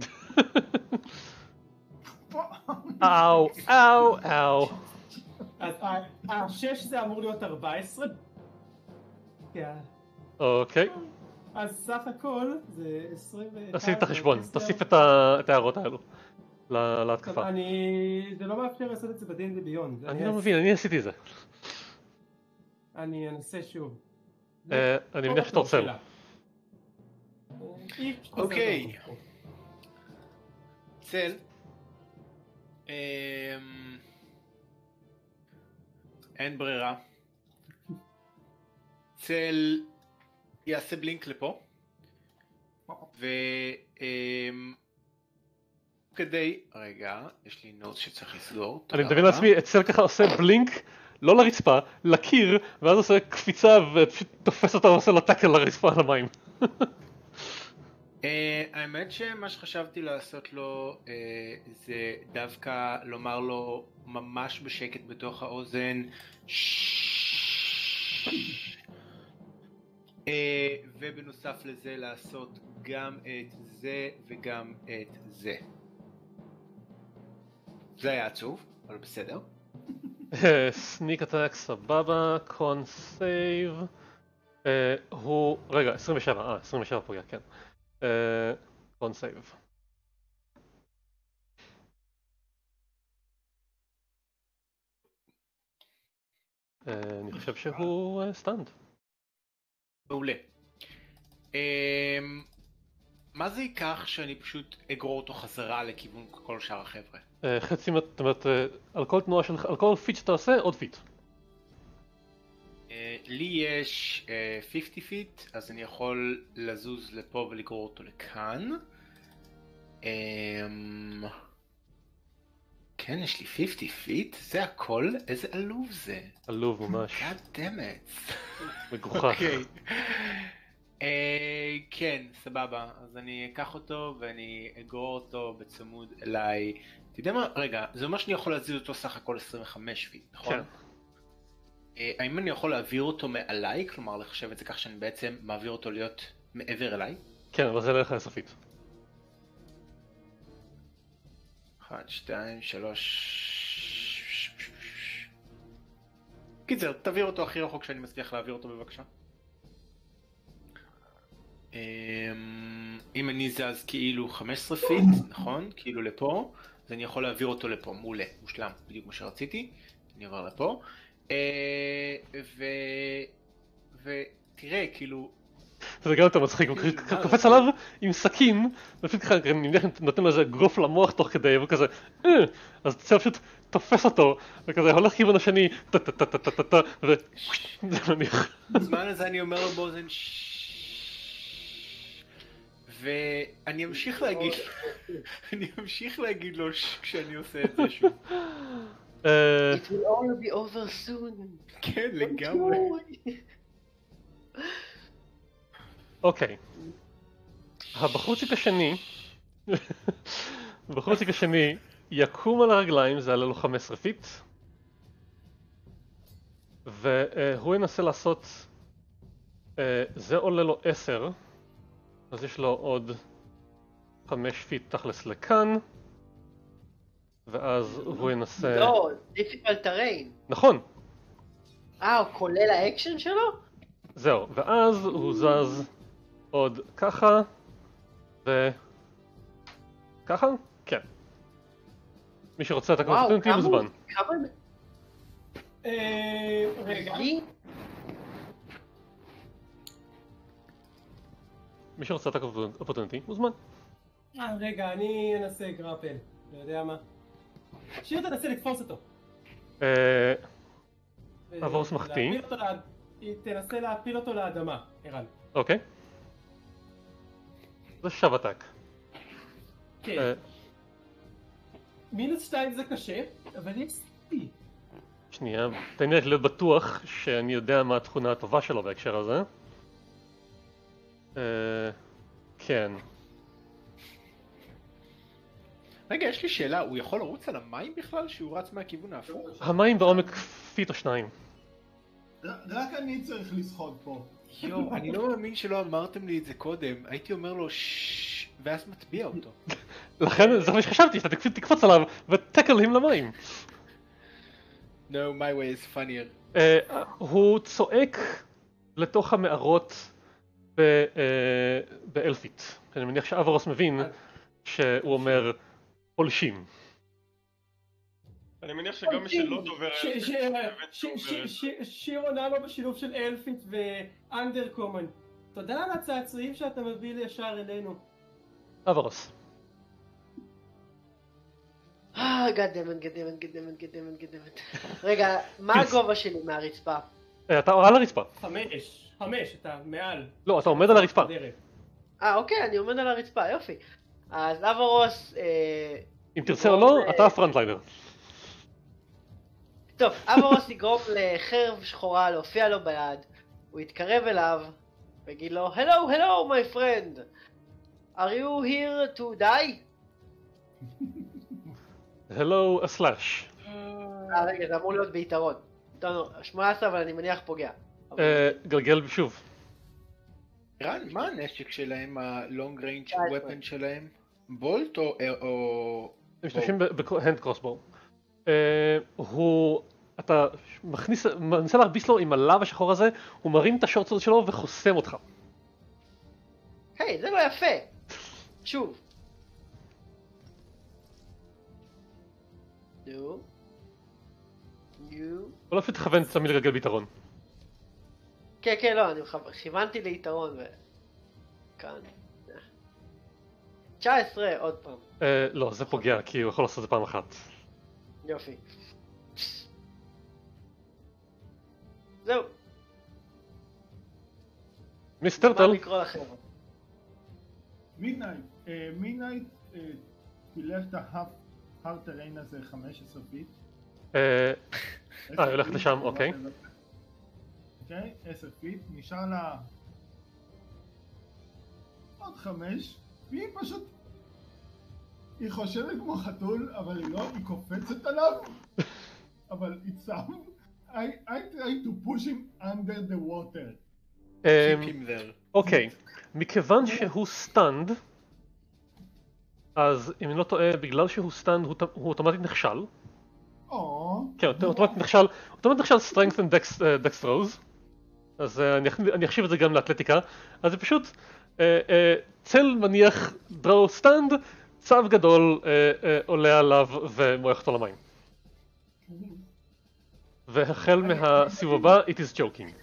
אאו, אאו, אאו. אז השש זה אמור להיות ארבע עשרה. כן. אוקיי, אז סך הכל זה עשרים ואחת. עשית את החשבון, תוסיף את ה- את ההערות האלו ל- להתקפה. אני... זה לא מאפשר לעשות את זה בדין וביון. אני לא מבין, אני עשיתי את זה. אני אנסה שוב. אה, אני מניח שאתה רוצה. אוקיי. צל. אמ, אין ברירה. צל יעשה בלינק לפה. ו... אמ, כדי... רגע, יש לי נוט שצריך לסגור. אני מדמיין לעצמי, אצל ככה עושה בלינק, לא לרצפה, לקיר, ואז עושה קפיצה ופשוט תופס אותה ועושה לו טאקל לרצפה על המים. האמת שמה שחשבתי לעשות לו זה דווקא לומר לו ממש בשקט בתוך האוזן ובנוסף לזה לעשות גם את זה וגם את זה. זה היה עצוב, אבל בסדר. סניק אטאק סבבה, קון סייב. הוא... רגע, עשרים ושבע, אה, עשרים ושבע פוגע, כן. קון סייב. אני חושב שהוא סטנד. מעולה. מה זה ייקח שאני פשוט אגרור אותו חזרה לכיוון כל שאר החבר'ה? חצי, זאת אומרת, על כל תנועה שלך, על כל פיט שאתה עושה, עוד פיט. לי יש חמישים פיט, אז אני יכול לזוז לפה ולגרור אותו לכאן. כן, יש לי חמישים פיט, זה הכל? איזה עלוב זה. עלוב ממש. God damn it. מגוחך. אוקיי. כן, סבבה. אז אני אקח אותו ואני אגרור אותו בצמוד אליי. אתה יודע מה? רגע, זה אומר שאני יכול להזיז אותו סך הכל עשרים וחמש פיט, נכון? כן. האם אני יכול להעביר אותו מעליי? כלומר לחשב את זה כך שאני בעצם מעביר אותו להיות מעבר אליי? כן, אבל זה לא לך לסופית. אחת, שתיים, שלוש... קיצר, תעביר אותו הכי רחוק שאני מצליח להעביר אותו בבקשה. אם אני זז כאילו חמש עשרה פיט, נכון? כאילו לפה, אז אני יכול להעביר אותו לפה, מעולה, מושלם, בדיוק מה שרציתי. אני עובר לפה. ו... ותראה, כאילו... זה גם יותר מצחיק, הוא קופץ עליו עם סכין, ופשוט ככה, אני נותן לו איזה גרוף למוח תוך כדי, וכזה, אז צל פשוט תופס אותו, וכזה הולך כיוון השני, טה-טה-טה-טה-טה, וזה מניח. בזמן הזה אני אומר לו באוזן ואני אמשיך להגיד, אני אמשיך להגיד לו כשאני עושה את זה שוב. It will all be over soon. כן, לגמרי. אוקיי. הבחורציק השני, הבחורציק השני יקום על הרגליים, זה עלה לו חמש עשרה פיט. והוא ינסה לעשות, זה עולה לו עשר, אז יש לו עוד חמש פיט תכלס לכאן. ואז הוא ינסה... לא, difficult terrain. נכון. אה, הוא כולל האקשן שלו? זהו, ואז הוא זז עוד ככה, ו... ככה? כן. מי שרוצה את וואו, הקונפטנטי כמה מוזמן. כמה... אה, רגע. מי שרוצה את הקונפטנטי מוזמן. אה, רגע, אני אנסה גרפל. לא יודע מה. שיר תנסה לתפוס אותו. אה... ו- עבור שמחתי. להפיל אותו לאד- היא תנסה להפיל אותו לאדמה, ערן. אוקיי. זה שב עתק. כן. אה, מינוס שתיים זה קשה, אבל יש סיפי. שנייה, תן לי רק להיות בטוח שאני יודע מה התכונה הטובה שלו בהקשר הזה. אה... כן. רגע, יש לי שאלה, הוא יכול לרוץ על המים בכלל שהוא רץ מהכיוון ההפוך? המים בעומק פיט או שניים. רק אני צריך לשחות פה. יואו, אני לא מאמין שלא אמרתם לי את זה קודם, הייתי אומר לו ששש, ואז מטביע אותו. לכן זה מה שחשבתי, שאתה תקפוץ עליו ותקלים למים. No, my way is funnier. אה, הוא צועק לתוך המערות ב- אה, באלפית. אני מניח שאברוס מבין שהוא אומר פולשים. אני מניח שגם מי שלא דובר ש- אלפית, ש- מבין ש- שהוא ש- אומר ש- שיר עונה לו בשילוב של אלפית ואנדר קומן. תודה על הצעצועים שאתה מביא ישר אלינו. אברוס. אה, גדמת, גדמת, גדמת, גדמת, גדמת. רגע, מה הגובה שלי מהרצפה? אה, אתה על הרצפה. חמש, חמש, אתה מעל. לא, אתה עומד על הרצפה. דרך. אה, אוקיי, אני עומד על הרצפה, יופי. אז אברוס, אה... אם תרצה או לא, יגרום, אתה אה, הפרנטליינר. טוב, אברוס יגרום לחרב שחורה להופיע לו ביד, הוא יתקרב אליו, ויגיד לו, Hello, hello, my friend. Are you here to die? Hello, a slash. אה, רגע, זה אמור להיות ביתרון. טוב, שמונה עשרה, אבל אני מניח פוגע. אה, גלגל שוב. רן, מה הנשק שלהם, ה-long range תשע עשרה. weapon שלהם? בולט או... או... הם משתמשים בהנד קרוסבו. הוא... אתה מכניס... מנסה להרביץ לו עם הלאו השחור הזה, הוא מרים את השורצות שלו וחוסם אותך. היי, זה לא יפה. שוב. נו. נו. בוא לא תכוון תמיד לגלגל ביתרון. כן, כן, לא, אני כיוונתי ליתרון ו... כאן. תשע עשרה, עוד פעם. אה, לא, זה פוגע, כי הוא יכול לעשות את זה פעם אחת. יופי. זהו. מיס מה טרטל. לקרוא לכם? מידנייט, מידנייט תלך את ההר טריין הזה חמש עשרה פיט. אה, היא הולכת לשם, אוקיי. אוקיי, עשר פיט, נשאר לה עוד חמש, והיא פשוט, היא חושבת כמו חתול, אבל היא לא, היא קופצת עליו, אבל it's sound, I, I try to push him under the water. אה, keep him there. אוקיי, מכיוון שהוא סטנד, אז אם אני לא טועה, בגלל שהוא סטנד הוא הוא אוטומטית נכשל. או, כן, הוא אוטומטית נכשל, אוטומטית נכשל strength and dex- אה, dextrose. אז אה, אני אח- אני אחשיב את זה גם לאתלטיקה. אז זה פשוט אה, אה, צל מניח דרו סטנד, צב גדול אה, אה, עולה עליו ומועך אותו למים. והחל מהסיבוב הבא, it is joking.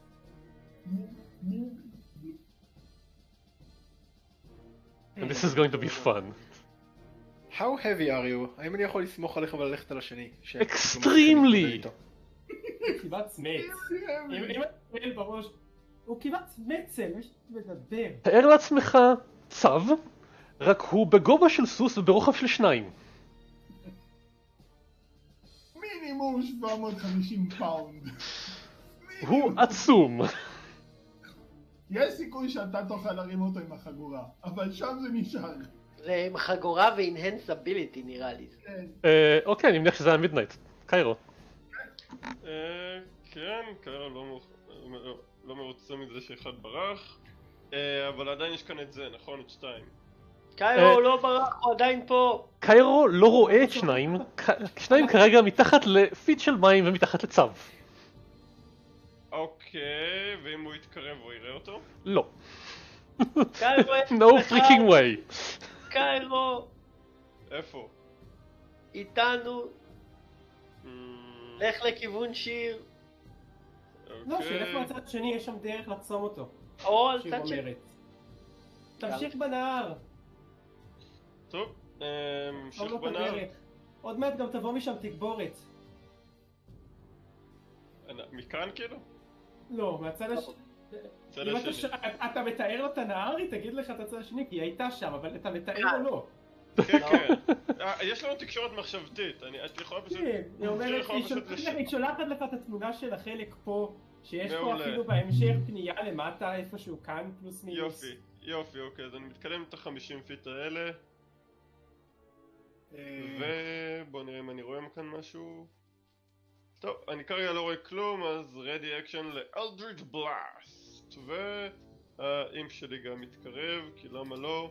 And this is going to be fun. How heavy are you? האם אני יכול לסמוך עליך וללכת על השני? ש- Extremely! הוא כמעט מצ. אם אם אתה פועל בראש, הוא כמעט מצל, יש לדבר. תאר לעצמך צב, רק הוא בגובה של סוס וברוחב של שניים. מינימום שבע מאות וחמישים פאונד. הוא עצום. יש סיכוי שאתה תוכל להרים אותו עם החגורה, אבל שם זה נשאר. זה עם חגורה ו-enhance ability נראה לי. כן. אה, אוקיי, אני מניח שזה היה מידנייט. קיירו. אה, כן, קיירו לא מוכ- לא- לא מרוצה מזה שאחד ברח, אה, אבל עדיין יש כאן את זה, נכון? את שתיים. קיירו אה, הוא לא ברח, הוא עדיין פה. קיירו לא רואה את שניים, ק- שניים כרגע מתחת לפיט של מים ומתחת לצו. אוקיי, ואם הוא יתקרב הוא יראה אותו? לא. קיירו, No freaking way. קיירו. איפה? איתנו, Mm, לך לכיוון שיר, לא, שילך אוקיי. מהצד השני, יש שם דרך לחסום אותו. או על שיר צד שני. אומרת. תמשיך בנהר. טוב, אה, תחסום המשיך לו את בנהר. הדרך. עוד מעט גם תבוא משם תגבורת. אה, מכאן כאילו? לא, מהצד השני. צד אם אתה, ש... השני. אתה מתאר לו את הנהר, היא תגיד לך את הצד השני, כי היא הייתה שם, אבל אתה מתאר או לא? כן, כן. אה, יש לנו תקשורת מחשבתית, אני- את יכולה פשוט... כן, היא אומרת, יכולה היא פשוט שולחת לש- לך- היא שולחת לך את התמונה של החלק פה, שיש פה מעולה. אפילו בהמשך פנייה למטה, איפשהו כאן, פלוס מינוס. יופי, יופי, אוקיי, אז אני מתקדם את החמישים פיט האלה, ובוא נראה אם אני רואה כאן משהו. טוב, אני כרגע לא רואה כלום, אז ready action ל-Eldritch Blast, והאימפ שלי גם מתקרב, כי למה לא?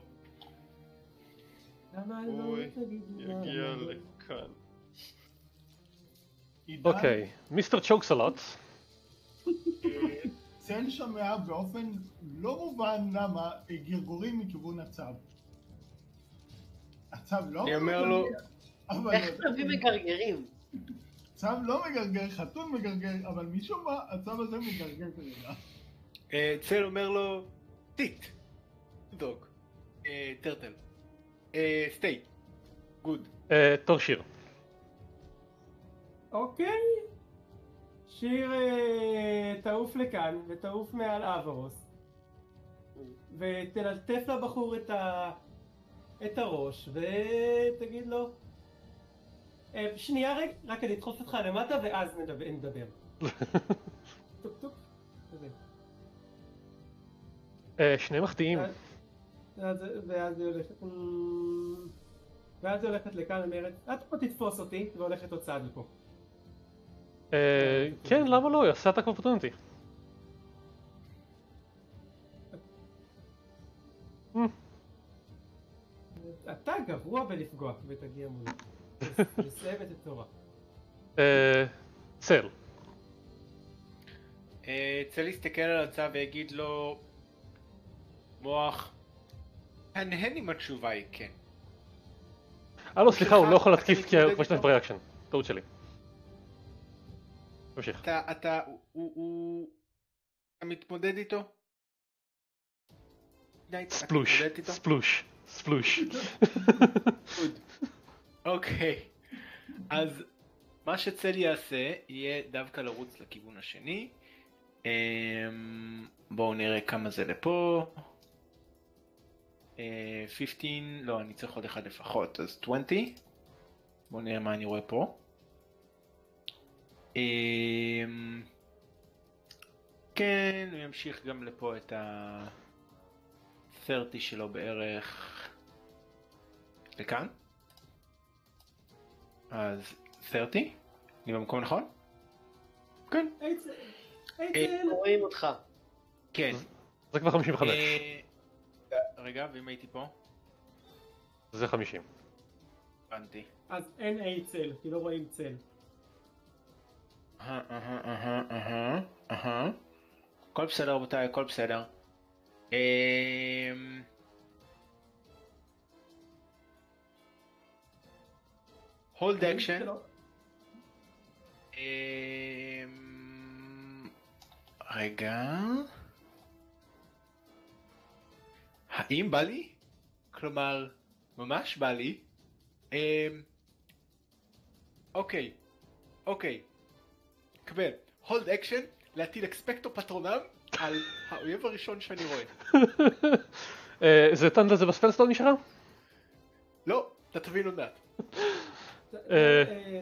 למה אוי, לא תגידו יגיע למה לא? לכאן. עידן, אוקיי, מיסטר צ'וקסלוט. אה, צל שומע באופן לא מובן למה אה, גרגורים מכיוון הצו. הצו לא אני אומר לו, מגרגר, אבל איך תביא מגרגרים? הצו לא מגרגר, חתול מגרגר, אבל משום מה הצו הזה מגרגר כרגע. אה, צל אומר לו, טיט, דוג, אה, טרטל, אה, סטי, גוד. אה, תור שיר. אוקיי. שיר אה, תעוף לכאן ותעוף מעל אברוס ותלטף לבחור את, ה... את הראש ותגיד לו אה, שנייה רגע, רק אני אדחוף אותך למטה ואז נדבר, נדבר. טוק טוק. כזה. אה, שני מחטיאים. ואז, ואז היא הולכת אמ, ואז היא הולכת לכאן אומרת את פה תתפוס אותי והולכת עוד צעד לפה. אה, כן, למה לא? יעשה את אופורטוניטי. אתה גרוע בלפגוע ותגיע מולי. מסיימת את תורה. אה, צל. אה, צל יסתכל על הצו ויגיד לו, מוח, הנהן אם התשובה היא כן. אה לא, סליחה, הוא לא יכול להתקיף אתה כי הוא מתמודד כבר השתמש איתו? בריאקשן. טעות שלי. תמשיך. אתה, אתה, הוא, הוא, הוא, אתה מתמודד איתו? די, אתה ספלוש, מתמודד איתו? ספלוש, ספלוש. גוד. אוקיי, אז מה שצל יעשה יהיה דווקא לרוץ לכיוון השני. אמ, בואו נראה כמה זה לפה. אה, חמש עשרה, לא, אני צריך עוד אחד לפחות, אז עשרים. בואו נראה מה אני רואה פה. אמ, כן, הוא ימשיך גם לפה את ה-שלושים שלו בערך לכאן. אז שלושים? אני במקום נכון? כן. היי צל, היי צל. רואים אותך. כן. זה כבר חמישים וחמש. אה, רגע, ואם הייתי פה? זה חמישים. הבנתי. אז אין אי צל, כי לא רואים צל. אהה, אהה, אהה, אהה, אהה. הכל בסדר רבותיי, הכל בסדר. אמ... הולד אקשן. אמ... רגע. האם בא לי? כלומר, ממש בא לי. אמ... אוקיי. אוקיי. קבל. הולד אקשן, להטיל אקספקטו פטרונם על האויב הראשון שאני רואה. אה, זה טנדה זה בספלסטון נשארה? לא, אתה תבין עוד מעט. אה,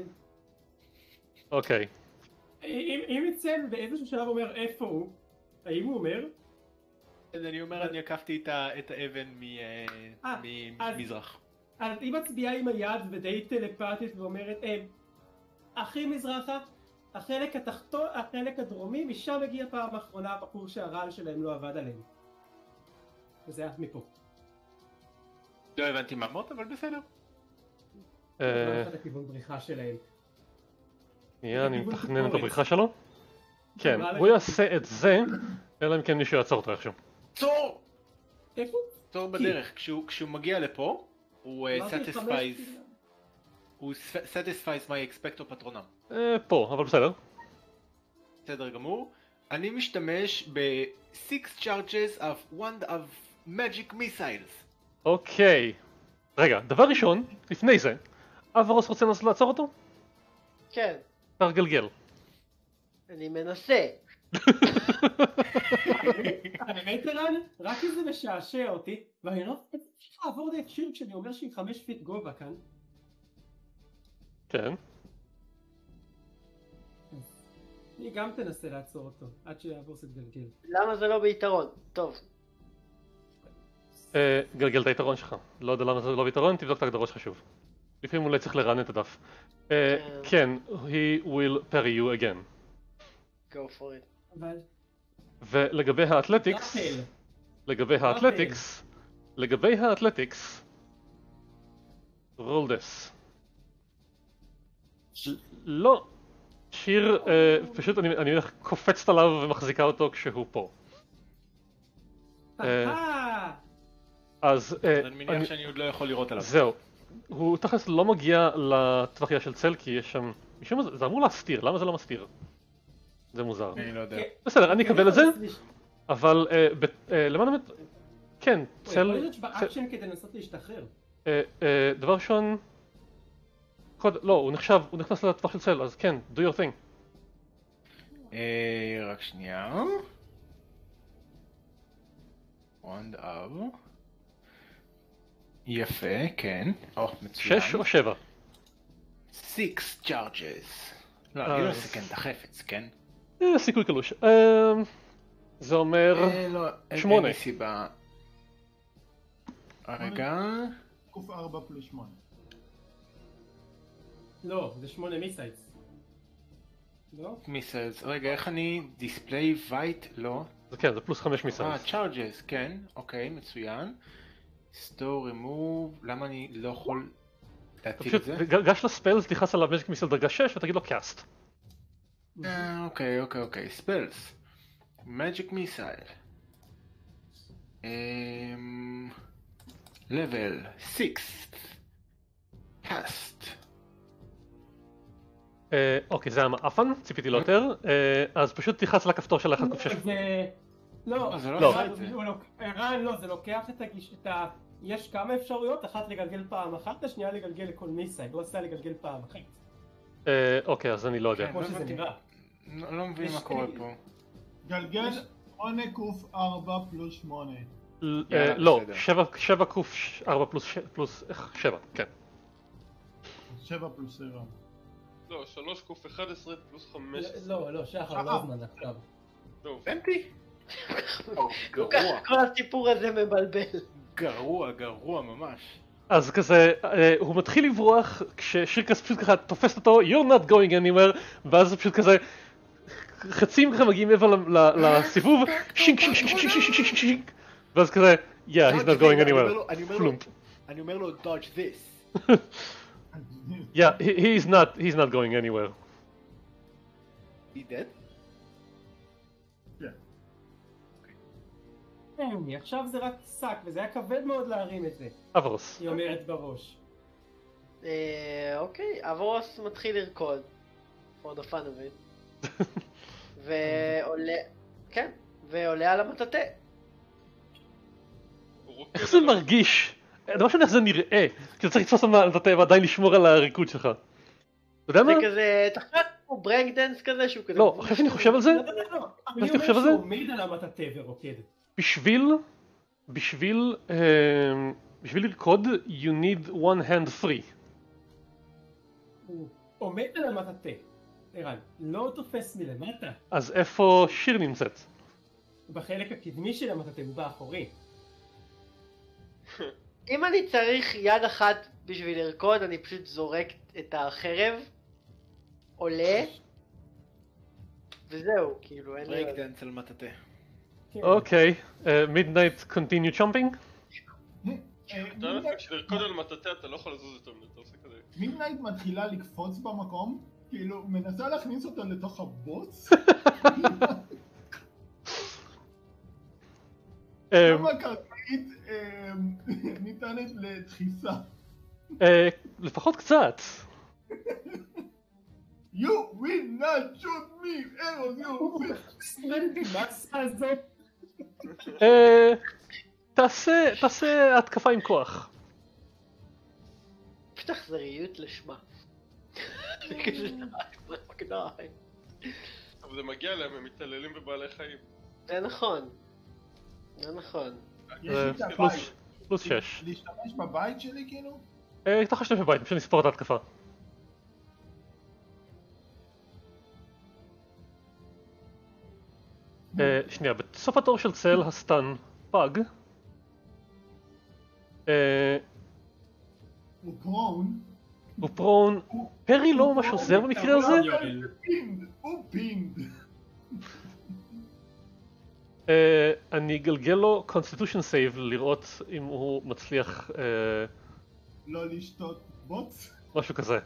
אוקיי. אם יצל באיזשהו שלב אומר איפה הוא, האם הוא אומר? אז אני אומר, אני עקפתי את ה- את האבן אה, אז- ממזרח. אז היא מצביעה עם היד ודי טלפתית ואומרת הם, הכי מזרחה, החלק התחתון, החלק הדרומי, משם הגיע פעם האחרונה הבחור שהרעל שלהם לא עבד עליהם. וזה היה מפה. לא הבנתי מה אמרת, אבל בסדר. לא אה, אחד לכיוון בריחה שלהם. שנייה, אני לכיוון מתכנן את ביקורת. הבריחה שלו. כן, מה הוא לך? יעשה את זה, אלא אם כן מישהו יעצור אותו איכשהו. צור! איפה? צור בדרך. כשהוא כשהוא מגיע לפה, הוא satisfies הוא satisfies my expecto patronum. פה, אבל בסדר. בסדר גמור. אני משתמש ב-six charges of one of magic missiles. אוקיי. רגע, דבר ראשון, לפני זה, אברוס רוצה לנסות לעצור אותו? כן. אפשר גלגל. אני מנסה. האמת ערן, רק כי זה משעשע אותי, ואני לא צריך לעבור די שיר כשאני אומר שהיא חמש פיט גובה כאן. כן. היא גם תנסה לעצור אותו, עד שיעבור את גלגל. למה זה לא ביתרון? טוב. גלגל את היתרון שלך. לא יודע למה זה לא ביתרון, תבדוק את ההגדרות שלך שוב. לפעמים אולי צריך לרענן את הדף. כן, he will parry you again. go for it. אבל... ולגבי האתלטיקס, לגבי האתלטיקס, לגבי האתלטיקס, רול דס. לא, שיר פשוט אני הולך קופצת עליו ומחזיקה אותו כשהוא פה. אז אני מניח שאני עוד לא יכול לראות עליו. זהו, הוא תכלס לא מגיע לטווחיה של צל כי יש שם, משום מה זה אמור להסתיר, למה זה לא מסתיר? זה מוזר. אני לא יודע. בסדר, אני אקבל את זה, אבל למען האמת, כן, צל... הוא יכול להיות באקשן כדי לנסות להשתחרר. דבר ראשון, לא, הוא נחשב, הוא נכנס לטווח של צל, אז כן, do your thing. רק שנייה. wand of... יפה, כן. או, מצוין. שש או שבע? six charges. לא, אני לא אסכן את החפץ, כן? סיכוי קלוש. זה אומר שמונה. אין לי סיבה. רגע. קוף ארבע פלוס שמונה. לא, זה שמונה מיסיילס. לא? מיסיילס. רגע, איך אני... דיספליי וייט? לא. זה כן, זה פלוס חמש מיסיילס. אה, צ'ארג'ס, כן. אוקיי, מצוין. סטור, רימוב, למה אני לא יכול להטיל את זה? גש לספלס, תכנס עליו מז'יק מיסל דרגה שש ותגיד לו קאסט. אוקיי, אוקיי, אוקיי, ספלס. מג'יק מיסייל. לבל six. קאסט. אוקיי, זה היה מאפן, ציפיתי לו יותר. אז פשוט תכנס לכפתור של אחד קוף שש. לא, זה לא לא. עושה את זה. ערן, לא, זה לוקח את הגיש... את ה... יש כמה אפשרויות, אחת לגלגל פעם אחת, השנייה לגלגל לכל מיסייל, לא עושה לגלגל פעם אחת. אוקיי, אז אני לא יודע. כמו שזה נראה. לא מבין מה קורה פה. גלגל שמונה קוף ארבע פלוס שמונה. לא, שבע קוף ארבע פלוס שבע, כן. שבע פלוס שבע. לא, שלוש קוף אחד עשרה פלוס חמש עשרה. לא, לא, שחר, לא זמן עכשיו. טוב. הבנתי? גרוע. כל הסיפור הזה מבלבל. גרוע, גרוע ממש. אז כזה, הוא מתחיל לברוח כששירקס פשוט ככה תופס אותו, you're not going anywhere, ואז פשוט כזה, חצים ככה מגיעים מעבר לסיבוב, שינק שינק שינק שינק שינק שינק שינק, ואז כזה, yeah, he's not going anywhere, פלומפ. אני אומר לו, dodge this. Yeah, he's not, he's not going anywhere. He dead? כן, עכשיו זה רק שק, וזה היה כבד מאוד להרים את זה. אברוס. היא אומרת בראש. אוקיי, אברוס מתחיל לרקוד. for the fun of it. ועולה, כן, ועולה על המטאטה. איך זה מרגיש? אני לא משנה איך זה נראה, כי אתה צריך לתפוס על המטאטה ועדיין לשמור על הריקוד שלך. אתה יודע מה? זה כזה, תחשב כמו ברנק דנס כזה שהוא כזה... לא, אחרי שאני חושב על זה, לא, לא, לא, אני חושב על זה? הוא עומד על המטאטה ורוקד. בשביל, בשביל, בשביל לרקוד, you need one hand free. הוא עומד על המטאטה, ערן, לא תופס מלמטה. אז איפה שיר נמצאת? בחלק הקדמי של המטאטה, הוא באחורי. אם אני צריך יד אחת בשביל לרקוד, אני פשוט זורק את החרב, עולה, וזהו, כאילו אין לי... ברייק דנס על מטאטה. אוקיי, מידנייט קונטיניו צ'ומפינג? כשלרקוד על מטאטה אתה לא יכול לזוז יותר מדי, אתה עושה כזה. מידנייט מתחילה לקפוץ במקום, כאילו מנסה להכניס אותה לתוך הבוץ. למה קרקעית ניתנת לדחיסה? אה, לפחות קצת. You will not shoot me, arrows, you will... מה עשה הזאת? אה, תעשה, תעשה התקפה עם כוח. פשוט אכזריות לשמה. זה כזה מגנאי. אבל זה מגיע להם, הם מתעללים בבעלי חיים. זה נכון. זה נכון. יש לי את הבית. פלוס- פלוס שש. להשתמש בבית שלי כאילו? אה, אתה חושב בבית, פשוט נספור את ההתקפה. אה, שנייה, בסוף התור של צל הסטן פג. אה, הוא פרון. הוא פרון. פרי לא ממש עוזר במקרה הזה. הוא פינד, הוא פינד. אה, אני אגלגל לו constitution save לראות אם הוא מצליח אה, לא לשתות בוץ. משהו כזה.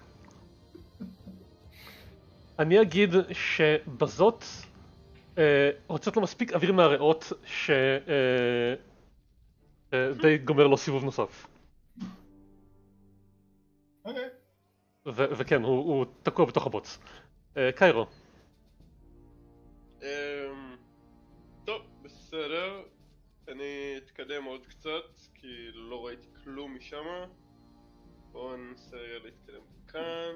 אני אגיד שבזאת אה, הוצאת לו מספיק אוויר מהריאות ש... אה, אה, די גומר לו סיבוב נוסף. אוקיי. ו- וכן, הוא, הוא תקוע בתוך הבוץ. אה, קיירו. אמ, טוב, בסדר. אני אתקדם עוד קצת, כי לא ראיתי כלום משם. בואו ננסה להתקדם כאן.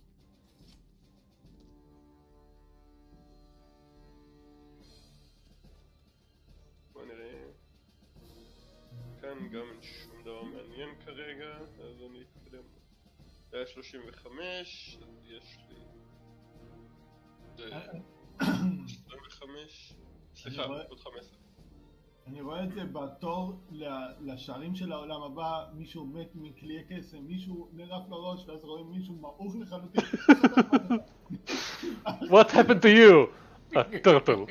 בואו נראה. כאן גם אין שום דבר מעניין כרגע, אז אני אתקדם. זה היה שלושים וחמש, אז יש לי... זה עשרים וחמש, סליחה, עוד חמש עשרה. אני רואה את זה בתור ל- לשערים של העולם הבא, מישהו מת מכלי קסם, מישהו נרף לראש, ואז רואים מישהו מעוף לחלוטין. What happened to you? A turtle.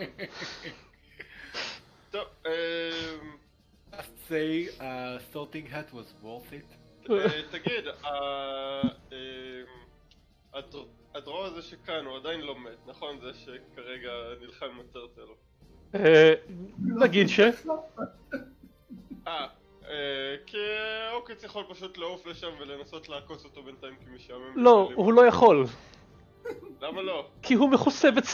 טוב, אמ... Just say uh, sorting hat was worth it. אה, תגיד, ה- אמ, הדר- הדרור הזה שכאן הוא עדיין לא מת, נכון? זה שכרגע נלחם עם הטרטל. אה, נגיד ש... אה, אה, כי אוקיץ יכול פשוט לעוף לשם ולנסות לעקוץ אותו בינתיים כי משעמם. לא, לי. הוא לא יכול. למה לא? כי הוא מכוסה בצו.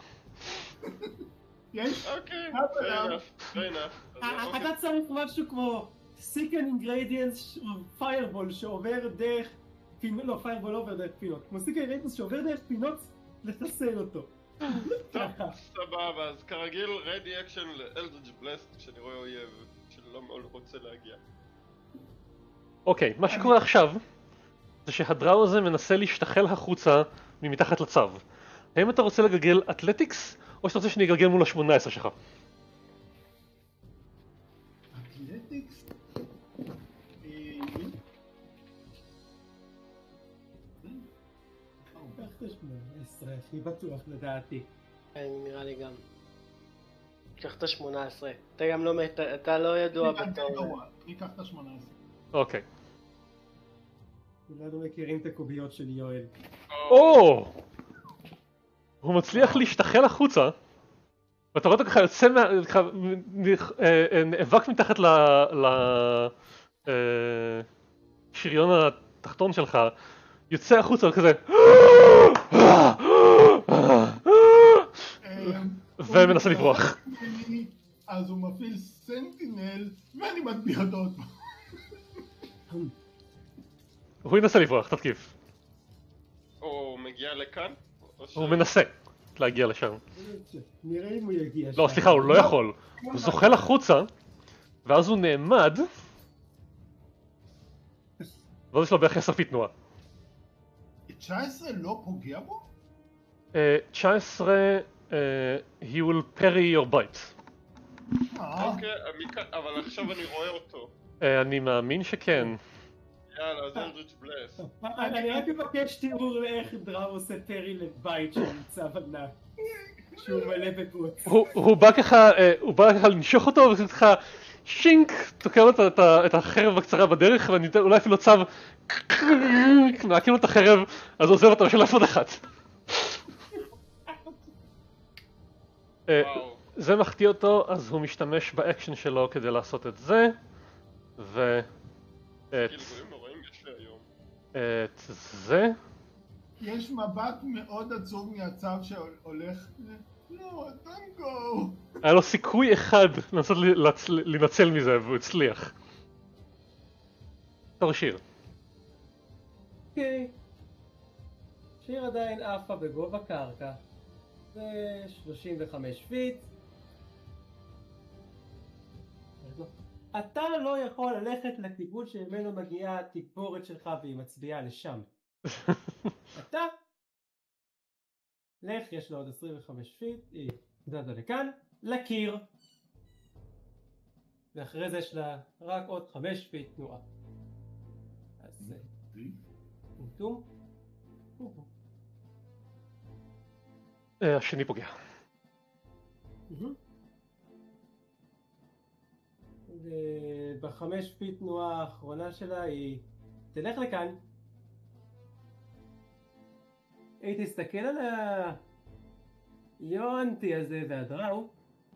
יש? אוקיי, אבל fair למה? enough, fair enough. אז אתה אוקיי. צריך משהו כמו Second Ingredients Fireball שעובר דרך פינות, לא Fireball לא עובר דרך פינות, כמו Second Ingredients שעובר דרך פינות לחסל אותו. טוב, סבבה, אז כרגיל רדי אקשן לאלדריג' בלסט כשאני רואה אויב שלא מאוד רוצה להגיע. אוקיי, מה שקורה עכשיו זה שהדראו הזה מנסה להשתחל החוצה ממתחת לצו. האם אתה רוצה לגלגל אתלטיקס או שאתה רוצה שאני אגלגל מול ה-שמונה עשרה שלך? אתלטיקס? קח את ה-שמונה עשרה, הכי בטוח לדעתי. כן, נראה לי גם. קח את ה-שמונה עשרה. אתה גם לא מת... אתה לא ידוע בתור... אני אקח את ה-שמונה עשרה. אוקיי. כולנו מכירים את הקוביות של יואל. או! הוא מצליח להשתחל החוצה ואתה רואה אותו ככה יוצא מה... ככה נאבק מתחת ל... ל... שריון התחתון שלך, יוצא החוצה וכזה ומנסה לברוח. אז הוא מפעיל סנטינל ואני מטביע אותו עוד פעם. הוא ינסה לברוח, תתקיף. הוא מגיע לכאן? או ש- הוא מנסה להגיע לשם. נראה אם הוא יגיע. לא, שם. סליחה, הוא לא יכול. הוא זוחל החוצה ואז הוא נעמד ואז יש לו בערך עשר פי תנועה. תשע עשרה לא פוגע בו? אה, תשע עשרה, אה, he will parry your bite. אה, אוקיי, מכאן- אבל עכשיו אני רואה אותו. אה, אני מאמין שכן. יאללה, אז אלדריץ' בלס. אני אני רק מבקש תיאור איך דראו עושה פרי לבית שנמצא בנה. שהוא מלא בבוץ. הוא הוא בא ככה, אה, הוא בא ככה לנשוך אותו וככה שינק, תוקע לו את ה- את ה- את החרב הקצרה בדרך ואני אתן אולי אפילו צו נעקים לו את החרב אז הוא עוזב אותו של אף עוד אחת. אה, וואו. זה מחטיא אותו אז הוא משתמש באקשן שלו כדי לעשות את זה ו... את- גלגולים נוראים יש לי היום. את זה? יש מבט מאוד עצוב מהצו שהולך... לא, don't go. היה לו סיכוי אחד לנסות להינצל מזה והוא הצליח. תור שיר. אוקיי. שיר עדיין עפה בגובה קרקע. זה שלושים וחמש פיט. אתה לא יכול ללכת לכיוון שממנו מגיעה התגבורת שלך והיא מצביעה לשם. אתה לך, יש לו עוד עשרים וחמש פיט, היא זזה לכאן, לקיר. ואחרי זה יש לה רק עוד חמש פיט תנועה. אז זה... טומטום. השני פוגע. ובחמש פיט תנועה האחרונה שלה היא תלך לכאן. היא תסתכל על היונטי הזה והדראו.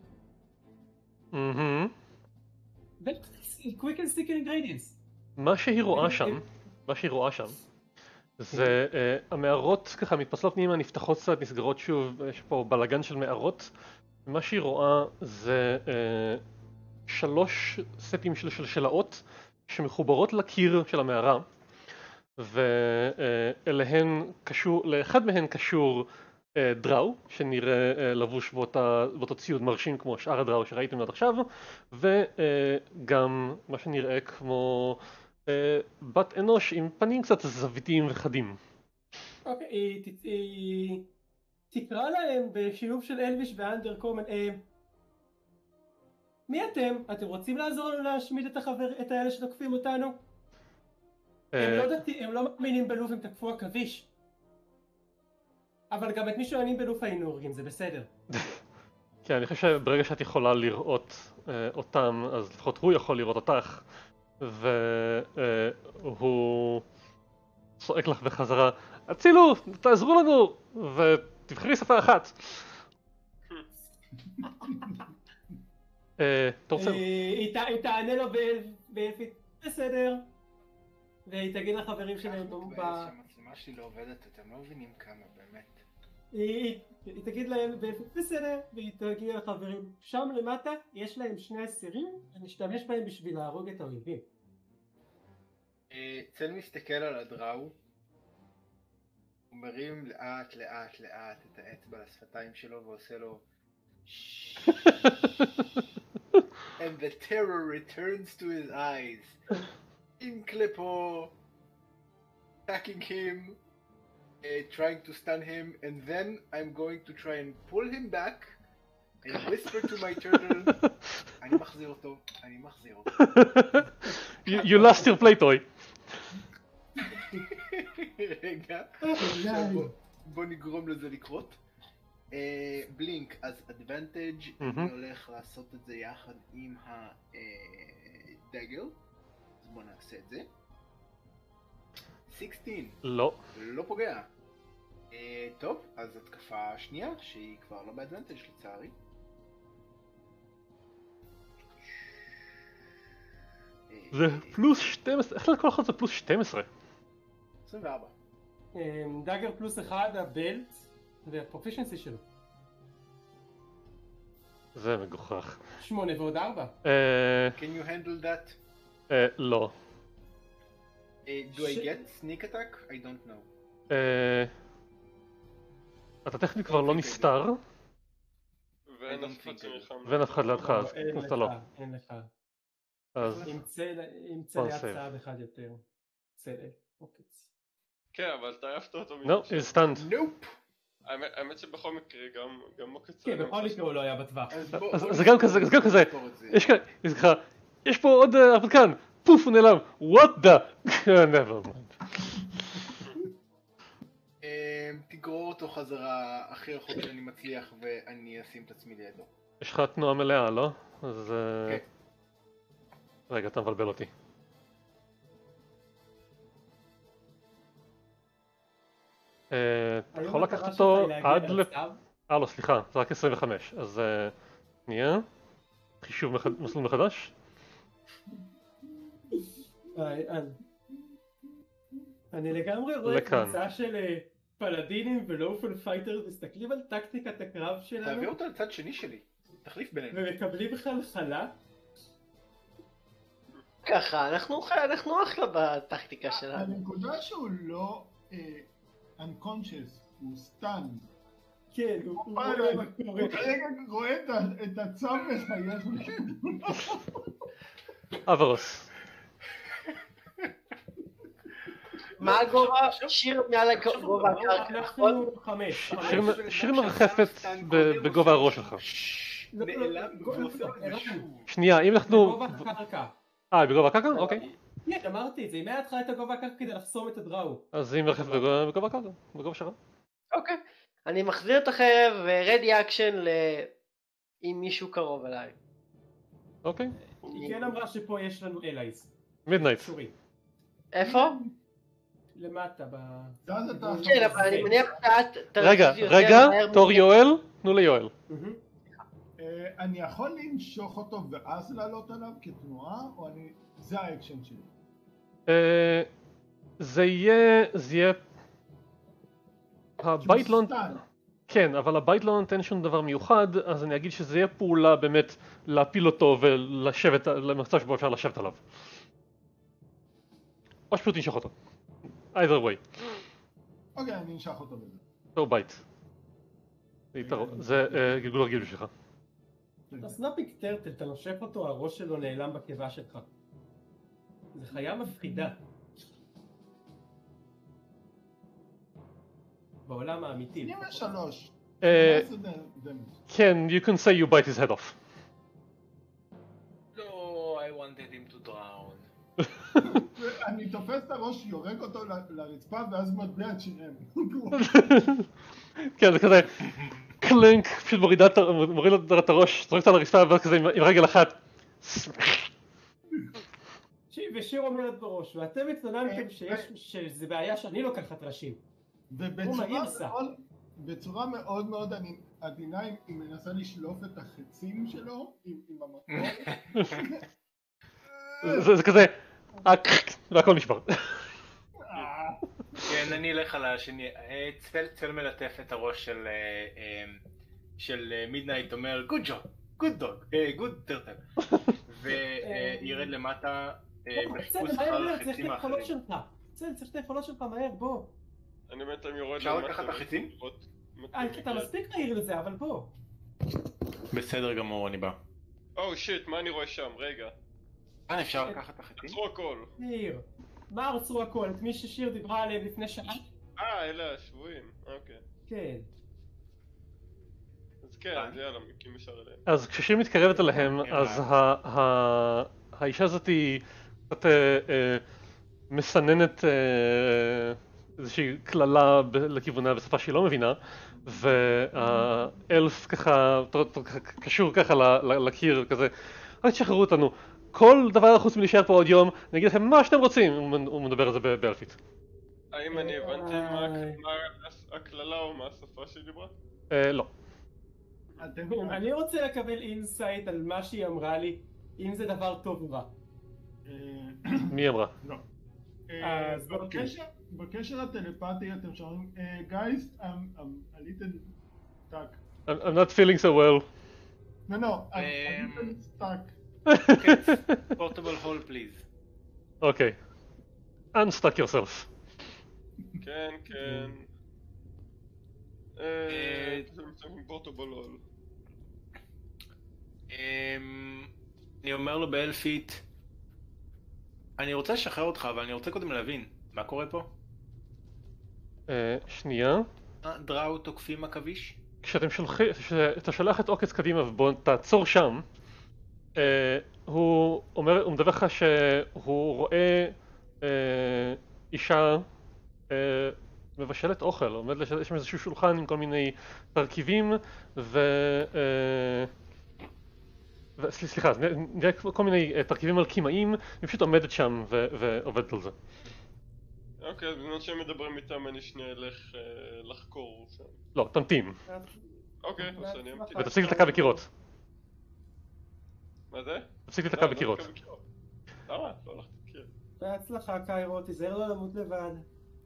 אהה. quick and stick ingredients. מה שהיא רואה שם, מה שהיא רואה שם, זה המערות ככה מתפצלות פנימה, נפתחות קצת, נסגרות שוב, יש פה בלגן של מערות. מה שהיא רואה זה שלוש סטים של שלשלאות שמחוברות לקיר של המערה, ואליהן קשור, לאחד מהן קשור דראו שנראה לבוש באותה, באותו ציוד מרשים כמו שאר הדראו שראיתם עד עכשיו, וגם מה שנראה כמו בת אנוש עם פנים קצת זוויתיים וחדים. אוקיי, היא תקרא להם בשילוב של אלוויש ואנדר קומן. מי אתם? אתם רוצים לעזור לנו להשמיד את החבר, את האלה שתוקפים אותנו? הם לא דתי, הם לא מאמינים בלוף, הם תקפו עכביש. אבל גם את מי שואלים בלוף היינו הורגים, זה בסדר. כן, אני חושב שברגע שאת יכולה לראות אותם, אז לפחות הוא יכול לראות אותך, והוא צועק לך בחזרה, הצילו, תעזרו לנו, ותבחרי שפה אחת. תורצל. היא תענה לו באלפית, בסדר. והיא תגיד לחברים שלהם במה... שהמצלמה שלי לא עובדת, אתם לא מבינים כמה, באמת. היא תגיד להם באלפית, בסדר, והיא תגיד לחברים, שם למטה יש להם שני אסירים, נשתמש בהם בשביל להרוג את האויבים. צל מסתכל על הדראו, הוא מרים לאט לאט לאט את האצבע לשפתיים שלו ועושה לו and the terror returns to his eyes. Inklepo attacking him, uh, trying to stun him, and then I'm going to try and pull him back and whisper to my turtle, אני מחזיר אותו, אני מחזיר אותו. You, you lost your play toy. רגע, בוא נגרום לזה לקרות. בלינק, אז אדוונטג' אני הולך לעשות את זה יחד עם הדגל, אז בוא נעשה את זה. שש עשרה. לא. לא פוגע. טוב, אז התקפה שנייה שהיא כבר לא באדוונטג' לצערי. זה פלוס שתים עשרה, איך לכל אחד זה פלוס שתים עשרה? עשרים וארבע. דאגר פלוס אחד, הבלט והפרופישנסי שלו. זה מגוחך. שמונה ועוד ארבע. Can you handle that? לא. Do I get sneak attack? I don't know. אתה טכנית כבר לא נסתר. ואין אף אחד שנלחם. ואין אף אחד לידך, אז אתה לא. אין לך. אז... עם צלע צעד אחד יותר. צלע. עוקץ. כן, אבל אתה עפת אותו. No, he's stunned. Nope. האמת שבכל מקרה גם עוקץ. כן, בכל מקרה הוא לא היה בטווח. אז זה גם כזה, זה גם כזה. יש כאן, יש פה עוד הרפתקן. פוף, הוא נעלם. What the... never mind. תגרור אותו חזרה הכי רחוק שאני מצליח ואני אשים את עצמי לידו. יש לך תנועה מלאה, לא? אז... כן. רגע, אתה מבלבל אותי. אתה יכול לקחת אותו עד ל... אה לא, סליחה, זה רק עשרים וחמש, אז נהיה חישוב מסלול מחדש. אני לגמרי רואה קבוצה של פלדינים ולופל פייטר מסתכלים על טקטיקת הקרב שלנו. תעביר אותה לצד שני שלי, תחליף ביניהם. ומקבלים בכלל חלה. ככה, אנחנו אחלה בטקטיקה שלנו. הנקודה שהוא לא unconscious, הוא סטן. כן, הוא רואה מה קורה. הוא כרגע רואה את הצו מחייך. אברוס. מה הגובה? שיר מעל הגובה הקרקע, נכון? אנחנו חמש. שיר מרחפת בגובה הראש שלך. שנייה, אם אנחנו... בגובה הקרקע. אה, בגובה הקרקע? אוקיי. כן, אמרתי את זה, היא מההתחלה את הגובה הקרקע כדי לחסום את הדראו. אז היא מרחפת בגובה הקרקע, בגובה שלך. אוקיי. אני מחזיר את החרב ו-ready action אם מישהו קרוב אליי. אוקיי. היא כן אמרה שפה יש לנו אלייז. מידנייט. איפה? למטה ב... כן, אבל אני מניח שאת רגע, רגע, תור יואל, תנו ליואל. אני יכול לנשוך אותו ואז לעלות עליו כתנועה, או אני... זה האקשן שלי? זה יהיה... זה יהיה... הבית לא... כן, אבל הבית לא נותן שום דבר מיוחד, אז אני אגיד שזה יהיה פעולה באמת להפיל אותו ולשבת, למצב שבו אפשר לשבת עליו. או שפשוט ננשוך אותו. either way. אוקיי, אני ננשך אותו בזה. זהו בית. זה גלגול רגיל בשבילך. אתה סנאפיק טרטל, אתה נושך אותו, הראש שלו נעלם בקיבה שלך. זה חיה מפחידה. בעולם האמיתי. עשרים ושלוש. כן, you can say you bite his head off. לא, I wanted him to drown. אני תופס את הראש, יורק אותו לרצפה ואז מטבע את שניהם. כן, זה כזה קלנק, פשוט מוריד לו את הראש, זורק אותו לרצפה ואז כזה עם רגל אחת. ושיר אומרת בראש, ואתם התלוננתם שזה בעיה שאני לוקחת ראשים. ובצורה מאוד מאוד עדינה היא מנסה לשלוף את החצים שלו עם המקום. זה כזה, והכל נשבר. כן, אני אלך על השני. צפל מלטף את הראש של מידנייט, אומר good job, good dog, good turtle, וירד למטה בחיפוש אחר החצים האחרים. צל, צריך את היכולות שלך מהר, בוא. אני בינתיים יורד אפשר לקחת את החצים? אתה מספיק מהיר לזה, אבל בוא. בסדר גמור, אני בא. או שיט, מה אני רואה שם? רגע. אה, אפשר לקחת את החצים? עצרו הכל. ניר, מה עצרו הכל? את מי ששיר דיברה עליהם לפני שעה? אה, אלה השבויים, אוקיי. כן. אז כן, אז יאללה, מקים ישר אליהם. אז כששיר מתקרבת אליהם, אז האישה הזאת היא קצת מסננת איזושהי כללה לכיוונה בשפה שהיא לא מבינה, והאלף ככה קשור ככה לקיר כזה, אל תשחררו אותנו, כל דבר חוץ מלהישאר פה עוד יום, אני אגיד לכם מה שאתם רוצים. הוא מדבר על זה באלפית. האם אני הבנתי מה הכללה או מה השפה שהיא דיברה? לא. אני רוצה לקבל אינסייט על מה שהיא אמרה לי, אם זה דבר טוב או רע. מי אמרה? לא. בקשר לטלפתי אתם שומעים, guys, I'm a little stuck. I'm not feeling so well. No, no, I'm a little stuck. Portable hole please. Okay. Unstuck yourself. כן, כן. אה... זה מצבים portable hole. אני אומר לו באלפית, אני רוצה לשחרר אותך, אבל אני רוצה קודם להבין, מה קורה פה? שנייה. דראו תוקפים עכביש? כשאתם שולחים, כשאתה שולח את עוקץ קדימה ובוא תעצור שם, הוא אומר, הוא מדבר לך שהוא רואה אישה מבשלת אוכל, עומד יש שם איזשהו שולחן עם כל מיני תרכיבים ו... סליחה, נראה כל מיני תרכיבים אלכימאיים, היא פשוט עומדת שם ועובדת על זה. אוקיי, אז בזמן שהם מדברים איתם אני שנייה אלך לחקור שם. לא, תמתין. אוקיי, אז אני אמתין. ותפסיק לתקע בקירות. מה זה? תפסיק לתקע בקירות. למה? לא הלכתי בקירות. בהצלחה קיירו, תיזהר לא למות לבד.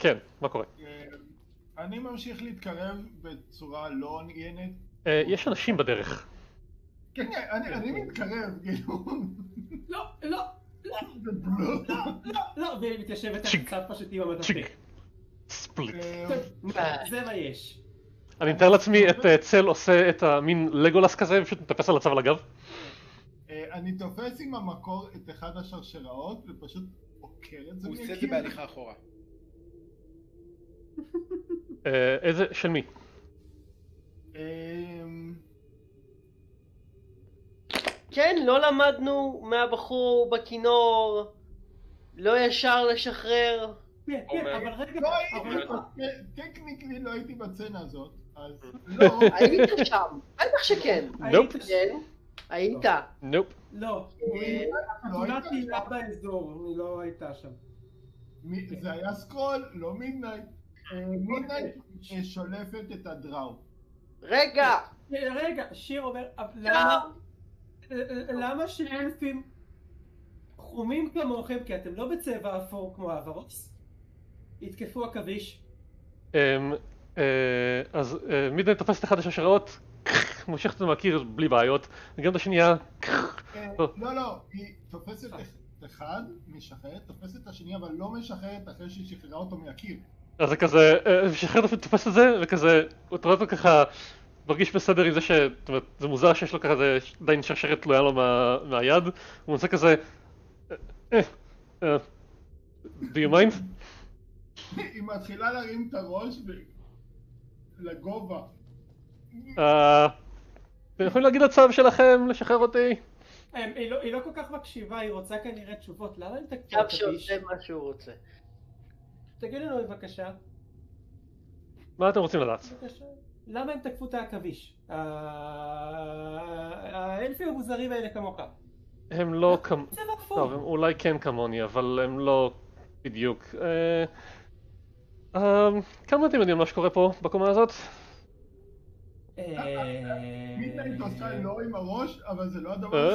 כן, מה קורה? אני ממשיך להתקרב בצורה לא עניינת. יש אנשים בדרך. כן, כן, אני מתקרב, כאילו. לא, לא, לא, לא, לא, לא, והיא מתיישבת על הצד פשוט עם המטפל. ספליט. זה מה יש. אני מתאר לעצמי את צל עושה את המין לגולס כזה, ופשוט מטפס על הצו על הגב. אני תופס עם המקור את אחד השרשראות, ופשוט עוקר את זה. הוא עושה את זה בהליכה אחורה. איזה, של מי? כן, לא למדנו מהבחור בכינור, לא ישר לשחרר. כן, כן, אבל רגע, טכניקלי לא הייתי בצנה הזאת, אז לא. היית שם, בטח שכן. נופ. היית. נופ. לא, התמונה תהילה באזור, היא לא הייתה שם. זה היה סקרול, לא מידנייט. מידנייט שולפת את הדראו. רגע! רגע, שיר אומר, למה שאלפים חומים כמוכם, כי אתם לא בצבע אפור כמו האברוס, יתקפו עכביש? אז מידנייט תופס את אחד השרשראות, מושכת את זה מהקיר בלי בעיות, וגם את השנייה... לא, לא, היא תופסת אחד, משחררת, תופסת את השנייה, אבל לא משחררת אחרי שהיא שחררה אותו מהקיר. אז זה כזה, משחררת תופס את זה, וכזה, הוא רואה אותו ככה, מרגיש בסדר עם זה ש... זאת אומרת, זה מוזר שיש לו ככה, זה עדיין שרשרת תלויה לו מהיד, הוא מנסה כזה... Do you mind? היא מתחילה להרים את הראש לגובה. אתם יכולים להגיד לצו שלכם לשחרר אותי? היא לא כל כך מקשיבה, היא רוצה כנראה תשובות. למה הם תקפו צו שעושה מה שהוא רוצה. תגיד לנו בבקשה. מה אתם רוצים לדעת? למה הם תקפו את העכביש? האלפים המוזרים האלה כמוך. הם לא כמ... טוב, הם אולי כן כמוני, אבל הם לא בדיוק. כמה אתם יודעים מה שקורה פה בקומה הזאת? מידנייט עושה לא עם הראש, אבל זה לא הדבר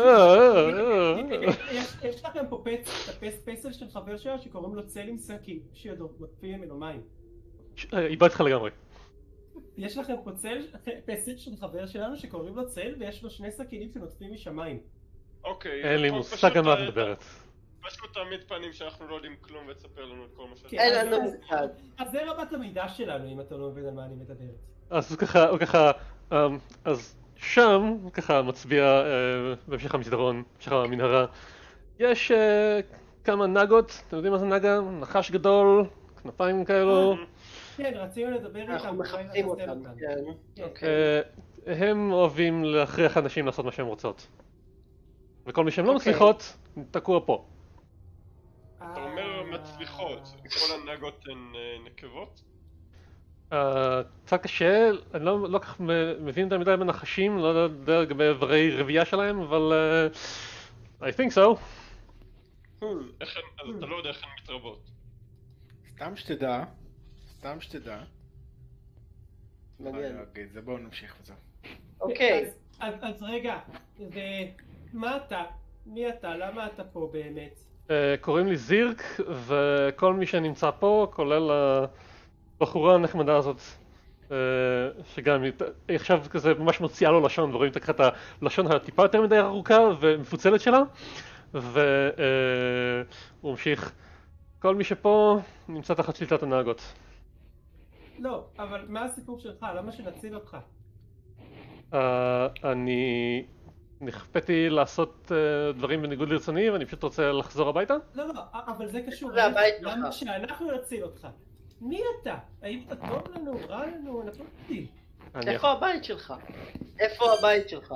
הזה. יש לכם פה פסל של חבר שלה שקוראים לו צל עם סכין, שידו, מפים ממנו מים. איבד איתך לגמרי. יש לכם פה פסל של חבר שלנו שקוראים לו צל, ויש לו שני סכינים שנוטפים משמיים. אוקיי. אין לי מושג על מה את מדברת. פשוט תעמיד פנים שאנחנו לא יודעים כלום ותספר לנו את כל מה שאתה... אין לנו מושג. אז זה רמת המידע שלנו, אם אתה לא מבין על מה אני מדברת. אז הוא ככה, הוא ככה, אז שם, הוא ככה מצביע בהמשך המסדרון, בהמשך המנהרה. יש כמה נגות, אתם יודעים מה זה נגה? נחש גדול, כנפיים כאלו. כן, רצינו לדבר איתם. אנחנו מחפשים אותם, כן. הם אוהבים להכריח אנשים לעשות מה שהם רוצות. וכל מי שהן לא מצליחות, תקוע פה. אתה אומר מצליחות, כל הנגות הן נקבות? קצת קשה, אני לא כך מבין את המידה בנחשים, לא יודע לגבי איברי רבייה שלהם, אבל... I think so. אז אתה לא יודע איך הן מתרבות. סתם שתדע, סתם שתדע. מעניין. זה בואו נמשיך וזהו. אוקיי. אז רגע, ומה אתה? מי אתה? למה אתה פה באמת? קוראים לי זירק, וכל מי שנמצא פה, כולל הבחורה הנחמדה הזאת, שגם היא עכשיו כזה ממש מוציאה לו לשון, ורואים ככה את הלשון הטיפה יותר מדי ארוכה ומפוצלת שלה, והוא ממשיך. כל מי שפה נמצא תחת שליטת הנהגות. לא, אבל מה הסיפור שלך? למה שנציל אותך? אני נכפתי לעשות דברים בניגוד לרצוני, ואני פשוט רוצה לחזור הביתה? לא, לא, אבל זה קשור. זה הבית שלך. למה שאנחנו נציל אותך? מי אתה? האם אתה טוב לנו? רע לנו? אנחנו יודעים. איפה הבית שלך? איפה הבית שלך?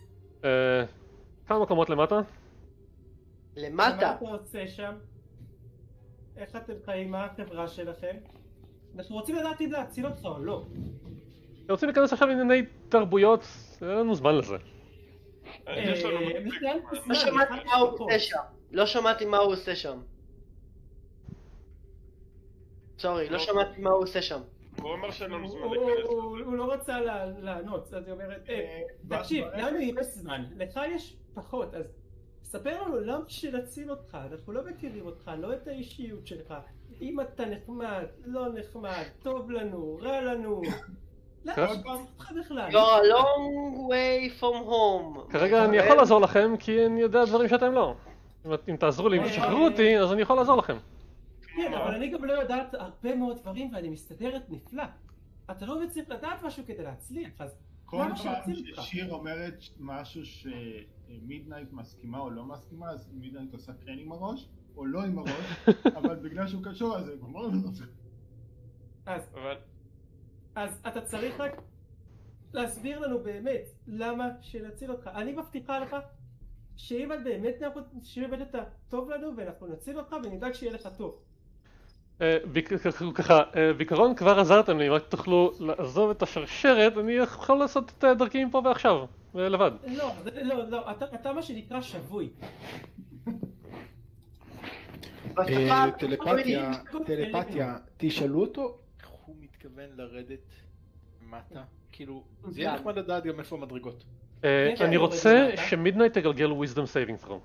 כמה מקומות למטה? למטה? מה אתה עושה שם? איך אתם חיים? מה החברה שלכם? אנחנו רוצים לדעת אם להציל אותך או לא. אתם רוצים להיכנס עכשיו לענייני תרבויות? אין לנו זמן לזה. לא שמעתי מה הוא עושה שם. לא שמעתי מה הוא עושה שם. סורי, לא שמעתי מה הוא עושה שם. הוא אומר שאין לנו זמן להיכנס. הוא לא רצה לענות, אז היא אומרת, תקשיב, לנו יש זמן, לך יש פחות, אז ספר לנו למה שנציל אותך, אנחנו לא מכירים אותך, לא את האישיות שלך. אם אתה נחמד, לא נחמד, טוב לנו, רע לנו. למה שצריך אותך בכלל? You're a long way from home. כרגע אני יכול לעזור לכם כי אני יודע דברים שאתם לא. אם תעזרו לי, אם תשחררו אותי, אז אני יכול לעזור לכם. כן, אבל אני גם לא יודעת הרבה מאוד דברים ואני מסתדרת נפלא. אתה לא צריך לדעת משהו כדי להצליח, אז כל פעם ששיר אומרת משהו שמידנייט מסכימה או לא מסכימה, אז מידנייט עושה כן עם הראש, או לא עם הראש, אבל בגלל שהוא קשור, אז זה כבר לא זה. אז, אז אתה צריך רק להסביר לנו באמת למה שנציל אותך. אני מבטיחה לך שאם את באמת שבאמת אתה טוב לנו ואנחנו נציל אותך ונדאג שיהיה לך טוב. ככה, בעיקרון כבר עזרתם לי, אם רק תוכלו לעזוב את השרשרת, אני יכול לעשות את דרכי פה ועכשיו, לבד. לא, לא, לא, אתה מה שנקרא שבוי. טלפתיה, טלפתיה, תשאלו אותו איך הוא מתכוון לרדת מטה, כאילו, זה יהיה נחמד לדעת גם איפה המדרגות. אני רוצה שמידנייט תגלגל wisdom saving throw.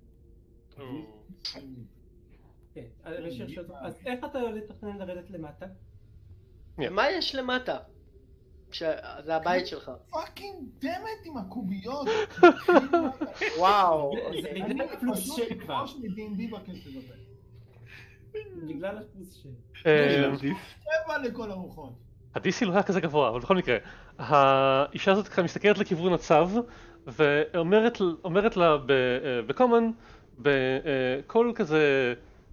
אז איך אתה לא לתכנן לרדת למטה? מה יש למטה? זה הבית שלך. פאקינג דמת עם הקוביות. וואו. זה בגלל הפלוס שש כבר. ראש מ-די אנד די בקצב הזה. בגלל הפלוס שש. טבע לכל הרוחות. ה-די סי לא היה כזה גבוה, אבל בכל מקרה, האישה הזאת ככה מסתכלת לכיוון הצו ואומרת לה בקומן, בקול כזה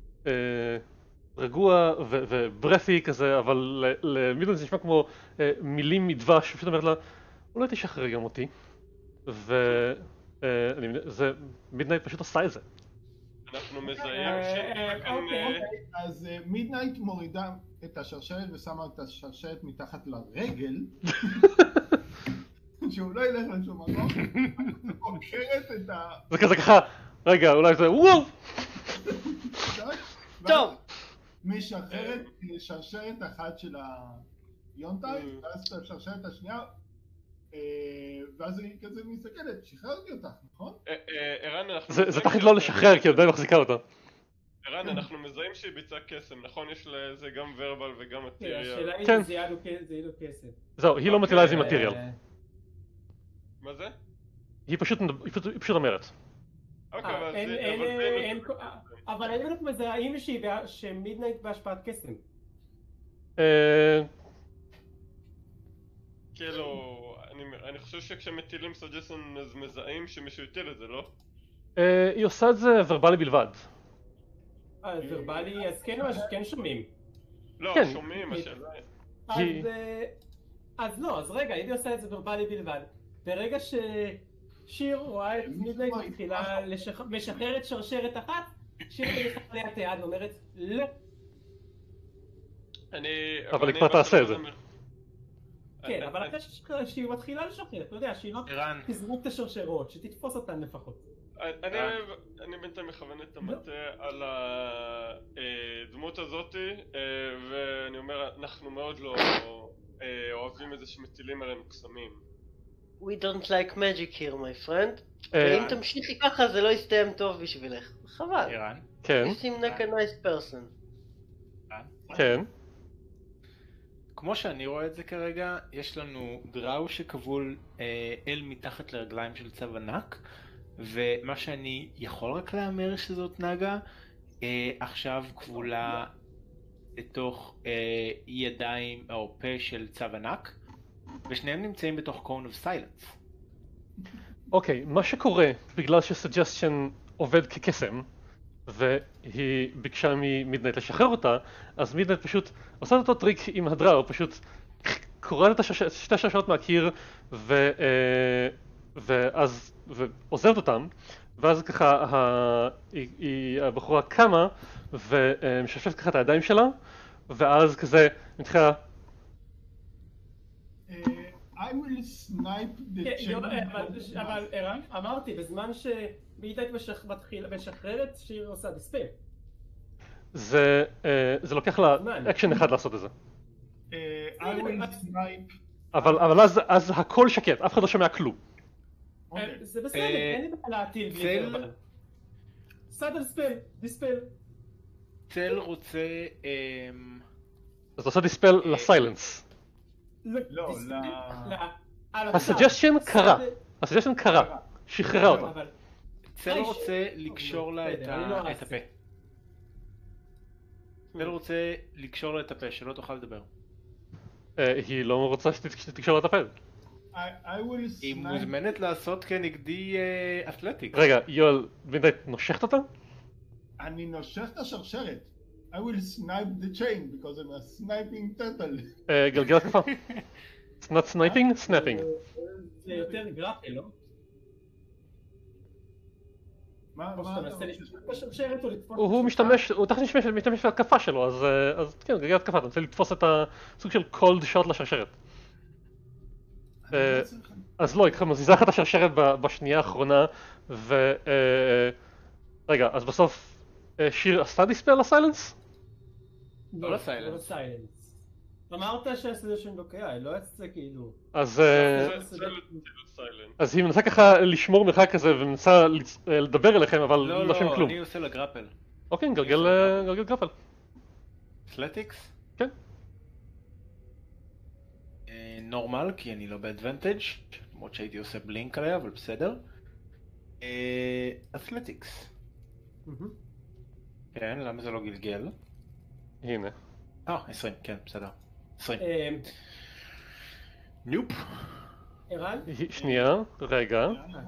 רגוע וברפי כזה, אבל למידנייט זה נשמע כמו מילים מדבש, פשוט אומרת לה, אולי תשחרר גם אותי, ומידנייט פשוט עשה את זה. אנחנו מזהים ש... אז מידנייט מורידה את השרשרת ושמה את השרשרת מתחת לרגל, שהוא לא ילך לשום מקום, עוקרת את ה... זה כזה ככה, רגע, אולי זה וואו! טוב! משחררת שרשרת אחת של היונטאי, ואז את השרשרת השנייה, ואז היא כזה מסתכלת, שחררתי אותך, נכון? ערן, אנחנו... זה תחת לא לשחרר, כי עדיין מחזיקה אותה. ערן, אנחנו מזהים שהיא ביצעה קסם, נכון? יש לזה גם ורבל וגם מטריאל. השאלה היא אם זה יהיה לו קסם. זהו, היא לא מטילה את זה עם מטריאל. מה זה? היא פשוט אומרת. אבל אין לנו מזהים שמידנייט בהשפעת קסם. כאילו, אני חושב שכשמטילים סוג'סון אז מזהים שמישהו יטיל את זה, לא? היא עושה את זה ורבלי בלבד. ורבלי, אז כן שומעים. לא, שומעים, השאלה. אז לא, אז רגע, היא עושה את זה ורבלי בלבד. ברגע ששיר רואה את מידנייט מתחילה משחררת שרשרת אחת, שיר מניחה עליה את היד ואומרת לא. אבל היא כבר תעשה את זה. כן, אבל אחרי שהיא מתחילה לשחרר, אתה יודע, שהיא לא תזרוק את השרשרות, שתתפוס אותן לפחות. אני בינתיים מכוון את המטה על הדמות הזאתי, ואני אומר, אנחנו מאוד לא אוהבים איזה שמטילים עלינו קסמים. We don't like magic here, my friend. ואם תמשיכי ככה זה לא יסתיים טוב בשבילך. חבל. ערן? כן. You seem like a nice person. כן. כמו שאני רואה את זה כרגע, יש לנו דראו שכבול אה, אל מתחת לרגליים של צו ענק, ומה שאני יכול רק לאמר שזאת נגה, אה, עכשיו כבולה לתוך אה, ידיים או פה של צו ענק, ושניהם נמצאים בתוך cone of silence. אוקיי, מה שקורה, בגלל שסוג'סטיון עובד כקסם, והיא ביקשה ממידנייט לשחרר אותה, אז מידנייט פשוט עושה את אותו טריק עם הדראו, פשוט קוראת את שתי השרשרות מהקיר ו... ואז... ועוזבת אותם, ואז ככה הבחורה קמה ומשפשפת ככה את הידיים שלה, ואז כזה מתחילה... I will snipe the chain. אבל ערן, אמרתי, בזמן שמידנייט משחררת שיר עושה דיספל. זה לוקח לה אקשן אחד לעשות את זה. I will snipe. אבל אז הכל שקט, אף אחד לא שומע כלום. זה בסדר, אין לי בעיה להטיל בלי ורבל. סאדל ספל, דיספל. צל רוצה... אז אתה עושה דיספל לסיילנס. לא, הסג'סשן קרה. הסג'סשן קרה. שחררה אותה. צל רוצה לקשור לה את הפה. צל רוצה לקשור לה את הפה, שלא תוכל לדבר. היא לא רוצה שתקשור לה את הפה. היא מוזמנת לעשות כנגדי אתלטיקס. רגע, יואל, בינתיים נושכת אותה? אני נושך את השרשרת. I will snipe the chain because I'm a sniping turtle. גלגל התקפה. It's not sniping, snapping. זה יותר גרפל, לא? מה? או שאתה מנסה לשמור את השרשרת או לתפוס... הוא משתמש, הוא תכף משתמש בהתקפה שלו, אז כן, גלגל התקפה, אתה רוצה לתפוס את הסוג של cold shot לשרשרת. אז לא, היא מזיזה לך את השרשרת בשנייה האחרונה, ו... רגע, אז בסוף שיר עשתה דיספל לסיילנס? לא לסיילנס. אמרת שהסדרשן לא קיים, לא יצא כאילו... אז... אז היא מנסה ככה לשמור מרחק כזה ומנסה לדבר אליכם, אבל לא שומעים כלום. לא, לא, אני עושה לה גרפל. אוקיי, גלגל גרפל. אתלטיקס? כן. נורמל, כי אני לא באדוונטג', למרות שהייתי עושה בלינק עליה, אבל בסדר. אתלטיקס. כן, למה זה לא גלגל? הנה. אה, עשרים, כן, בסדר. עשרים. נופ. ערן? שנייה, רגע.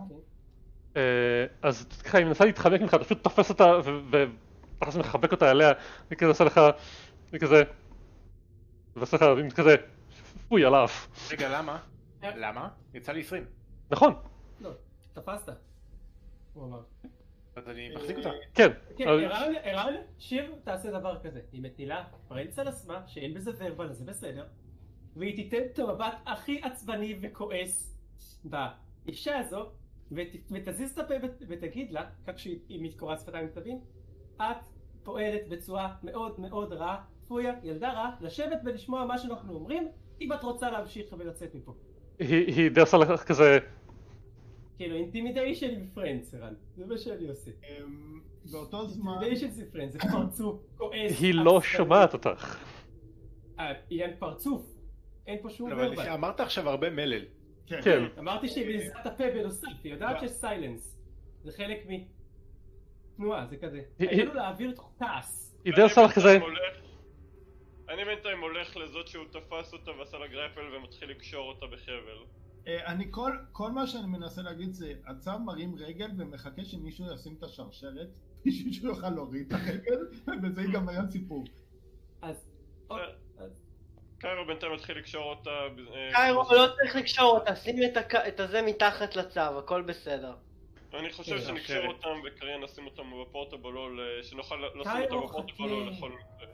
אז ככה, היא מנסה להתחמק ממך, אתה פשוט תופס אותה ותכף מחבק אותה עליה, וכזה עושה לך, וכזה, ועושה לך כזה, פוי על האף. רגע, למה? למה? יצא לי עשרים. נכון. לא, תפסת. הוא אמר. אז אני מחזיק אותה. כן. ערן, שיר תעשה דבר כזה. היא מטילה פרנץ על עצמה, שאין בזה ורבל, אז זה בסדר. והיא תיתן את המבט הכי עצבני וכועס באישה הזו, ותזיז את הפה ותגיד לה, כך שהיא מתקורעת שפתיים תבין, את פועלת בצורה מאוד מאוד רעה, פויה, ילדה רעה, לשבת ולשמוע מה שאנחנו אומרים, אם את רוצה להמשיך ולצאת מפה. היא די עושה לך כזה... כאילו, אינטימידיישן עם פרנדס, ערן. זה מה שאני עושה. באותו זמן... אינטימידיישן עם פרנדס, זה פרצוף, כועס. היא לא שומעת אותך. עניין פרצוף. אין פה שום ורבל. אבל אמרת עכשיו הרבה מלל. כן. אמרתי שהיא מזיזה את הפה בנוסף, היא יודעת שיש סיילנס. זה חלק מתנועה, זה כזה. היינו להעביר את כעס. היא די עושה לך כזה... אני בינתיים הולך לזאת שהוא תפס אותה ועשה לה גרפל ומתחיל לקשור אותה בחבל. אני כל, כל מה שאני מנסה להגיד זה, הצו מרים רגל ומחכה שמישהו ישים את השרשרת בשביל שהוא יוכל להוריד את הרגל ובזה ייגמר הסיפור. אז... קיירו בינתיים מתחיל לקשור אותה... קיירו לא צריך לקשור אותה, שים את הזה מתחת לצו, הכל בסדר. אני חושב שנקשור אותם וקריין נשים אותם בפורטבול או שנוכל לשים אותם בפורטבול או לכל...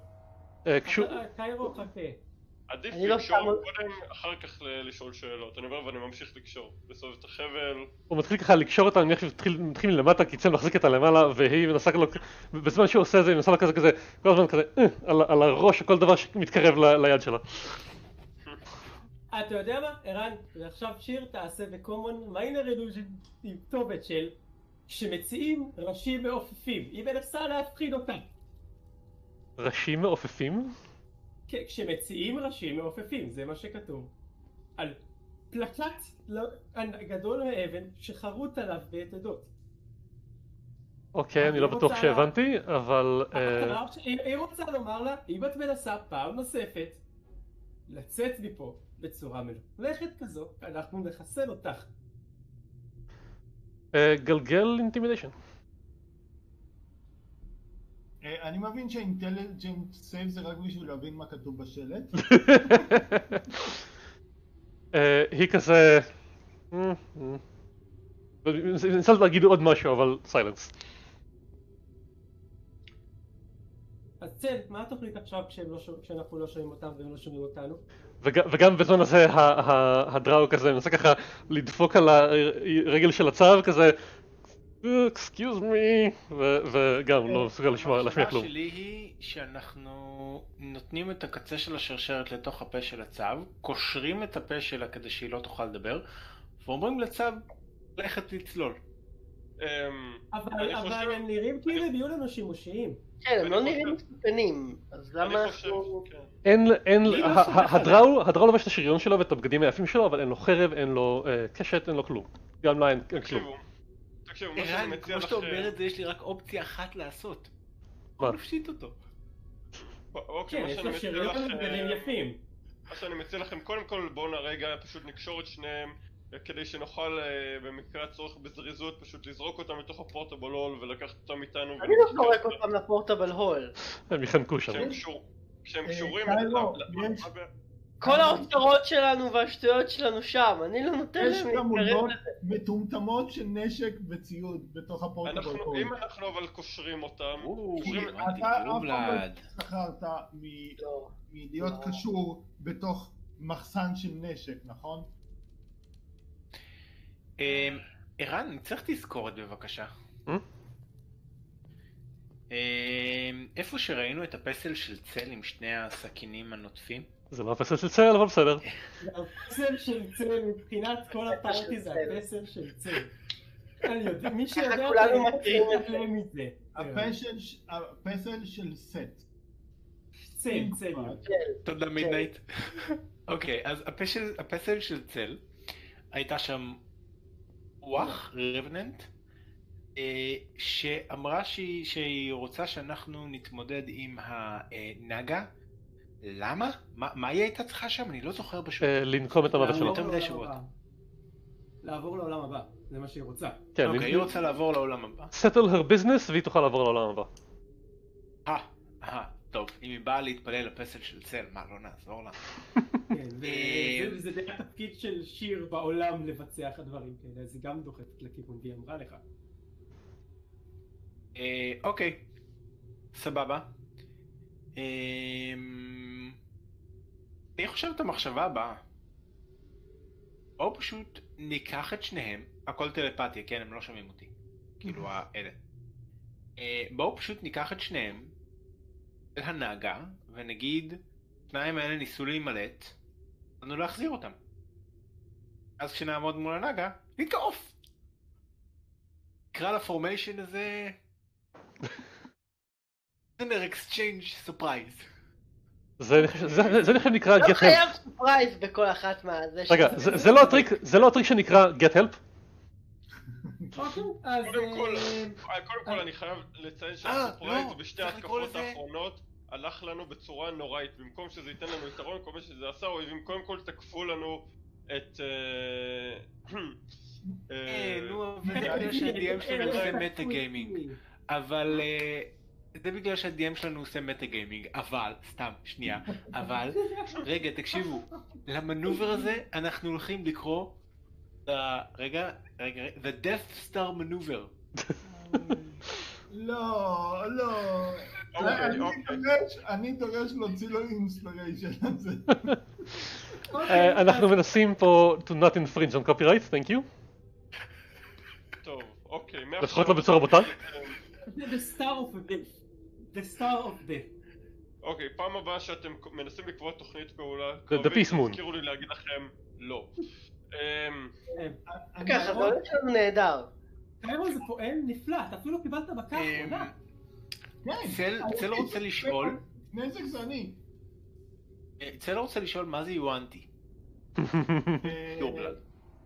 קיירו חכה. עדיף לקשור קודם, אחר כך לשאול שאלות. אני אומר ואני ממשיך לקשור. בסוף את החבל... הוא מתחיל ככה לקשור אותה, אני מניח שמתחיל מלמטה, כי צל מחזיק אותה למעלה, והיא מנסה לו... בזמן שהוא עושה את זה, היא מנסה לו כזה כזה, כל הזמן כזה, על הראש, כל דבר שמתקרב ליד שלה. אתה יודע מה? ערן, ועכשיו שיר תעשה בקומון מיינר אילוז'ן עם כתובת של שמציעים ראשים מעופפים. היא מנסה להפחיד אותה. ראשים מעופפים? כן, כשמציעים ראשים מעופפים, זה מה שכתוב. על פלקט גדול מאבן שחרוט עליו בעתדות. אוקיי, אני לא בטוח שהבנתי, אבל... היא רוצה לומר לה, אם את מנסה פעם נוספת לצאת מפה בצורה מלוכלכת כזו, אנחנו נחסל אותך. גלגל אינטימידיישן. אני מבין שהאינטליג'נט סייב זה רק בשביל להבין מה כתוב בשלט. היא כזה... ניסה להגיד עוד משהו, אבל סיילנס. אז צל, מה התוכנית עכשיו כשאנחנו לא שומעים אותם והם לא שומעים אותנו? וגם בזמן הזה הדראו כזה מנסה ככה לדפוק על הרגל של הצו כזה excuse me, וגם לא מסוגל להשמיע כלום. השאלה שלי היא שאנחנו נותנים את הקצה של השרשרת לתוך הפה של הצו, קושרים את הפה שלה כדי שהיא לא תוכל לדבר, ואומרים לצו ללכת לצלול. אבל הם נראים כאילו הם יהיו לנו שימושיים. כן, הם לא נראים מסוכנים, אז למה אנחנו... אין, אין, הדראו לובש את השריון שלו ואת הבגדים היפים שלו, אבל אין לו חרב, אין לו קשת, אין לו כלום. גם לה אין כלום. תקשיבו, מה שאני מציע לכם... כמו שאתה אומר את זה, יש לי רק אופציה אחת לעשות. בוא נפשיט אותו. כן, יש לו שריון ובגדים יפים. מה שאני מציע לכם, קודם כל בואו נרגע פשוט נקשור את שניהם כדי שנוכל במקרה הצורך בזריזות פשוט לזרוק אותם לתוך הפורטבל הול ולקחת אותם איתנו. אני לא זורק אותם לפורטבל הול. הם יחנקו שם. כשהם קשורים... כל האוצרות שלנו והשטויות שלנו שם, אני לא נותן להם להתקרב לזה. מטומטמות של נשק וציוד בתוך הפורטבל הול. אם אנחנו אבל קושרים אותם... אתה אף פעם לא שחררת מלהיות קשור בתוך מחסן של נשק, נכון? ערן, אני צריך תזכורת בבקשה. איפה שראינו את הפסל של צל עם שני הסכינים הנוטפים? זה לא הפסל של צל, אבל בסדר. הפסל של צל מבחינת כל הפארטי זה הפסל של צל. אני יודע, מי שיודע כולנו מכירים את זה מזה. הפסל של סט. צל, צל. תודה מידנייט. אוקיי, אז הפסל של צל הייתה שם רוח, רבננט, שאמרה שהיא רוצה שאנחנו נתמודד עם הנגה. למה? מה היא הייתה צריכה שם? אני לא זוכר פשוט. לנקום את המוות שלו. לעבור לעולם הבא, זה מה שהיא רוצה. אוקיי, היא רוצה לעבור לעולם הבא. settle her business והיא תוכל לעבור לעולם הבא. אה, אה, טוב, אם היא באה להתפלל לפסל של צל, מה, לא נעזור לה? כן, וזה די התפקיד של שיר בעולם לבצע את הדברים כאלה, זה גם דוחפת לכיוון, והיא אמרה לך. אוקיי, סבבה. אני חושב את המחשבה הבאה. בואו פשוט ניקח את שניהם, הכל טלפתיה, כן, הם לא שומעים אותי, כאילו האלה. בואו פשוט ניקח את שניהם אל הנגה ונגיד, שניים האלה ניסו להימלט, לנו להחזיר אותם. אז כשנעמוד מול הנגה, נתקעוף! נקרא לפורמיישן הזה... dinner exchange surprise. זה נחם נקרא get help. לא חייב סופרייז בכל אחת מהזה. רגע, זה לא הטריק שנקרא get help? קודם כל אני חייב לציין שהסופרייז בשתי התקפות האחרונות הלך לנו בצורה נוראית. במקום שזה ייתן לנו יתרון, כל מה שזה עשה, אוהבים קודם כל תקפו לנו את... נו, אבל זה בגלל שה-די אם שלנו עושה מטה גיימינג. אבל... זה בגלל שה-די אם שלנו עושה מטה גיימינג. אבל, סתם, שנייה. אבל, רגע, תקשיבו. למנובר הזה אנחנו הולכים לקרוא... רגע, רגע, The Death Star Maneuver. לא, לא. אני דורש להוציא לו אינספיריישן על זה. אנחנו מנסים פה to not infringe on copyright, thank you. טוב, אוקיי. לפחות לא בצורה בוטה. The Star of Death. The Star of Death. אוקיי, פעם הבאה שאתם מנסים לקבוע תוכנית פעולה, The Peace Moon. תזכירו לי להגיד לכם לא. ככה, זה הולך לנו נהדר. קיירו זה פועל נפלא, אתה אפילו קיבלת בקה האחרונה. צל רוצה לשאול... נזק זה אני. צל רוצה לשאול מה זה יואנטי. יורבלד.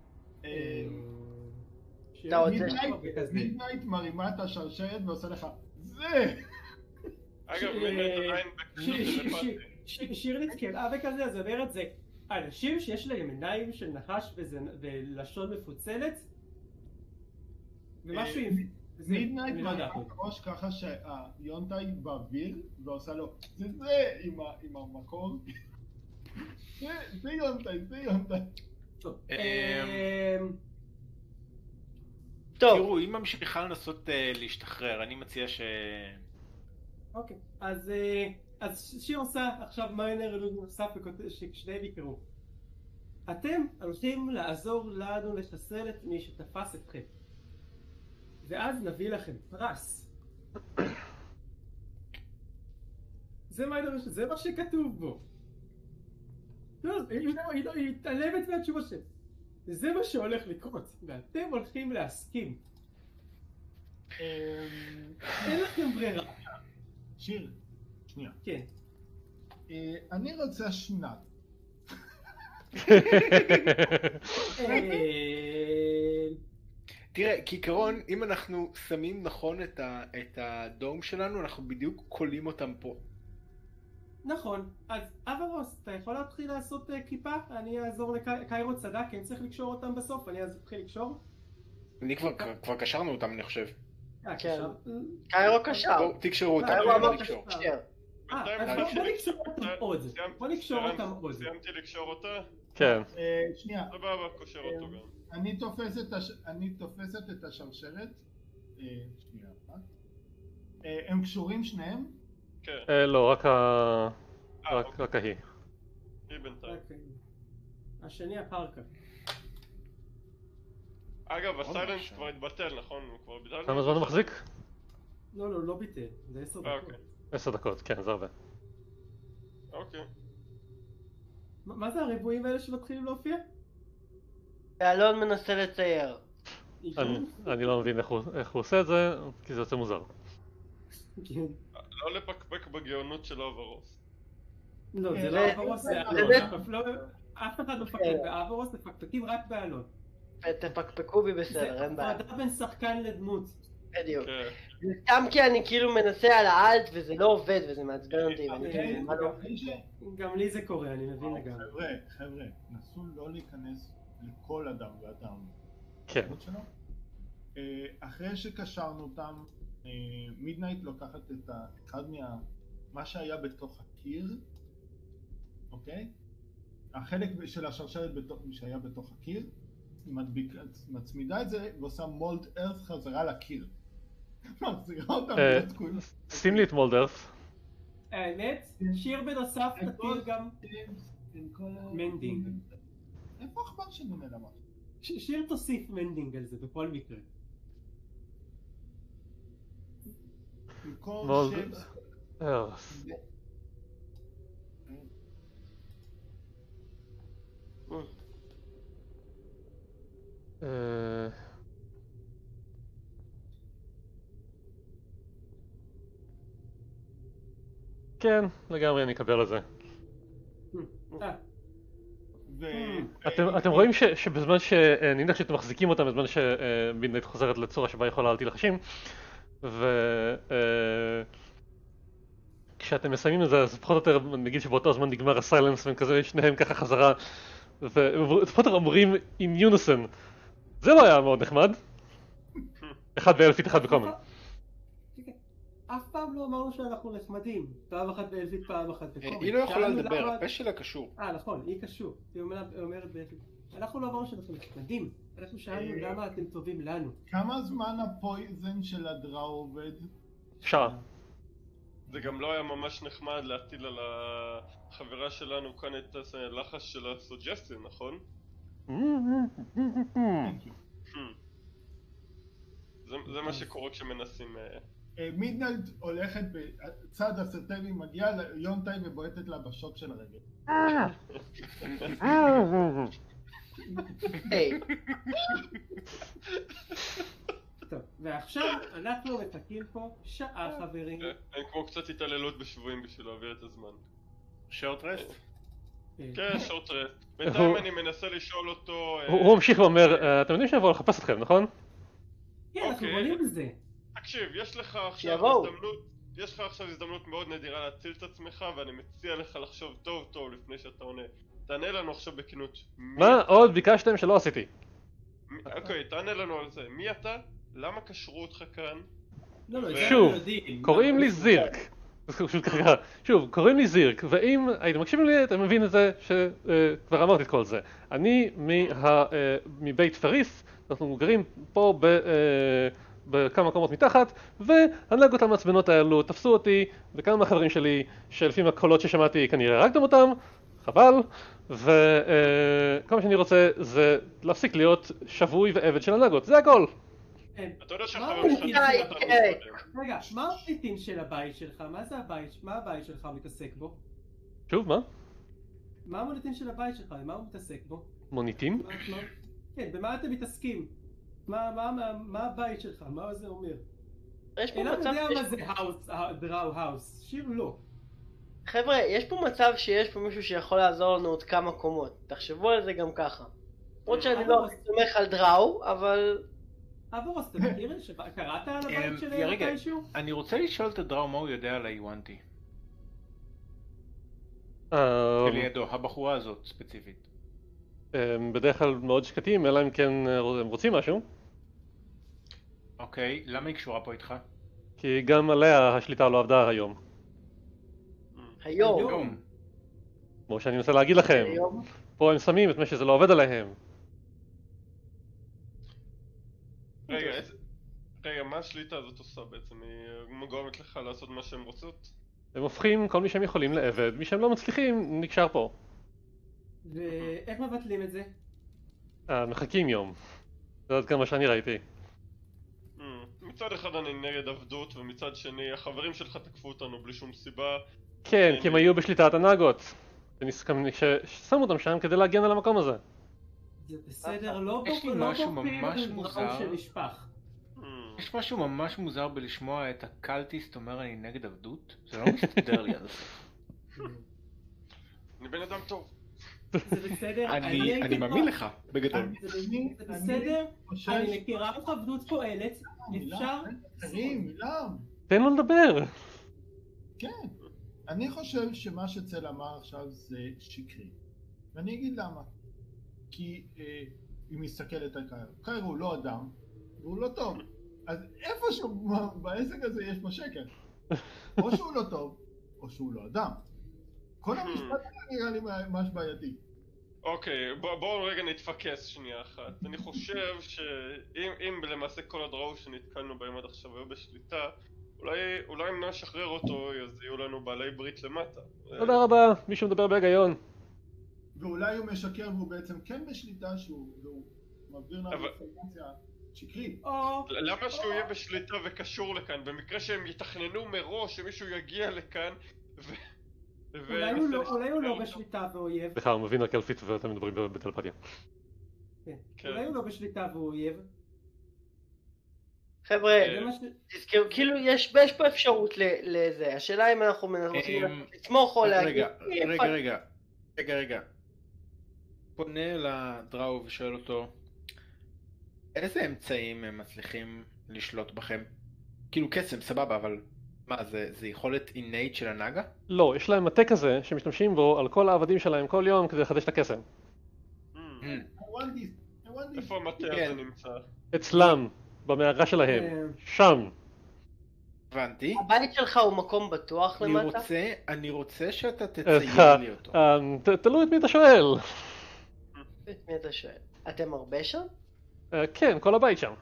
מידנייט מרימה את השרשרת ועושה לך זה! אגב, מידנייט עדיין בקשור טלפתי. שיר נתקלה וכזה, אז אומרת זה אנשים שיש להם עיניים של נחש ולשון מפוצלת ומשהו עם... מידנייט מרימה את הראש ככה שהיונטה היא באוויר ועושה לו זה זה עם המקור. זה יונטה, זה יונטה. טוב. תראו, אם ממשיכה לנסות להשתחרר, אני מציע ש... אוקיי, אז שיר עושה עכשיו מיינר נוסף ששניהם יקראו. אתם הולכים לעזור לנו לחסל את מי שתפס אתכם. ואז נביא לכם פרס. זה מיינר, זה מה שכתוב בו. לא, היא מתעלמת מהתשובה שלו. זה מה שהולך לקרות, ואתם הולכים להסכים. אין לכם ברירה. שיר, שנייה. כן. אני רוצה שנת. תראה, כעיקרון, אם אנחנו שמים נכון את הדום שלנו, אנחנו בדיוק קולים אותם פה. נכון, אז אברוס, אתה יכול להתחיל לעשות כיפה? אני אעזור לקיירו צדק, כי אני צריך לקשור אותם בסוף, אני אתחיל לקשור? אני כבר קשרנו אותם, אני חושב. כן, קיירו קשר. בואו, תקשרו אותם, קיירו אמר לקשור. קשר. אה, אז בוא נקשור אותם עוד. בוא נקשור אותם עוד. סיימתי לקשור אותה? כן. שנייה. סבבה, קושר אותו גם. אני תופסת את השרשרת. שנייה אחת. הם קשורים שניהם? כן. לא, רק ה... רק ההיא. היא בינתיים. השני אחר כך. אגב, הסיילנס כבר התבטל, נכון? הוא כבר ביטל? כמה זמן הוא מחזיק? לא, לא, לא ביטל. זה עשר דקות. עשר דקות, כן, זה הרבה. אוקיי. מה זה הריבועים האלה שמתחילים להופיע? אלון מנסה לצייר. אני לא מבין איך הוא עושה את זה, כי זה יוצא מוזר. לא לפקפק בגאונות של אברוס. לא, זה לא אברוס, זה אלון. אף אחד לא מפקפק באברוס, מפקפקים רק באלון. תפקפקו בי בסדר, אין בעיה. זה הפרדה בין שחקן לדמות. בדיוק. זה סתם כי אני כאילו מנסה על האלט וזה לא עובד וזה מעצבן אותי. גם לי זה קורה, אני מבין לגמרי. חבר'ה, חבר'ה, נסו לא להיכנס לכל אדם ואדם. כן. אחרי שקשרנו אותם, מידנייט לוקחת את אחד מה... מה שהיה בתוך הקיר, אוקיי? החלק של השרשרת שהיה בתוך הקיר, מצמידה את זה ועושה מולד ארת' חזרה לקיר. מחזירה אותם להיות תקועים. שים לי את מולד ארת'. האמת, שיר בנוסף תתיר גם מנדינג. איפה החבר שלנו נעלמה? שיר תוסיף מנדינג על זה בכל מקרה. מולד ארת'. כן, לגמרי אני אקבל את זה. אתם רואים שבזמן שאני יודע שאתם מחזיקים אותם, בזמן שמידנייט חוזרת לצורה שבה יכולה להטיל לחשים, וכשאתם מסיימים את זה, אז פחות או יותר נגיד שבאותו זמן נגמר הסיילנס והם כזה שניהם ככה חזרה, ופחות או יותר אומרים עם יונסון. זה לא היה מאוד נחמד. אחד באלפית, אחד בקומן. אף פעם לא אמרנו שאנחנו נחמדים. פעם אחת באלפית, פעם אחת בקומן. היא לא יכולה לדבר, הפה שלה קשור. אה, נכון, היא קשור. היא אומרת באלפית. אנחנו לא אמרנו שאנחנו נחמדים. אנחנו שאלנו למה אתם טובים לנו. כמה זמן הפויזן של הדראו עובד? שעה. זה גם לא היה ממש נחמד להטיל על החברה שלנו כאן את הלחש של הסוג'סטין, נכון? זה מה שקורה כשמנסים... מידנייט הולכת בצד הסרטני, מגיעה ליונטאי ובועטת לה בשוק של הרגל. טוב, ועכשיו אנחנו מתקים פה שעה חברים. אין כמו קצת התעללות בשבועים בשביל להעביר את הזמן. שורט רסט? כן, שורט רסט. בינתיים אני מנסה לשאול אותו... הוא ממשיך ואומר, אתם יודעים שנבוא לחפש אתכם, נכון? כן, אנחנו בונים בזה. תקשיב, יש לך עכשיו הזדמנות, יש לך עכשיו הזדמנות מאוד נדירה להציל את עצמך, ואני מציע לך לחשוב טוב טוב לפני שאתה עונה. תענה לנו עכשיו בכנות. מה עוד ביקשתם שלא עשיתי? אוקיי, תענה לנו על זה. מי אתה? למה קשרו אותך כאן? שוב, קוראים לי זירק. שוב, קוראים לי זירק, ואם הייתם מקשיבים לי, אתם מבינים את זה שכבר אמרתי את כל זה. אני מבית פריס, אנחנו גרים פה בכמה מקומות מתחת, והנהגות המעצבנות האלו תפסו אותי וכמה מהחברים שלי, שלפי הקולות ששמעתי כנראה הרגתם אותם, חבל, וכל מה שאני רוצה זה להפסיק להיות שבוי ועבד של הנהגות, זה הכל. אתה יודע שהחברים שלך נמצאים אותנו קודם. רגע, מה המוניטין של הבית שלך? מה זה הבית? מה הבית שלך מתעסק בו? שוב, מה? מה המוניטין של הבית שלך? מה הוא מתעסק בו? מוניטין? כן, במה אתם מתעסקים? מה הבית שלך? מה זה אומר? יש פה אילן מצב... יודע שיש- מה זה האוס, דראו האוס, שיר לא. חבר'ה, יש פה מצב שיש פה מישהו שיכול לעזור לנו עוד כמה קומות. תחשבו על זה גם ככה. למרות שאני לא הכי סומך על דראו, אבל... אבורוס, אתה מכיר? קראת על אמ, הבית של רגע, מתישהו? אני רוצה לשאול את הדראו מה הוא יודע על האיוונטי. אה, שלידו, הבחורה הזאת ספציפית. הם בדרך כלל מאוד שקטים, אלא אם כן אה, הם רוצים משהו, אוקיי, למה היא קשורה פה איתך? כי גם עליה השליטה לא עבדה היום. היום. היום. כמו שאני מנסה להגיד לכם, היום. פה הם שמים את מה שזה לא עובד עליהם. רגע, איזה... רגע, מה השליטה הזאת עושה בעצם? היא גורמת לך לעשות מה שהם רוצות? הם הופכים כל מי שהם יכולים לעבד, מי שהם לא מצליחים נקשר פה. ואיך מבטלים את זה? אה, מחכים יום. זה עוד כמה שאני ראיתי. Hmm, מצד אחד אני נגד עבדות, ומצד שני החברים שלך תקפו אותנו בלי שום סיבה. כן, כי הם היו בשליטת הנאגות. ששמו אותם שם כדי להגן על המקום הזה. זה בסדר, לא יש לי לא משהו בוחרים ממש על מוזר. דראו שנשפך. Hmm. יש משהו ממש מוזר בלשמוע את הקלטיסט אומר אני נגד עבדות? זה לא מסתדר לי על זה. אני בן אדם טוב. זה בסדר, אני הייתי אני מאמין פה- לך, בגדול. זה אני בסדר, חושב אני מכירה עבדות פועלת, אפשר? אחרים, מילם. תן לו לדבר! כן. אני חושב שמה שצל אמר עכשיו זה שקרי. ואני אגיד למה. כי אה, היא מסתכלת על קאיר. קאיר הוא לא אדם, והוא לא טוב. אז איפשהו בעסק הזה יש פה שקר. או שהוא לא טוב, או שהוא לא אדם. כל המשפט הזה נראה לי ממש בעייתי. אוקיי, בוא- בואו רגע נתפקס שנייה אחת. אני חושב שאם אם למעשה כל הדראו שנתקלנו בהם עד עכשיו היו בשליטה, אולי אולי אם נשחרר אותו אז יהיו לנו בעלי ברית למטה. תודה רבה, מישהו מדבר בהיגיון. ואולי הוא משקר והוא בעצם כן בשליטה שהוא, והוא מעביר לנו אבל- אינפורמציה שקרית. או, למה שהוא יהיה בשליטה וקשור לכאן? במקרה שהם יתכננו מראש שמישהו יגיע לכאן ו... ו- אולי הוא לא- וינסה אולי הוא לא לשחרר אותו. בשליטה ואויב. סליחה, הוא מבין רק אלפית ואתם מדברים בטלפתיה. כן. כן. אולי הוא לא בשליטה ואויב. חבר'ה, זה מה ש... תזכרו, כאילו יש יש פה אפשרות ל- לזה. השאלה אם אנחנו רוצים אמ, לסמוך או להגיד... רגע, "אה, רגע, פאק". רגע, רגע, רגע. פונה לדראו ושואל אותו, איזה אמצעים הם מצליחים לשלוט בכם? כאילו קסם, סבבה, אבל מה, זה, זה יכולת אינאית של הנאגה? לא, יש להם מטה כזה שמשתמשים בו על כל העבדים שלהם כל יום כדי לחדש את הקסם. Hmm, I want this, I want this. איפה המטה כן. הזה נמצא? אצלם, במערה שלהם, אה, שם. הבנתי. הבית שלך הוא מקום בטוח אני למטה? רוצה, אני רוצה שאתה אה, תצייר לי אותו. אה, ת- תלוי את מי אתה שואל. את מי אתה שואל? אתם הרבה שם? אה, כן, כל הבית שם.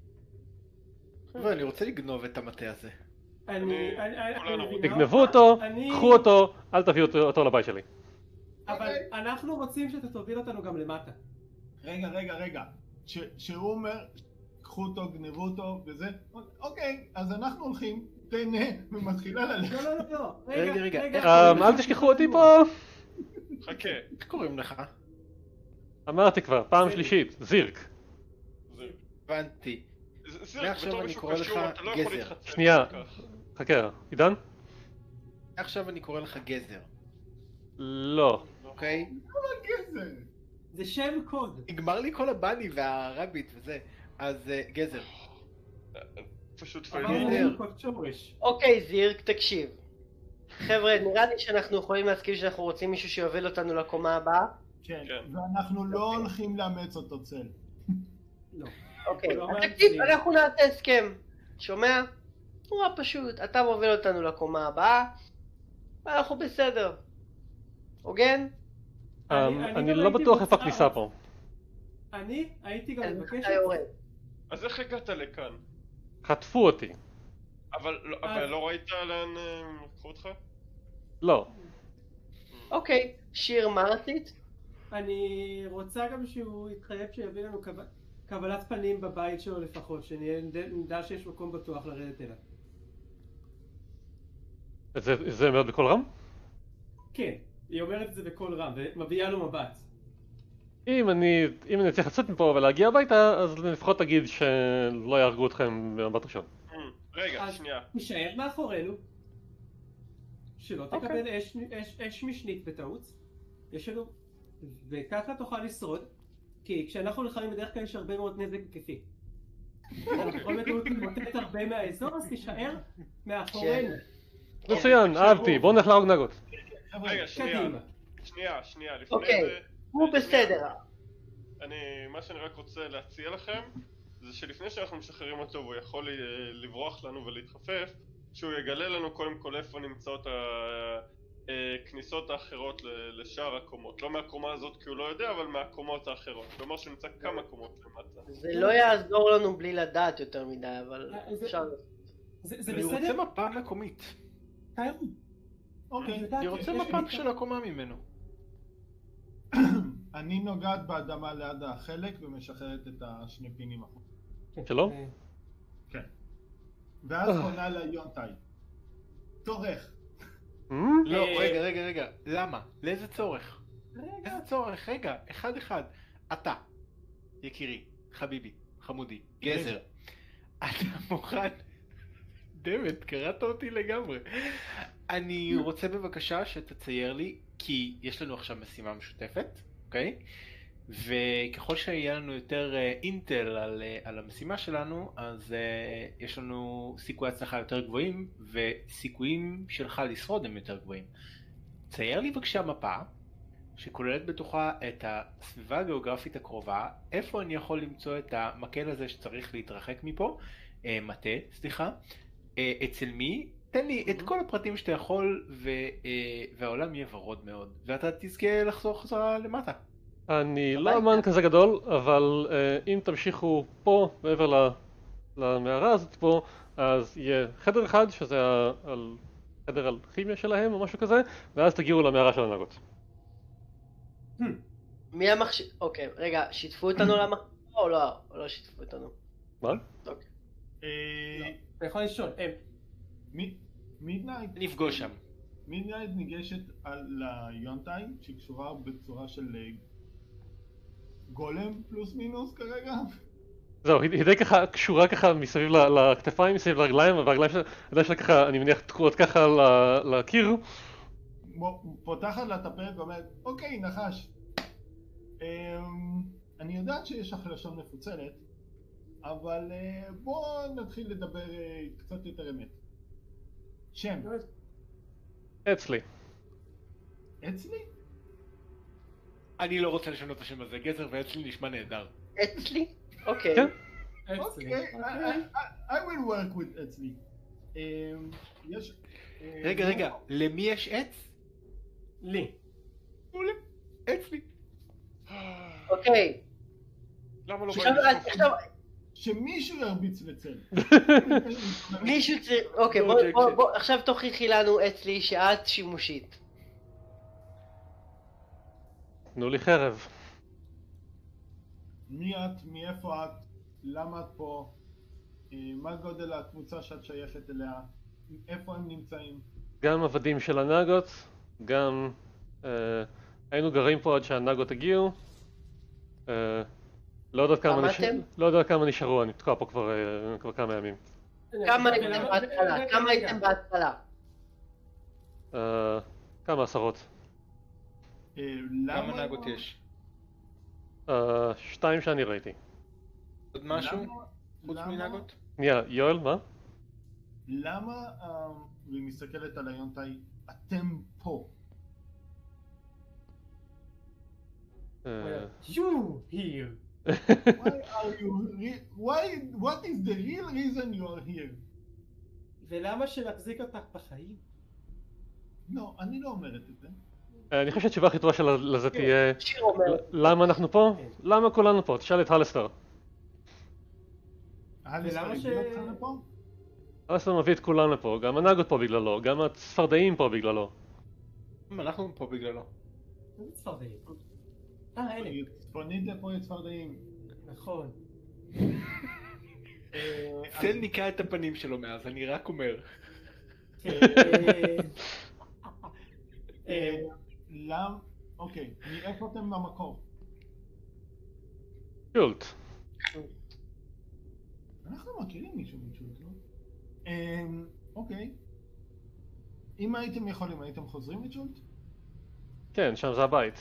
ואני רוצה לגנוב את המטה הזה. אני... אני- אני- אני- כולנו אני רוצים. מבינה תגנבו אותך. אותו, אני- קחו אותו, אל תביאו אותו- אותו לבית שלי. אבל אנחנו רוצים שאתה תוביל אותנו גם למטה. רגע, רגע, רגע. ש- שהוא אומר, קחו אותו, גנבו אותו, וזה, אוקיי, אז אנחנו הולכים, תהנה, ומתחילה לא, ללכת. לא, לא, לא. רגע, רגע, איך אה, קוראים אל תשכחו אותי פה. חכה. איך קוראים לך? אמרתי כבר, פעם זירק. שלישית, זירק. זה- הבנתי. זה- זה- מעכשיו בתור אני מישהו קורא קשור, לך אתה לא יכול גזר. להתחצף שנייה. כל כך. חכה, עידן? עכשיו אני קורא לך גזר, לא. אוקיי? גזר. זה שם קוד. נגמר לי כל הבני והרביט וזה, אז אה, גזר. פשוט עברנו פיילר. גזר. לנו קוד שורש. אוקיי, זירק, תקשיב. חבר'ה, נראה לי שאנחנו יכולים להסכים שאנחנו רוצים מישהו שיוביל אותנו לקומה הבאה. כן, כן. ואנחנו לא הולכים לאמץ אותו צל. לא. אוקיי, לא אז מעניין. תקשיב, אנחנו נעשה הסכם. שומע? נורא פשוט, אתה מוביל אותנו לקומה הבאה, ואנחנו בסדר. הוגן? אה, אני- אני אני גם לא הייתי בטוח איפה רוצה- הכניסה פה. אני הייתי גם אז מבקשת... אתה יורד. אז איך הגעת לכאן? חטפו אותי. אבל לא- אז- אבל לא ראית לאן אה, הם לקחו אותך? לא. אוקיי, שיר, מה רצית? אני רוצה גם שהוא יתחייב שיביא לנו קב- קבלת פנים בבית שלו לפחות, שנדע שיש מקום בטוח לרדת אליו. זה זה מאוד בקול רם? כן, היא אומרת את זה בקול רם ומביאה לו מבט. אם אני אם אני צריך לצאת מפה ולהגיע הביתה, אז לפחות תגיד שלא יהרגו אתכם במבט ראשון. Hmm, רגע, אז שנייה. תישאר מאחורינו. שלא תקבל אש, אש, אש משנית בטעות. יש לנו... וככה תוכל לשרוד. כי כשאנחנו נלחמים בדרך כלל יש הרבה מאוד נזק היקפי. אנחנו יכולים לתמוטט הרבה מהאזור, אז תישאר מאחורינו. מצוין, אהבתי, בוא נלך להרוג נגות. רגע, שנייה. קדימה. שנייה, שנייה, לפני אוקיי, זה... הוא בסדר. אני, מה שאני רק רוצה להציע לכם, זה שלפני שאנחנו משחררים אותו והוא יכול לברוח לנו ולהתחפף, שהוא יגלה לנו קודם כל איפה נמצאות הכניסות האחרות לשאר הקומות. לא מהקומה הזאת כי הוא לא יודע, אבל מהקומות האחרות. כלומר שנמצא כמה קומות למטה. זה לא יעזור לנו בלי לדעת יותר מדי, אבל אפשר... זה אני בסדר? רוצה מפה מקומית. תארו. אוקיי. אני רוצה מפה של הקומה ממנו. אני נוגעת באדמה ליד החלק ומשחררת את השני פינים החוצה. שלום? כן. ואז פונה ליונטאי. צורך. לא, רגע, רגע, רגע. למה? לאיזה צורך? איזה צורך? רגע, אחד אחד. אתה, יקירי, חביבי, חמודי, גזר. אתה מוכן? דמת, קראת אותי לגמרי. אני רוצה בבקשה שתצייר לי, כי יש לנו עכשיו משימה משותפת, אוקיי? וככל שיהיה לנו יותר אינטל על, על המשימה שלנו, אז uh, יש לנו סיכויי הצלחה יותר גבוהים, וסיכויים שלך לשרוד הם יותר גבוהים. צייר לי בבקשה מפה, שכוללת בתוכה את הסביבה הגיאוגרפית הקרובה, איפה אני יכול למצוא את המקל הזה שצריך להתרחק מפה, uh, מטה, סליחה, uh, אצל מי, תן לי את כל הפרטים שאתה יכול, ו, uh, והעולם יהיה ורוד מאוד, ואתה תזכה לחזור חזרה למטה. אני לא אמן כזה גדול, אבל אם תמשיכו פה, מעבר למערה הזאת פה, אז יהיה חדר אחד, שזה חדר אלכימיה שלהם או משהו כזה, ואז תגיעו למערה של הנגות. מי המחשב... אוקיי, רגע, שיתפו אותנו למחשב או לא? או לא שיתפו אותנו? מה? אוקיי. אתה יכול לשאול, מידנייט נפגוש שם. מידנייט ניגשת ליונטאי, שהיא קשורה בצורה של גולם פלוס מינוס כרגע. זהו, היא די ככה קשורה ככה מסביב לכתפיים, מסביב לרגליים, והרגליים שלה ככה, אני מניח, תקועות ככה לקיר. פותחת לה את הפרק ואומרת, אוקיי, נחש. אני יודעת שיש לך לשון מפוצלת, אבל בואו נתחיל לדבר קצת יותר אמת. שם. אצלי. אצלי? אני לא רוצה לשנות את השם הזה, גזר ואצלי נשמע נהדר. אצלי? אוקיי. כן. אוקיי, I will work with אצלי. יש... רגע, רגע, למי יש עץ? לי. אצלי. אוקיי. למה לא עכשיו, באים עכשיו, שמישהו ירביץ לצל. מישהו צריך... אוקיי, בוא, בוא, בוא, עכשיו תוכיחי לנו אצלי שאת שימושית. תנו לי חרב. מי את? מאיפה את? למה את פה? מה גודל הקבוצה שאת שייכת אליה? איפה הם נמצאים? גם עבדים של הנגות, גם אה, היינו גרים פה עד שהנגות הגיעו. אה, לא יודעת כמה, נש... לא יודע כמה נשארו, אני תקוע פה כבר, אה, כבר כמה ימים. כמה הייתם בהתחלה? כמה הייתם בהתחלה? אה, כמה עשרות. כמה נגות יש? אה, שתיים שאני ראיתי. עוד משהו? חוץ מנגות? נהיה, יואל, מה? למה, והיא מסתכלת על היונטאי, אתם פה? You here. Why are you re- why what is the real reason you are here? ולמה שנחזיק אותך בחיים? לא, אני לא אומרת את זה. אני חושב שהתשובה הכי טובה של לזה תהיה שיר אומר. למה אנחנו פה? למה כולנו פה? תשאל את הלסטר. הלסטר הביא אותך לפה? הלסטר מביא את כולנו לפה, גם הנגות פה בגללו, גם הצפרדעים פה בגללו. אנחנו פה בגללו. איזה צפרדעים? אה, אלה. צפונית לפה יש צפרדעים. נכון. צל ניקה את הפנים שלו מאז, אני רק אומר. למה? אוקיי, מאיפה אתם במקור? שולט. אנחנו מכירים מישהו משולט, לא? אוקיי. אם הייתם יכולים, הייתם חוזרים לג'ולט? כן, שם זה הבית.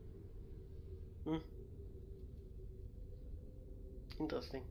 אינטרסטינג.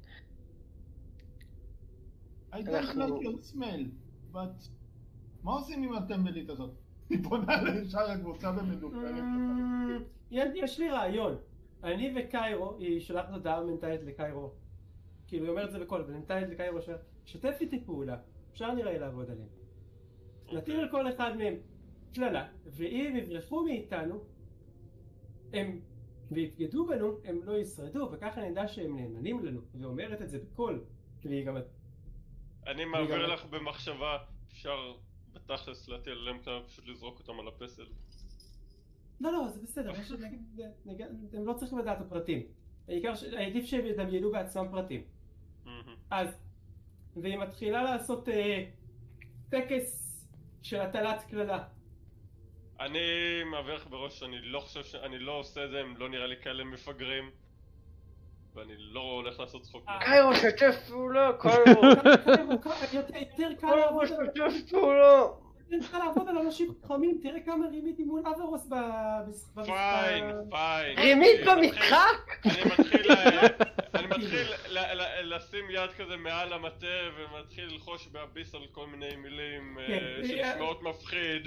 I don't like your smell, but... מה עושים עם הטמבלית הזאת? היא פונה לשאר הקבוצה במדופרת. יש לי רעיון. אני וקיירו, היא שולחת הודעה מנטלית לקיירו. כאילו היא אומרת את זה בקול, ומנטלית לקיירו שתף איתי פעולה. אפשר נראה לעבוד עליהם. נתיר לכל אחד מהם צללה, ואם יברחו מאיתנו, הם, ויתגדו בנו, הם לא ישרדו, וככה נדע שהם נאמנים לנו. והיא אומרת את זה בקול. והיא גם... אני מעביר לך במחשבה, אפשר בתכלס להטיל עליהם כאן, פשוט לזרוק אותם על הפסל. לא, לא, זה בסדר, הם לא צריכים לדעת הפרטים. העיקר שעדיף שהם ידמיינו בעצמם פרטים. אז, והיא מתחילה לעשות טקס של הטלת כללה. אני מעביר לך בראש, אני לא חושב שאני לא עושה את זה, הם לא נראה לי כאלה מפגרים. ואני לא הולך לעשות צחוק. קיירו שתף פעולה, קיירו. יותר קל קיירו שתף פעולה. יותר קל לעבוד על אנשים חכמים, תראה כמה רימיתי מול אברוס במשחק. פיין, פיין. רימית במשחק? אני מתחיל לשים יד כזה מעל המטה ומתחיל ללחוש באביס על כל מיני מילים שנשמעות מפחיד.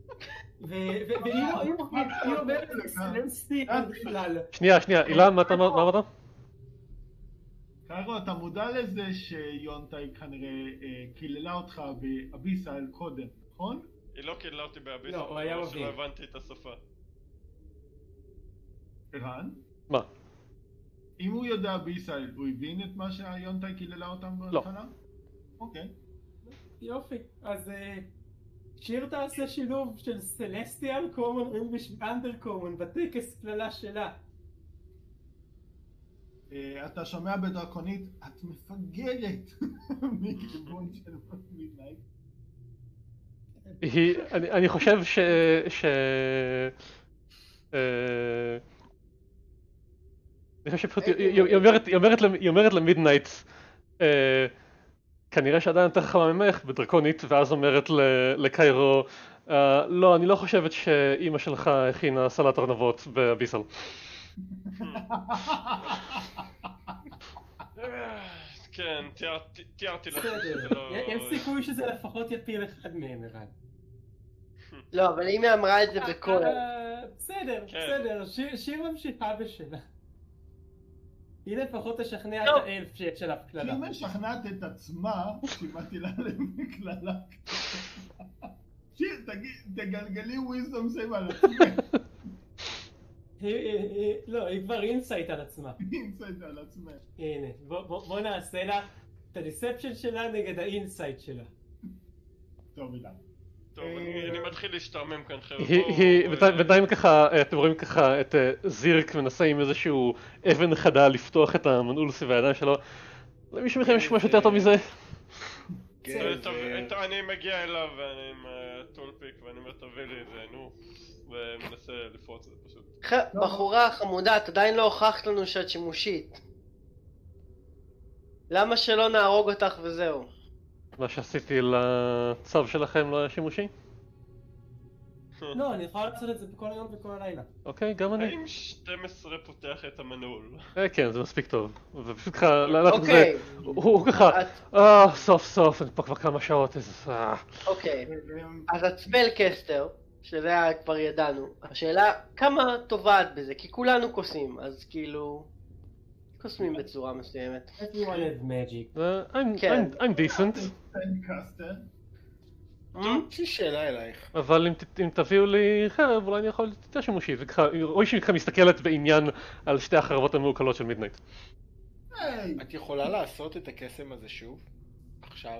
והיא אומרת סלמסטי בכלל. שנייה, שנייה, אילן, מה אמרת? קיירו, אתה מודע לזה שיונטאי כנראה קיללה אותך באביסל קודם, נכון? היא לא קיללה אותי באביסל, לא, הוא היה מבין. שלא הבנתי את השפה. ערן? מה? אם הוא יודע אביסל, הוא הבין את מה שיונטאי קיללה אותם בהתחלה? אוקיי. יופי, אז שיר תעשה שילוב של סלסטיאל קומון אינגליש ואנדר קומון בטקס כללה שלה. אתה שומע בדרקונית, את מפגרת מכיוון של מידנייט. אני חושב ש... אני חושב שפשוט היא אומרת למידנייט, כנראה שעדיין יותר חכמה ממך בדרקונית, ואז אומרת לקיירו, לא, אני לא חושבת שאימא שלך הכינה סלט ארנבות באביסל. כן, תיארתי לך. יש סיכוי שזה לפחות יפיל אחד מהם, ערן. לא, אבל אם היא אמרה את זה בקול. בסדר, בסדר, שיר ממשיכה בשלה. היא לפחות תשכנע את האלף שיש עליו כללה. היא משכנעת את עצמה, שימתי לה להם כללה. שיר, תגלגלי וויזדום סייב על עצמך. לא, היא כבר אינסייט על עצמה. אינסייט על עצמה. הנה, בוא נעשה לה את הדיספשן שלה נגד האינסייט שלה. טוב, אילן. טוב, אני מתחיל להשתעמם כאן חבר'ה. בינתיים ככה, אתם רואים ככה את זירק מנסה עם איזשהו אבן חדה לפתוח את המנעול סביב הידיים שלו. למישהו מכם יש משהו יותר טוב מזה? אני מגיע אליו ואני עם טולפיק ואני אומר תביא לי את זה, נו. ומנסה לפרוץ את זה פשוט. בחורה חמודה, את עדיין לא הוכחת לנו שאת שימושית. למה שלא נהרוג אותך וזהו? מה שעשיתי לצו שלכם לא היה שימושי? לא, אני יכולה לעשות את זה בכל היום וכל הלילה. אוקיי, גם אני. האם שתים עשרה פותח את המנעול? כן, זה מספיק טוב. ופשוט ככה, הוא ככה, סוף סוף, אני פה כבר כמה שעות, איזה... אוקיי, אז את ספלקסטר, שזה היה כבר ידענו. השאלה, כמה טובה את בזה? כי כולנו קוסמים, אז כאילו... קוסמים בצורה מסוימת. Everyone is magic. I'm decent. יש לי שאלה אלייך. אבל אם תביאו לי חרב, אולי אני יכול להיות יותר שימושי. רואי שהיא מסתכלת בעניין על שתי החרבות המעוקלות של מידנייט. את יכולה לעשות את הקסם הזה שוב? עכשיו?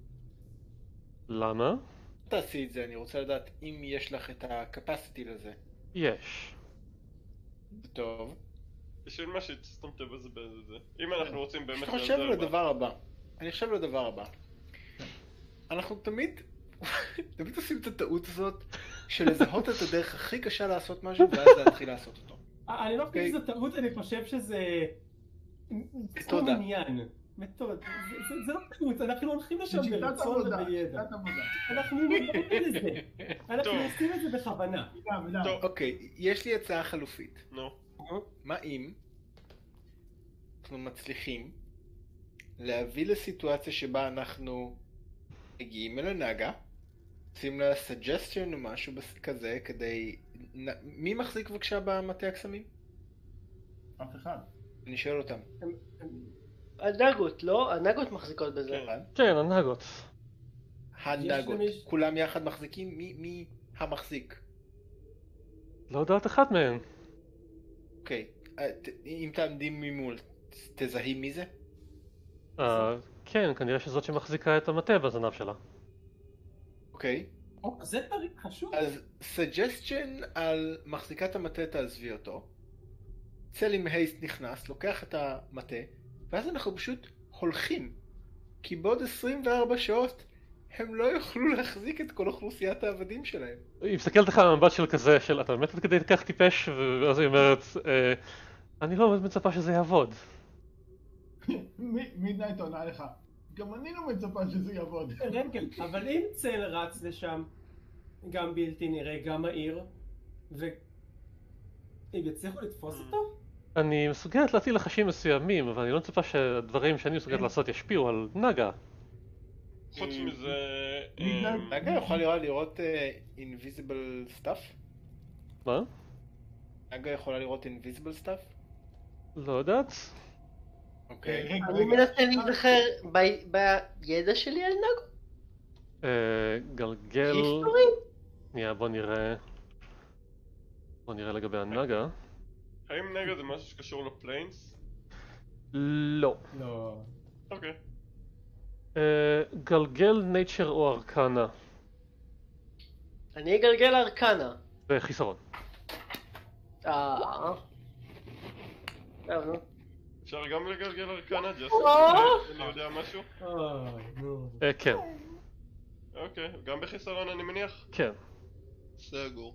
למה? תעשי את זה, אני רוצה לדעת אם יש לך את הקפסיטי לזה. יש. טוב. בשביל מה שהצטמתם בזה בזה. אם אנחנו רוצים באמת... אני חושב לדבר הבא. אני חושב לדבר הבא. אנחנו תמיד... תמיד עושים את הטעות הזאת של לזהות את הדרך הכי קשה לעשות משהו ואז להתחיל לעשות אותו. אני לא חושב שזו טעות, אני חושב שזה... תחום עניין. מתוד, זה לא פשוט, אנחנו הולכים לשם שיטת ברצון עבודה, ובידע. שיטת עבודה. אנחנו מודעים לזה. אנחנו טוב. עושים את זה בכוונה. גם, גם. טוב. אוקיי, יש לי הצעה חלופית. נו. מה אם אנחנו מצליחים להביא לסיטואציה שבה אנחנו מגיעים אל הנגה, עושים לה suggestion או משהו כזה כדי... מי מחזיק בבקשה במטה הקסמים? אף אחד. אני שואל אותם. הנגות, לא? הנגות מחזיקות בזה. כן, הנגות. הנגות. למיש- כולם יחד מחזיקים? מי, מי המחזיק? לא יודעת אחת מהן. אוקיי, אה, ת- אם תעמדים ממול, תזהי מי זה? אה, כן, כנראה שזאת שמחזיקה את המטה בזנב שלה. אוקיי. או, זה פריק חשוב. אז suggestion על מחזיקת המטה, תעזבי אותו. צל עם הייסט נכנס, לוקח את המטה, ואז אנחנו פשוט הולכים. כי בעוד עשרים וארבע שעות הם לא יוכלו להחזיק את כל אוכלוסיית העבדים שלהם. היא מסתכלת לך במבט של כזה, של אתה באמת עד כדי כך טיפש, ואז היא אומרת, אה, אני לא באמת מצפה שזה יעבוד. מידנייט עונה לך. גם אני לא מצפה שזה יעבוד. כן, כן, אבל אם צל רץ לשם, גם בלתי נראה, גם העיר, והם יצליחו לתפוס אותו? אני מסוגלת להטיל לחשים מסוימים, אבל אני לא מצפה שהדברים שאני מסוגלת לעשות ישפיעו על נגה. חוץ מזה... מידנייט- אמ, נגה יכול לראות, לראות uh, invisible stuff? מה? נגה יכולה לראות invisible stuff? לא יודעת. אוקיי. רגע, אני רגע. מנסה להיזכר ב- בידע שלי על נגות. אה, גלגל... היסטורי? שנייה, בוא נראה... בוא נראה לגבי הנגה. האם נגד זה משהו שקשור לפליינס? לא. לא. אוקיי. אה, גלגל נייצ'ר או ארקנה. אני אגלגל ארקנה. וחיסרון. אה... טוב, נו. אפשר גם לגלגל ארקנה, ג'סי? או! אני יודע משהו? אוי, נו. אה, כן, אוקיי, גם בחיסרון אני מניח? כן. סגור.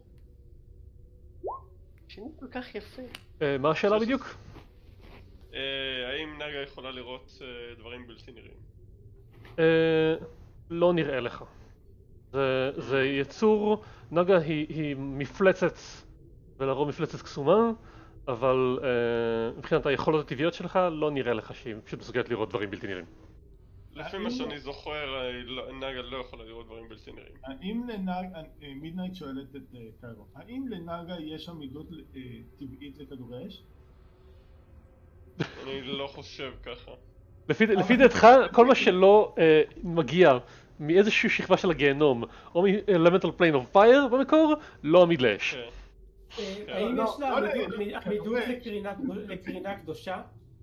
שינו כל כך יפה. אה, מה השאלה בדיוק? אה, האם נגה יכולה לראות אה, דברים בלתי נראים? אה, לא נראה לך. זה, זה יצור, נגה היא, היא מפלצת, ולרוב מפלצת קסומה, אבל אה, מבחינת היכולות הטבעיות שלך לא נראה לך שהיא פשוט מסוגלת לראות דברים בלתי נראים. לפי מה שאני זוכר, אה, לא- נגה לא יכולה לראות דברים בלתי נראים. האם לנגה, מידנייט שואלת את אה, קיירו, האם לנגה יש עמידות אה, טבעית לכדורי אש? אני לא חושב ככה. לפי, לפי דעתך, כל מה שלא אה, מגיע מאיזושהי שכבה של הגיהנום, או מ-elemental plane of fire במקור, לא עמיד לאש. כן. אה, האם לא, יש לה לא, עמידות- לא, עמידות לא, לקרינה- לקרינה קדושה?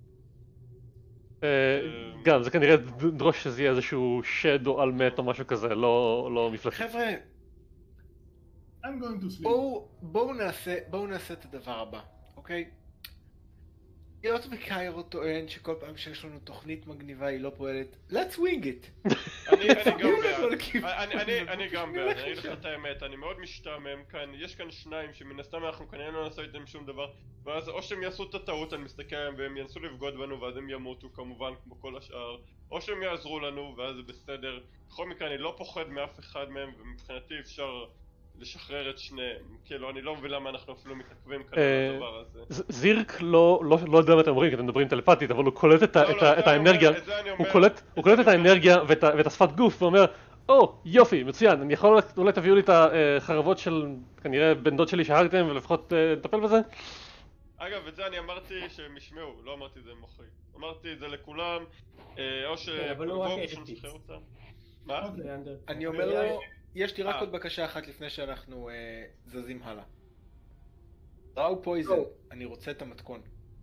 אה, גם, זה כנראה דרוש שזה יהיה איזשהו שד או על מת או משהו כזה, לא, לא מפלצת. חבר'ה, I'm going to sleep. בואו, בואו נעשה, בואו נעשה את הדבר הבא, אוקיי? היות וקיירו טוען שכל פעם שיש לנו תוכנית מגניבה היא לא פועלת, let's wing it! אני אני גם תביאו לנו בעד. לכיוון. אני- אני- אני גם בעד, נלך אני אגיד לך לשם. את האמת, אני מאוד משתעמם כאן, יש כאן שניים שמן הסתם אנחנו כנראה לא נעשה איתם שום דבר, ואז או שהם יעשו את הטעות, אני מסתכל עליהם והם ינסו לבגוד בנו ואז הם ימותו כמובן כמו כל השאר, או שהם יעזרו לנו ואז זה בסדר. בכל מקרה אני לא פוחד מאף אחד מהם ומבחינתי אפשר לשחרר את שניהם, כאילו אני לא מבין למה אנחנו אפילו מתעכבים כאן על אה, הדבר הזה. ז- זירק לא, לא, לא יודע מה אתם אומרים, כי אתם מדברים טלפתית, אבל הוא קולט את, ה- לא, את, לא, ה- את את זה אני האנרגיה, אומר, את זה אני הוא אומר. קולט, הוא קולט את זה אני אומר. האנרגיה ואת, ה- ואת השפת גוף, ואומר, או, יופי, מצוין, אני יכול, אולי תביאו לי את החרבות של כנראה בן דוד שלי שהרגתם, ולפחות אה, נטפל בזה? אגב, את זה אני אמרתי שהם ישמעו, לא אמרתי את זה מוחי. אמרתי את זה לכולם, אה, או כן, אבל הוא רק שבגוב העתיק. שנשחרר אותם. מה? זה אנדר. אני אומר לו, יש לי רק אה. עוד בקשה אחת לפני שאנחנו אה, זזים הלאה. ראו פויזן, אני רוצה את המתכון,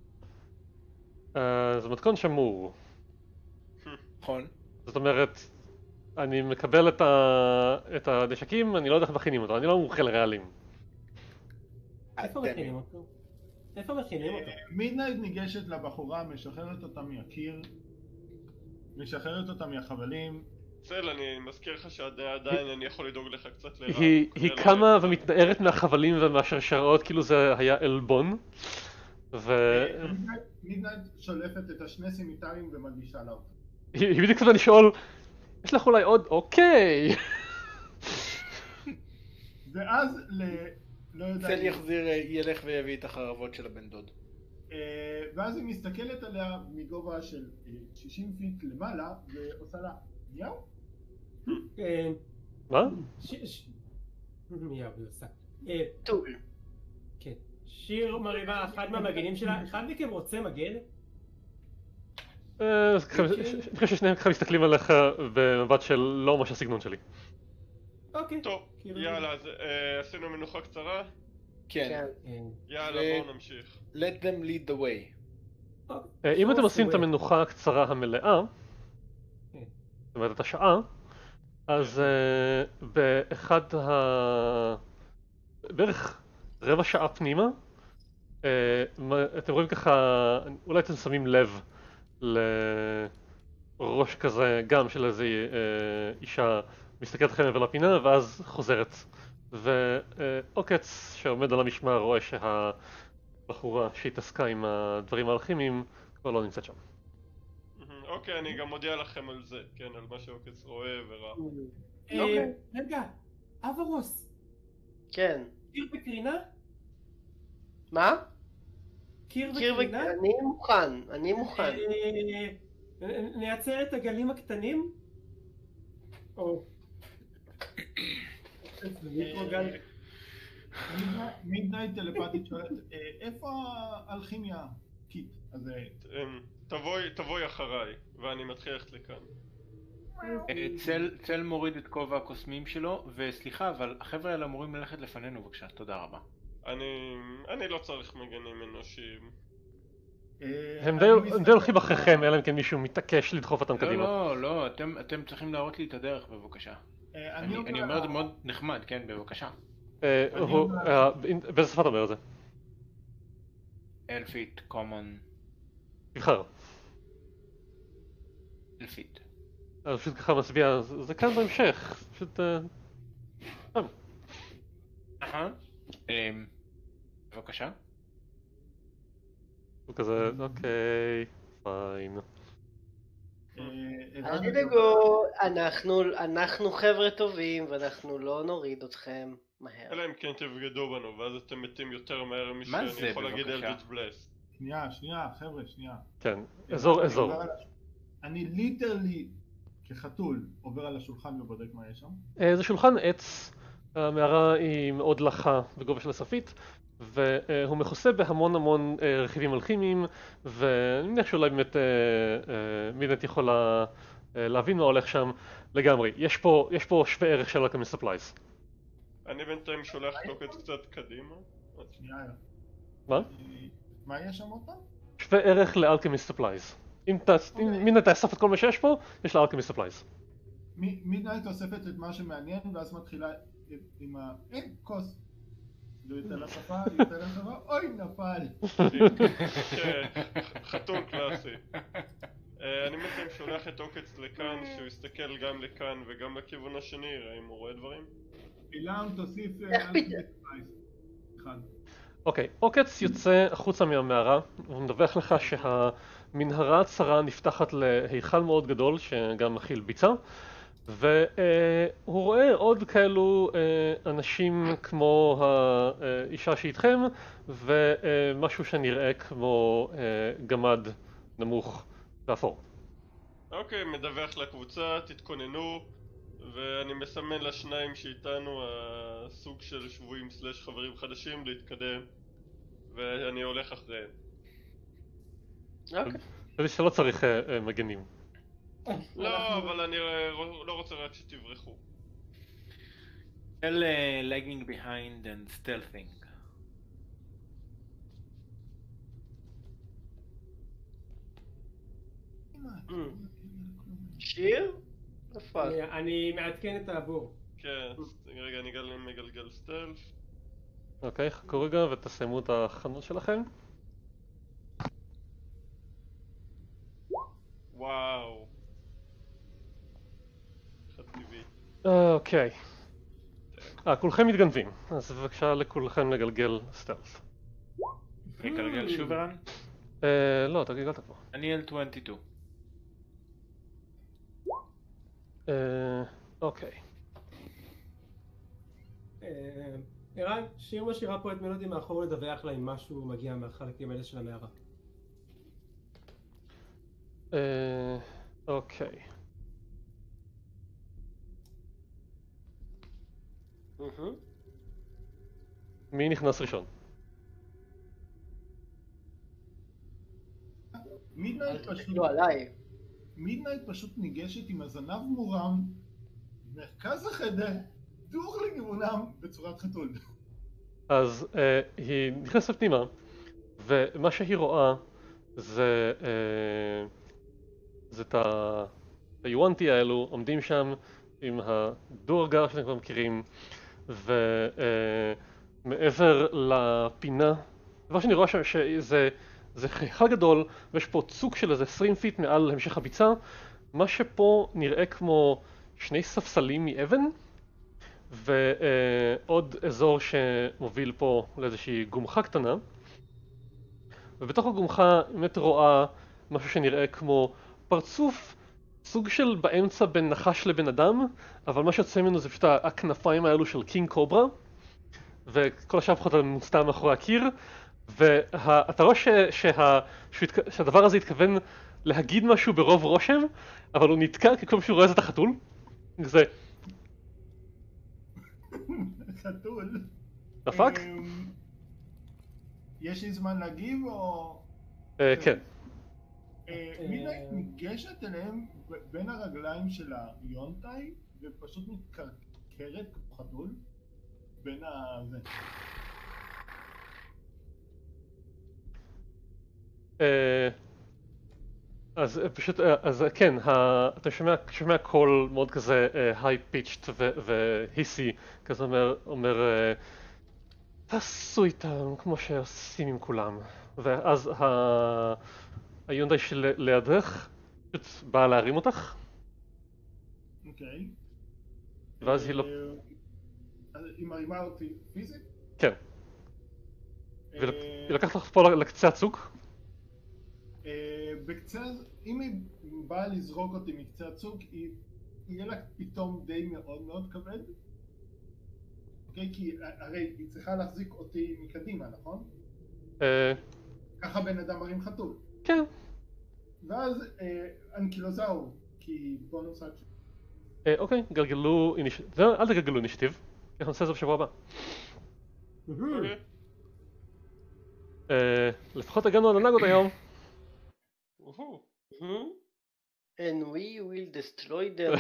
אה, זה מתכון שמור, נכון? זאת אומרת, אני מקבל את, ה... את הנשקים, אני לא יודע איך מכינים אותו, אני לא מומחה לרעלים. איפה אתם- מכינים אותו? איפה מכינים אותו? מידנייט ניגשת לבחורה, משחררת אותה מהקיר, משחררת אותה מהחבלים. צל, אני מזכיר לך שעדיין אני יכול לדאוג לך קצת לרע. היא, היא כולל קמה ה- ומתנערת מהחבלים ומהשרשראות כאילו זה היה עלבון, ו... מידנייט שולפת את השני סימיטרים ומלבישה לה אותו. היא בדיוק כזה לשאול, יש לך אולי עוד? אוקיי. ואז ל... לא יודע... צל יחזיר, ילך ויביא את החרבות של הבן דוד. ואז היא מסתכלת עליה מגובה של שישים פיט למעלה ועושה לה מיהו? מה? מיהו, היא עושה. טוב. כן. שיר מריבה אחד מהמגנים שלה, אחד מכם רוצה מגן? אני חושב ששניהם ככה מסתכלים עליך במבט של לא ממש הסגנון שלי. אוקיי. טוב, יאללה, אז עשינו מנוחה קצרה? כן. יאללה, בואו נמשיך. Let them lead the way. אם אתם עושים את המנוחה הקצרה המלאה, זאת אומרת את השעה, אז באחד ה... בערך רבע שעה פנימה, אתם רואים ככה, אולי אתם שמים לב לראש כזה גם של איזו אישה מסתכלת לכם מעבר לפינה ואז חוזרת. ועוקץ שעומד על המשמר רואה שהבחורה שהתעסקה עם הדברים האלכימיים כבר לא נמצאת שם. אוקיי, אני גם מודיע לכם על זה, כן, על מה שעוקץ רואה וראה. רגע, אברוס. כן. קיר בקרינה? מה? קיר בקרינה? אני מוכן, אני מוכן. נייצר את הגלים הקטנים? או... מידנייט טלפתית שואלת, איפה האלכימיה קיט? תבואי אחריי, ואני מתחיל ללכת לכאן. צל מוריד את כובע הקוסמים שלו, וסליחה, אבל החבר'ה האלה אמורים ללכת לפנינו, בבקשה, תודה רבה. אני לא צריך מגנים אנושיים. הם די הולכים אחריכם, אלא אם כן מישהו מתעקש לדחוף אותם קדימה. לא, לא, אתם צריכים להראות לי את הדרך, בבקשה. אני אומר את זה מאוד נחמד, כן, בבקשה. באיזה שפה אתה אומר את זה? אלפית, קומון. תבחר. אלפית. אז פשוט ככה מצביע, זה כאן בהמשך, פשוט... אהה. בבקשה. הוא כזה, אוקיי, פיין. אל תדאגו, אנחנו חבר'ה טובים ואנחנו לא נוריד אתכם מהר. אלא אם כן תבגדו בנו ואז אתם מתים יותר מהר משאני יכול להגיד אלביץ' בלס. שנייה, שנייה, חבר'ה, שנייה. כן, אזור, אזור. אני ליטרלי כחתול עובר על השולחן ובודק מה יש שם. זה שולחן עץ, המערה היא מאוד לחה בגובה של הספית, והוא מכוסה בהמון המון רכיבים אלכימיים, ואני מניח שאולי באמת מידנייט יכולה להבין מה הולך שם לגמרי. יש פה, יש פה שווה ערך של alchemy supplies. אני בינתיים שולח תוקץ קצת קדימה. שנייה. מה? מה יש שם אותה? שווה ערך ל-alchemy supplies. אם מידנייט תאסף את כל מה שיש פה, יש לה alchemy supplies. מידנייט אוספת את מה שמעניין, ואז מתחילה עם ה... אין, כוס. זה יותר לשפה, יותר לשפה, אוי נפל. חתול קלאסי. אני בעצם שולח את עוקץ לכאן, שהוא יסתכל גם לכאן וגם לכיוון השני, ראה אם הוא רואה דברים. אילם תוסיף... אוקיי, עוקץ יוצא החוצה מהמערה, הוא מדווח לך שהמנהרה הצרה נפתחת להיכל מאוד גדול שגם מכיל ביצה, והוא רואה עוד כאלו אנשים כמו האישה שאיתכם ומשהו שנראה כמו גמד נמוך ואפור. אוקיי, מדווח לקבוצה, תתכוננו, ואני מסמן לשניים שאיתנו הסוג של שבויים סלש חברים חדשים להתקדם, ואני הולך אחריהם. אוקיי. חשבתי שלא צריך מגנים. לא, אבל אני לא רוצה רק שתברחו. Tell lagging behind and stealthing. שיר? אני מעדכן את הבור. כן, רגע אני מגלגל סטלף. אוקיי, חכו רגע ותסיימו את החנות שלכם. וואו. חטיבי. אוקיי. אה, כולכם מתגנבים, אז בבקשה לכולכם לגלגל סטלף. רגע, שוב ערן? לא, אתה גלגלת כבר. אני על עשרים ושתיים. אוקיי. ערן, שיר משאירה פה את מלודי מאחור לדווח לה אם משהו מגיע מהחלקים האלה של המערה. אוקיי. מי נכנס ראשון? מידנייט פשוט... לא עליי. מידנייט פשוט ניגשת עם הזנב מורם, מרכז החדר, דוך לכיוונם בצורת חתול. אז אה, היא נכנסת פנימה, ומה שהיא רואה זה אה, זה את היואנטי האלו עומדים שם עם הדורגר שאתם כבר מכירים, ומעבר לפינה, דבר שאני רואה שם שזה זה חייכל גדול, ויש פה צוק של איזה עשרים פיט מעל המשך הביצה, מה שפה נראה כמו שני ספסלים מאבן, ועוד אזור שמוביל פה לאיזושהי גומחה קטנה, ובתוך הגומחה באמת רואה משהו שנראה כמו פרצוף סוג של באמצע בין נחש לבן אדם, אבל מה שיוצא ממנו זה פשוט הכנפיים האלו של קינג קוברה, וכל השאר פחות מוסתר מאחורי הקיר, ואתה רואה שה, שה, שהדבר הזה התכוון להגיד משהו ברוב רושם, אבל הוא נתקע כי כל פעם שהוא רואה את החתול. זה... חתול. דפק? יש לי זמן להגיב או... כן. מידנייט ניגשת אליהם בין הרגליים של היונטאי ופשוט מתקרקרת כמו חתול בין ה... אז פשוט, אז כן, אתה שומע קול מאוד כזה היי פיצ'ט והיסי, כזה אומר תעשו איתם כמו שעושים עם כולם, ואז היונדאי שלידך פשוט באה להרים אותך. אוקיי. ואז היא לא... היא מרימה אותי פיזית? כן. והיא לקחת לך פה לקצה הצוק? בקצה, אם היא באה לזרוק אותי מקצה הצוק, יהיה לה פתאום די מאוד מאוד כבד. אוקיי? כי הרי היא צריכה להחזיק אותי מקדימה, נכון? ככה בן אדם מרים חתול. כן. ואז אנקילוזאור, כי בונוס אקשן. אוקיי, גלגלו אינישטיב. אל תגלגלו אינישטיב, אנחנו נעשה את זה בשבוע הבא. לפחות הגענו על הנגות היום. And we will destroy them.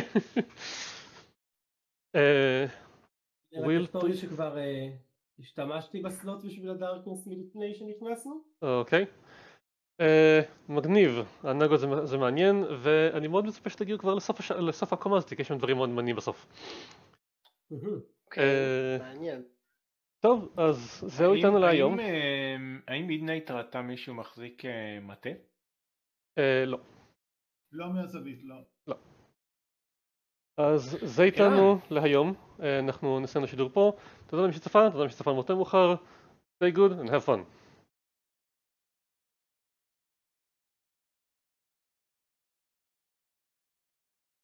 רק תכתורי שכבר השתמשתי בסלוט בשביל הדארקנס מלפני שנכנסנו. אוקיי. מגניב, הנגות זה מעניין, ואני מאוד מצפה שתגיעו כבר לסוף הקומה הזאת, כי יש שם דברים מאוד מעניינים בסוף. מעניין. טוב, אז זהו איתנו להיום. האם מידנייט ראתה מישהו מחזיק מטה? לא. לא מהזווית, לא. לא. אז זה איתנו להיום, אנחנו נסיים לשידור פה. תודה למי שצפה, תודה למי שצפה מאוד מאוחר. Stay good and have fun.